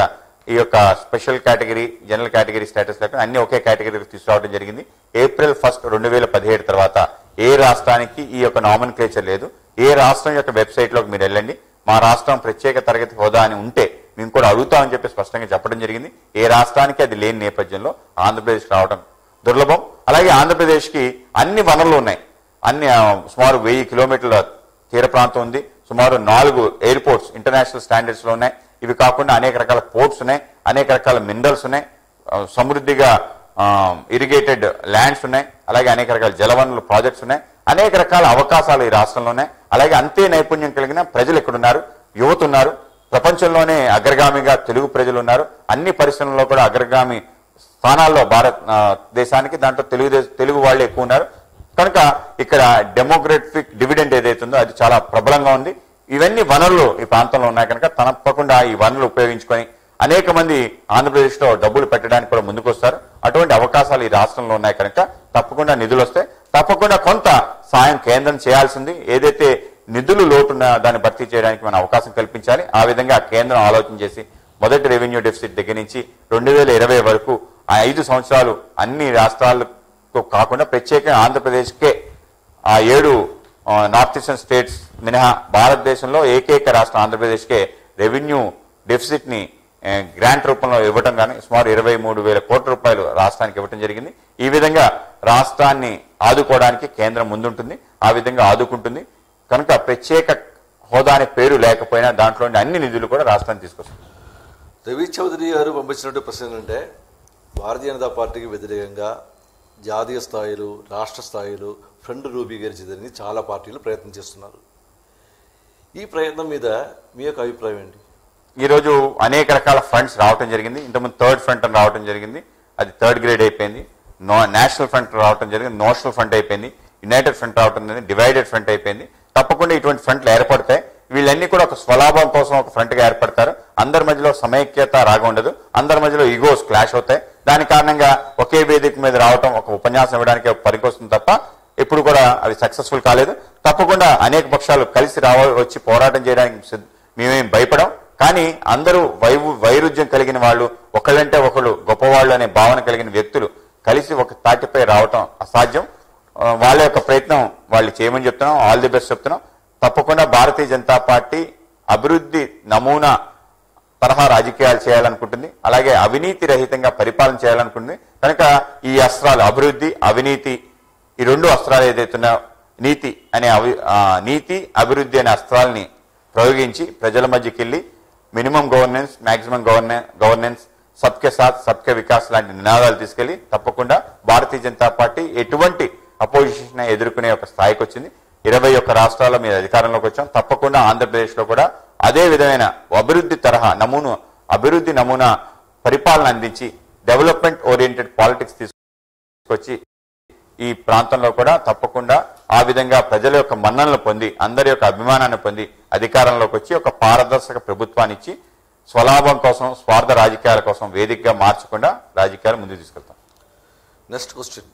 ఈ యొక్క special category, general category status లేకుండా అన్ని ఒకే కేటగిరీకి తీసుకురావడం జరిగింది. ఏప్రిల్ ఫస్ట్ రెండు వేల పదిహేడు తర్వాత ఏ రాష్ట్రానికి ఈ యొక్క నామినిక్లేచర్ లేదు. ఏ రాష్ట్రం యొక్క వెబ్సైట్ లోకి మీరు వెళ్ళండి, మా రాష్ట్రం ప్రత్యేక తరగతి హోదా అని ఉంటే మేము కూడా అడుగుతామని చెప్పి స్పష్టంగా చెప్పడం జరిగింది. ఏ రాష్ట్రానికి అది లేని నేపథ్యంలో ఆంధ్రప్రదేశ్ రావడం దుర్లభం. అలాగే ఆంధ్రప్రదేశ్ కి అన్ని వనరులు ఉన్నాయి. అన్ని సుమారు వెయ్యి కిలోమీటర్ల తీర ప్రాంతం ఉంది. సుమారు నాలుగు ఎయిర్పోర్ట్స్ ఇంటర్నేషనల్ స్టాండర్డ్స్ లో ఉన్నాయి. ఇవి కాకుండా అనేక రకాల పోర్ట్స్ ఉన్నాయి, అనేక రకాల మినరల్స్ ఉన్నాయి, సమృద్ధిగా ఇరిగేటెడ్ ల్యాండ్స్ ఉన్నాయి, అలాగే అనేక రకాల జలవనరుల ప్రాజెక్ట్స్ ఉన్నాయి, అనేక రకాల అవకాశాలు ఈ రాష్ట్రంలో ఉన్నాయి. అలాగే అంతే నైపుణ్యం కలిగిన ప్రజలు ఇక్కడ ఉన్నారు, యువత ఉన్నారు. ప్రపంచంలోనే అగ్రగామిగా తెలుగు ప్రజలు ఉన్నారు. అన్ని పరిశ్రమల్లో కూడా అగ్రగామి స్థానాల్లో భారత్ దేశానికి దాంట్లో తెలుగు తెలుగు వాళ్ళు ఎక్కువ ఉన్నారు. కనుక ఇక్కడ డెమోగ్రఫిక్ డివిడెండ్ ఏదైతుందో అది చాలా ప్రబలంగా ఉంది. ఇవన్నీ వనరులు ఈ ప్రాంతంలో ఉన్నాయి కనుక తప్పకుండా ఈ వనరులు ఉపయోగించుకొని అనేక మంది ఆంధ్రప్రదేశ్ లో డబ్బులు పెట్టడానికి కూడా ముందుకు వస్తారు. అటువంటి అవకాశాలు ఈ రాష్ట్రంలో ఉన్నాయి కనుక తప్పకుండా నిధులు వస్తాయి. తప్పకుండా కొంత సాయం కేంద్రం చేయాల్సింది. ఏదైతే నిధులు లోటున్న దాన్ని భర్తీ చేయడానికి మనం అవకాశం కల్పించాలి. ఆ విధంగా కేంద్రం ఆలోచన చేసి మొదటి రెవెన్యూ డెఫిసిట్ దగ్గర నుంచి రెండు వేల ఇరవై వరకు ఆ ఐదు సంవత్సరాలు అన్ని రాష్ట్రాలకు కాకుండా ప్రత్యేకంగా ఆంధ్రప్రదేశ్కే ఆ ఏడు నార్త్ ఈస్టర్న్ స్టేట్స్ మినహా భారతదేశంలో ఏకైక రాష్ట్రం ఆంధ్రప్రదేశ్కే రెవెన్యూ డెఫిసిట్ ని గ్రాంట్ రూపంలో ఇవ్వడం కానీ సుమారు ఇరవై మూడు వేల కోట్ల రూపాయలు రాష్ట్రానికి ఇవ్వడం జరిగింది. ఈ విధంగా రాష్ట్రాన్ని ఆదుకోవడానికి కేంద్రం ముందుంటుంది, ఆ విధంగా ఆదుకుంటుంది. కనుక ప్రత్యేక హోదా అనే పేరు లేకపోయినా దాంట్లో అన్ని నిధులు కూడా రాష్ట్రానికి తీసుకొస్తుంది. రవి చౌదరి గారు పంపించినట్టు ప్రశ్న ఏంటంటే, భారతీయ జనతా పార్టీకి వ్యతిరేకంగా జాతీయ స్థాయిలో రాష్ట్ర స్థాయిలో ఫ్రంట్ రూపీకరించదని చాలా పార్టీలు ప్రయత్నం చేస్తున్నారు. ఈ ప్రయత్నం మీద మీ యొక్క అభిప్రాయం ఏంటి? ఈరోజు అనేక రకాల ఫ్రంట్స్ రావడం జరిగింది. ఇంతకుముందు థర్డ్ ఫ్రంట్ అని రావడం జరిగింది, అది థర్డ్ గ్రేడ్ అయిపోయింది. నో నేషనల్ ఫ్రంట్ రావడం జరిగింది, నోషనల్ ఫ్రంట్ అయిపోయింది. యునైటెడ్ ఫ్రంట్ రావడం జరిగింది, డివైడెడ్ ఫ్రంట్ అయిపోయింది. తప్పకుండా ఇటువంటి ఫ్రంట్లు ఏర్పడతాయి. వీళ్ళన్నీ కూడా ఒక స్వలాభం కోసం ఒక ఫ్రంట్ గా ఏర్పడతారు. అందరి మధ్యలో సమైక్యత రాగా ఉండదు, అందరి మధ్యలో ఈగోస్ క్లాష్ అవుతాయి. దాని కారణంగా ఒకే వేదిక మీద రావటం, ఒక ఉపన్యాసం ఇవ్వడానికి పనికొస్తుంది తప్ప ఎప్పుడు కూడా అది సక్సెస్ఫుల్ కాలేదు. తప్పకుండా అనేక పక్షాలు కలిసి రావ వచ్చి పోరాటం చేయడానికి మేమేం భయపడం. కానీ అందరూ వైవు వైరుధ్యం కలిగిన వాళ్ళు, ఒకళ్ళంటే ఒకళ్ళు గొప్పవాళ్ళు అనే భావన కలిగిన వ్యక్తులు కలిసి ఒక తాటిపై రావటం అసాధ్యం. వాళ్ళ యొక్క ప్రయత్నం వాళ్ళు చేయమని చెప్తున్నాం. ఆల్ ది బెస్ట్ చెప్తున్నాం. తప్పకుండా భారతీయ జనతా పార్టీ అభివృద్ధి నమూనా తరహా రాజకీయాలు చేయాలనుకుంటుంది, అలాగే అవినీతి రహితంగా పరిపాలన చేయాలనుకుంటుంది. కనుక ఈ అస్త్రాలు అభివృద్ధి, అవినీతి, ఈ రెండు అస్త్రాలు ఏదైతున్నాయో నీతి అనే అవి నీతి అభివృద్ధి అనే అస్త్రాలని ప్రయోగించి ప్రజల మధ్యకి వెళ్ళి minimum governance, maximum governance governance సబ్కే సాత్ సబ్కే వికాస్ లాంటి నినాదాలు తీసుకెళ్లి తప్పకుండా భారతీయ జనతా పార్టీ ఎటువంటి అపోజిషన్ ఎదుర్కొనే ఒక స్థాయికి వచ్చింది. ఇరవై ఒక్క రాష్ట్రాల్లో మీద అధికారంలోకి వచ్చాం. తప్పకుండా ఆంధ్రప్రదేశ్ లో కూడా అదే విధమైన అభివృద్ధి తరహా నమూనా అభివృద్ధి నమూనా పరిపాలన అందించి డెవలప్మెంట్ ఓరియంటెడ్ పాలిటిక్స్ తీసుకొచ్చి ఈ ప్రాంతంలో కూడా తప్పకుండా ఆ విధంగా ప్రజల యొక్క మన్ననలు పొంది అందరి యొక్క అభిమానాన్ని పొంది అధికారంలోకి వచ్చి ఒక పారదర్శక ప్రభుత్వాన్ని ఇచ్చి స్వలాభం కోసం, స్వార్థ రాజకీయాల కోసం వేదికగా మార్చకుండా రాజకీయాలు ముందుకు తీసుకెళ్తాం. నెక్స్ట్ క్వశ్చన్,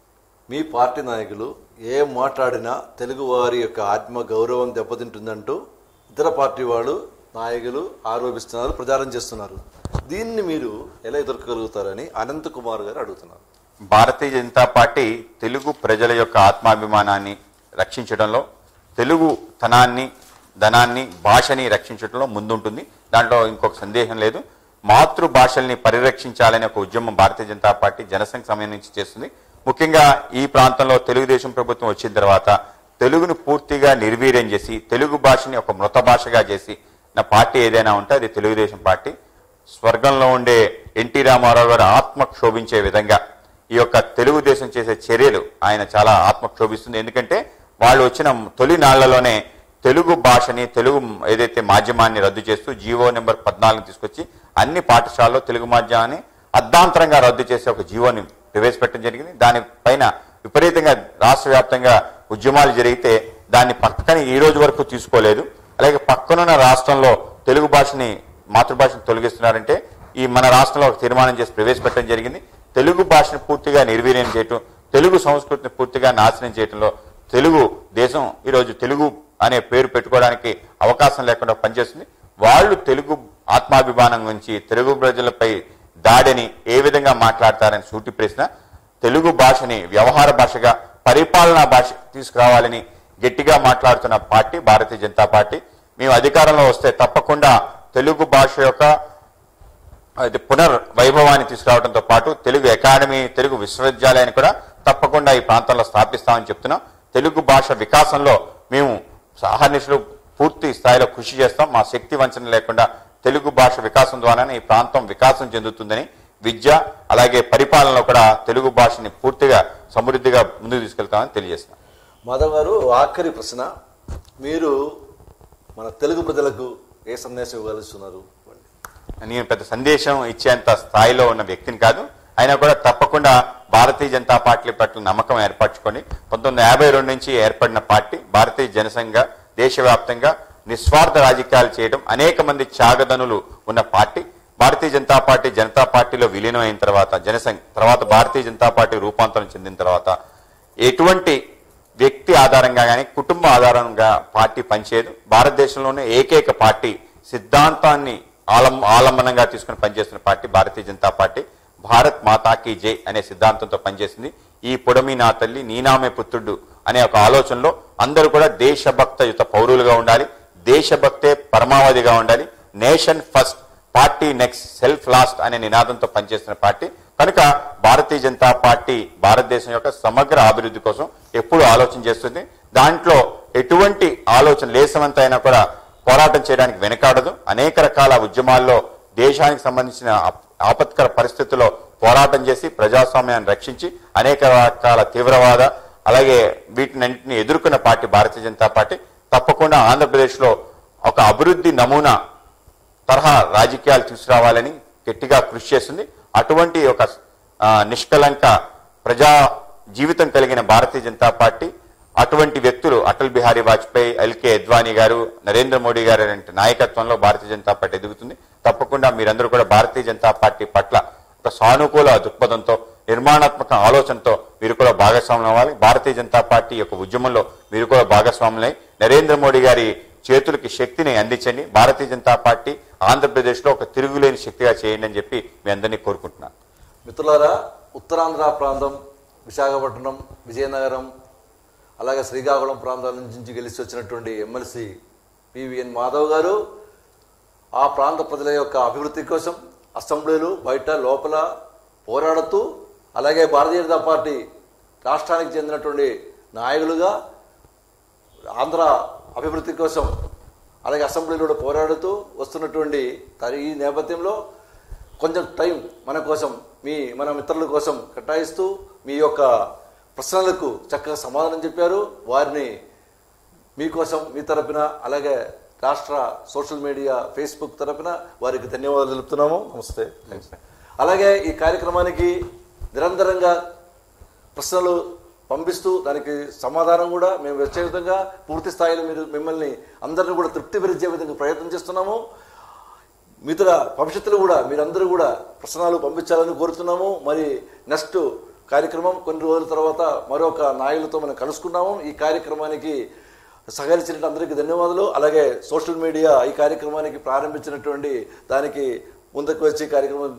మీ పార్టీ నాయకులు ఏం మాట్లాడినా తెలుగు వారి యొక్క ఆత్మ గౌరవం దెబ్బతింటుందంటూ ఇతర పార్టీ వాళ్ళు నాయకులు ఆరోపిస్తున్నారు, ప్రచారం చేస్తున్నారు. దీన్ని మీరు ఎలా ఎదుర్కోగలుగుతారని అనంత్ కుమార్ గారు అడుగుతున్నారు. భారతీయ జనతా పార్టీ తెలుగు ప్రజల యొక్క ఆత్మాభిమానాన్ని రక్షించడంలో, తెలుగు తనాన్ని, ధనాన్ని, భాషని రక్షించడంలో ముందుంటుంది. దాంట్లో ఇంకొక సందేహం లేదు. మాతృభాషల్ని పరిరక్షించాలనే ఒక ఉద్యమం భారతీయ జనతా పార్టీ జనసంఘ సమయం నుంచి చేస్తుంది. ముఖ్యంగా ఈ ప్రాంతంలో తెలుగుదేశం ప్రభుత్వం వచ్చిన తర్వాత తెలుగును పూర్తిగా నిర్వీర్యం చేసి తెలుగు భాషని ఒక మృత భాషగా చేసి నా పార్టీ ఏదైనా ఉంటే అది తెలుగుదేశం పార్టీ. స్వర్గంలో ఉండే ఎన్టీ రామారావు గారు ఆత్మ క్షోభించే విధంగా ఈ యొక్క తెలుగుదేశం చేసే చర్యలు ఆయన చాలా ఆత్మ క్షోభిస్తుంది. ఎందుకంటే వాళ్ళు వచ్చిన తొలి నాళ్లలోనే తెలుగు భాషని, తెలుగు ఏదైతే మాధ్యమాన్ని రద్దు చేస్తూ జీవో నెంబర్ పద్నాలుగు తీసుకొచ్చి అన్ని పాఠశాలలో తెలుగు మాధ్యమాన్ని అర్ధాంతరంగా రద్దు చేసే ఒక జీవోని ప్రవేశపెట్టడం జరిగింది. దానిపైన విపరీతంగా రాష్ట్ర వ్యాప్తంగా ఉద్యమాలు జరిగితే దాన్ని పక్కన ఈ రోజు వరకు తీసుకోలేదు. అలాగే పక్కనున్న రాష్ట్రంలో తెలుగు భాషని, మాతృభాషను తొలగిస్తున్నారంటే ఈ మన రాష్ట్రంలో ఒక తీర్మానం చేసి ప్రవేశపెట్టడం జరిగింది. తెలుగు భాషను పూర్తిగా నిర్వీర్యం చేయటం, తెలుగు సంస్కృతిని పూర్తిగా నాశనం చేయటంలో తెలుగు దేశం ఈరోజు తెలుగు అనే పేరు పెట్టుకోవడానికి అవకాశం లేకుండా పనిచేస్తుంది. వాళ్ళు తెలుగు ఆత్మాభిమానం గురించి తెలుగు ప్రజలపై దాడిని ఏ విధంగా మాట్లాడతారని సూటి ప్రశ్న. తెలుగు భాషని వ్యవహార భాషగా పరిపాలనా భాష తీసుకురావాలని గట్టిగా మాట్లాడుతున్న పార్టీ భారతీయ జనతా పార్టీ. మేము అధికారంలో వస్తే తప్పకుండా తెలుగు భాష యొక్క అది పునర్ వైభవాన్ని తీసుకురావడంతో పాటు తెలుగు అకాడమీ తెలుగు విశ్వవిద్యాలయాన్ని కూడా తప్పకుండా ఈ ప్రాంతంలో స్థాపిస్తామని చెప్తున్నాం. తెలుగు భాష వికాసంలో మేము సహర్నిశలు పూర్తి స్థాయిలో కృషి చేస్తాం. మా శక్తి వంచన లేకుండా తెలుగు భాష వికాసం ద్వారానే ఈ ప్రాంతం వికాసం చెందుతుందని, విద్య అలాగే పరిపాలనలో కూడా తెలుగు భాషని పూర్తిగా సమృద్ధిగా ముందుకు తీసుకెళ్తామని తెలియజేస్తున్నాం. మాధవ్ గారు, ఆఖరి ప్రశ్న, మీరు మన తెలుగు ప్రజలకు ఏ సందేశం ఇవ్వగలుగుతున్నారు? నేను పెద్ద సందేశం ఇచ్చేంత స్థాయిలో ఉన్న వ్యక్తిని కాదు. అయినా కూడా తప్పకుండా భారతీయ జనతా పార్టీ పట్ల నమ్మకం ఏర్పరచుకొని పంతొమ్మిది యాభై రెండు నుంచి ఏర్పడిన పార్టీ భారతీయ జనసంఘ దేశవ్యాప్తంగా నిస్వార్థ రాజకీయాలు చేయడం, అనేక మంది త్యాగదనులు ఉన్న పార్టీ భారతీయ జనతా పార్టీ. జనతా పార్టీలో విలీనం అయిన తర్వాత జనసంఘ తర్వాత భారతీయ జనతా పార్టీ రూపాంతరం చెందిన తర్వాత ఎటువంటి వ్యక్తి ఆధారంగా కానీ కుటుంబ ఆధారంగా పార్టీ పనిచేయదు. భారతదేశంలోనే ఏకైక పార్టీ సిద్ధాంతాన్ని ఆలం ఆలంబనంగా తీసుకుని పనిచేస్తున్న పార్టీ భారతీయ జనతా పార్టీ. భారత్ మాతాకి జై అనే సిద్ధాంతంతో పనిచేసింది. ఈ పొడమి నా తల్లి నీనామే పుత్రుడు అనే ఒక ఆలోచనలో అందరూ కూడా దేశభక్తయుత పౌరులుగా ఉండాలి, దేశభక్తే పరమావధిగా ఉండాలి, nation first party next self last అనే నినాదంతో పనిచేస్తున్న పార్టీ కనుక భారతీయ జనతా పార్టీ భారతదేశం యొక్క సమగ్ర అభివృద్ధి కోసం ఎప్పుడు ఆలోచన చేస్తుంది. దాంట్లో ఎటువంటి ఆలోచన లేసమంత అయినా కూడా పోరాటం చేయడానికి వెనకాడదు. అనేక రకాల ఉద్యమాల్లో దేశానికి సంబంధించిన ఆపత్కర పరిస్థితుల్లో పోరాటం చేసి ప్రజాస్వామ్యాన్ని రక్షించి అనేక రకాల తీవ్రవాద అలాగే వీటినన్నింటినీ ఎదుర్కొన్న పార్టీ భారతీయ జనతా పార్టీ. తప్పకుండా ఆంధ్రప్రదేశ్లో ఒక అభివృద్ధి నమూనా తరహా రాజకీయాలు తీసుకురావాలని గట్టిగా కృషి చేస్తుంది. అటువంటి ఒక నిష్కలంక ప్రజా జీవితం కలిగిన భారతీయ జనతా పార్టీ, అటువంటి వ్యక్తులు అటల్ బిహారీ వాజ్పేయి, ఎల్కే అద్వానీ గారు, నరేంద్ర మోడీ గారు లాంటి నాయకత్వంలో భారతీయ జనతా పార్టీ ఎదుగుతుంది. తప్పకుండా మీరందరూ కూడా భారతీయ జనతా పార్టీ పట్ల ఒక సానుకూల దృక్పథంతో నిర్మాణాత్మక ఆలోచనతో మీరు కూడా భాగస్వాములు అవ్వాలి. భారతీయ జనతా పార్టీ యొక్క ఉద్యమంలో మీరు కూడా భాగస్వాములై నరేంద్ర మోడీ గారి చేతులకి శక్తిని అందించండి. భారతీయ జనతా పార్టీ ఆంధ్రప్రదేశ్లో ఒక తిరుగులేని శక్తిగా చేయండి అని చెప్పి మీ అందరినీ కోరుకుంటున్నాను. మిత్రులారా, ఉత్తరాంధ్ర ప్రాంతం విశాఖపట్నం, విజయనగరం అలాగే శ్రీకాకుళం ప్రాంతాల నుంచి గెలిచి వచ్చినటువంటి ఎమ్మెల్సీ పివిఎన్ మాధవ్ గారు ఆ ప్రాంత ప్రజల యొక్క అభివృద్ధి కోసం అసెంబ్లీలు బయట లోపల పోరాడుతూ అలాగే భారతీయ జనతా పార్టీ రాష్ట్రానికి చెందినటువంటి నాయకులుగా ఆంధ్ర అభివృద్ధి కోసం అలాగే అసెంబ్లీలో పోరాడుతూ వస్తున్నటువంటి ఈ నేపథ్యంలో కొంచెం టైం మన కోసం మీ మన మిత్రుల కోసం కేటాయిస్తూ మీ యొక్క ప్రశ్నలకు చక్కగా సమాధానం చెప్పారు. వారిని మీకోసం మీ తరపున అలాగే రాష్ట్ర సోషల్ మీడియా ఫేస్బుక్ తరపున వారికి ధన్యవాదాలు తెలుపుతున్నాము. నమస్తే. అలాగే ఈ కార్యక్రమానికి నిరంతరంగా ప్రశ్నలు పంపిస్తూ దానికి సమాధానం కూడా మేము వచ్చే విధంగా పూర్తి స్థాయిలో మీరు మిమ్మల్ని అందరినీ కూడా తృప్తిపరిచే విధంగా ప్రయత్నం చేస్తున్నాము. మిగతా భవిష్యత్తులో కూడా మీరందరూ కూడా ప్రశ్నలు పంపించాలని కోరుతున్నాము. మరి నెక్స్ట్ కార్యక్రమం కొన్ని రోజుల తర్వాత మరొక నాయకులతో మనం కలుసుకున్నాము. ఈ కార్యక్రమానికి సహకరించిన అందరికీ ధన్యవాదాలు. అలాగే సోషల్ మీడియా ఈ కార్యక్రమానికి ప్రారంభించినటువంటి దానికి ముందుకు వచ్చి కార్యక్రమం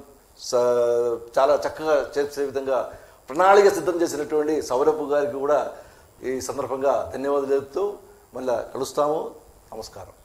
చాలా చక్కగా చేసే విధంగా ప్రణాళిక సిద్ధం చేసినటువంటి సౌరభ్ గారికి కూడా ఈ సందర్భంగా ధన్యవాదాలు చెబుతూ మళ్ళీ కలుస్తాము. నమస్కారం.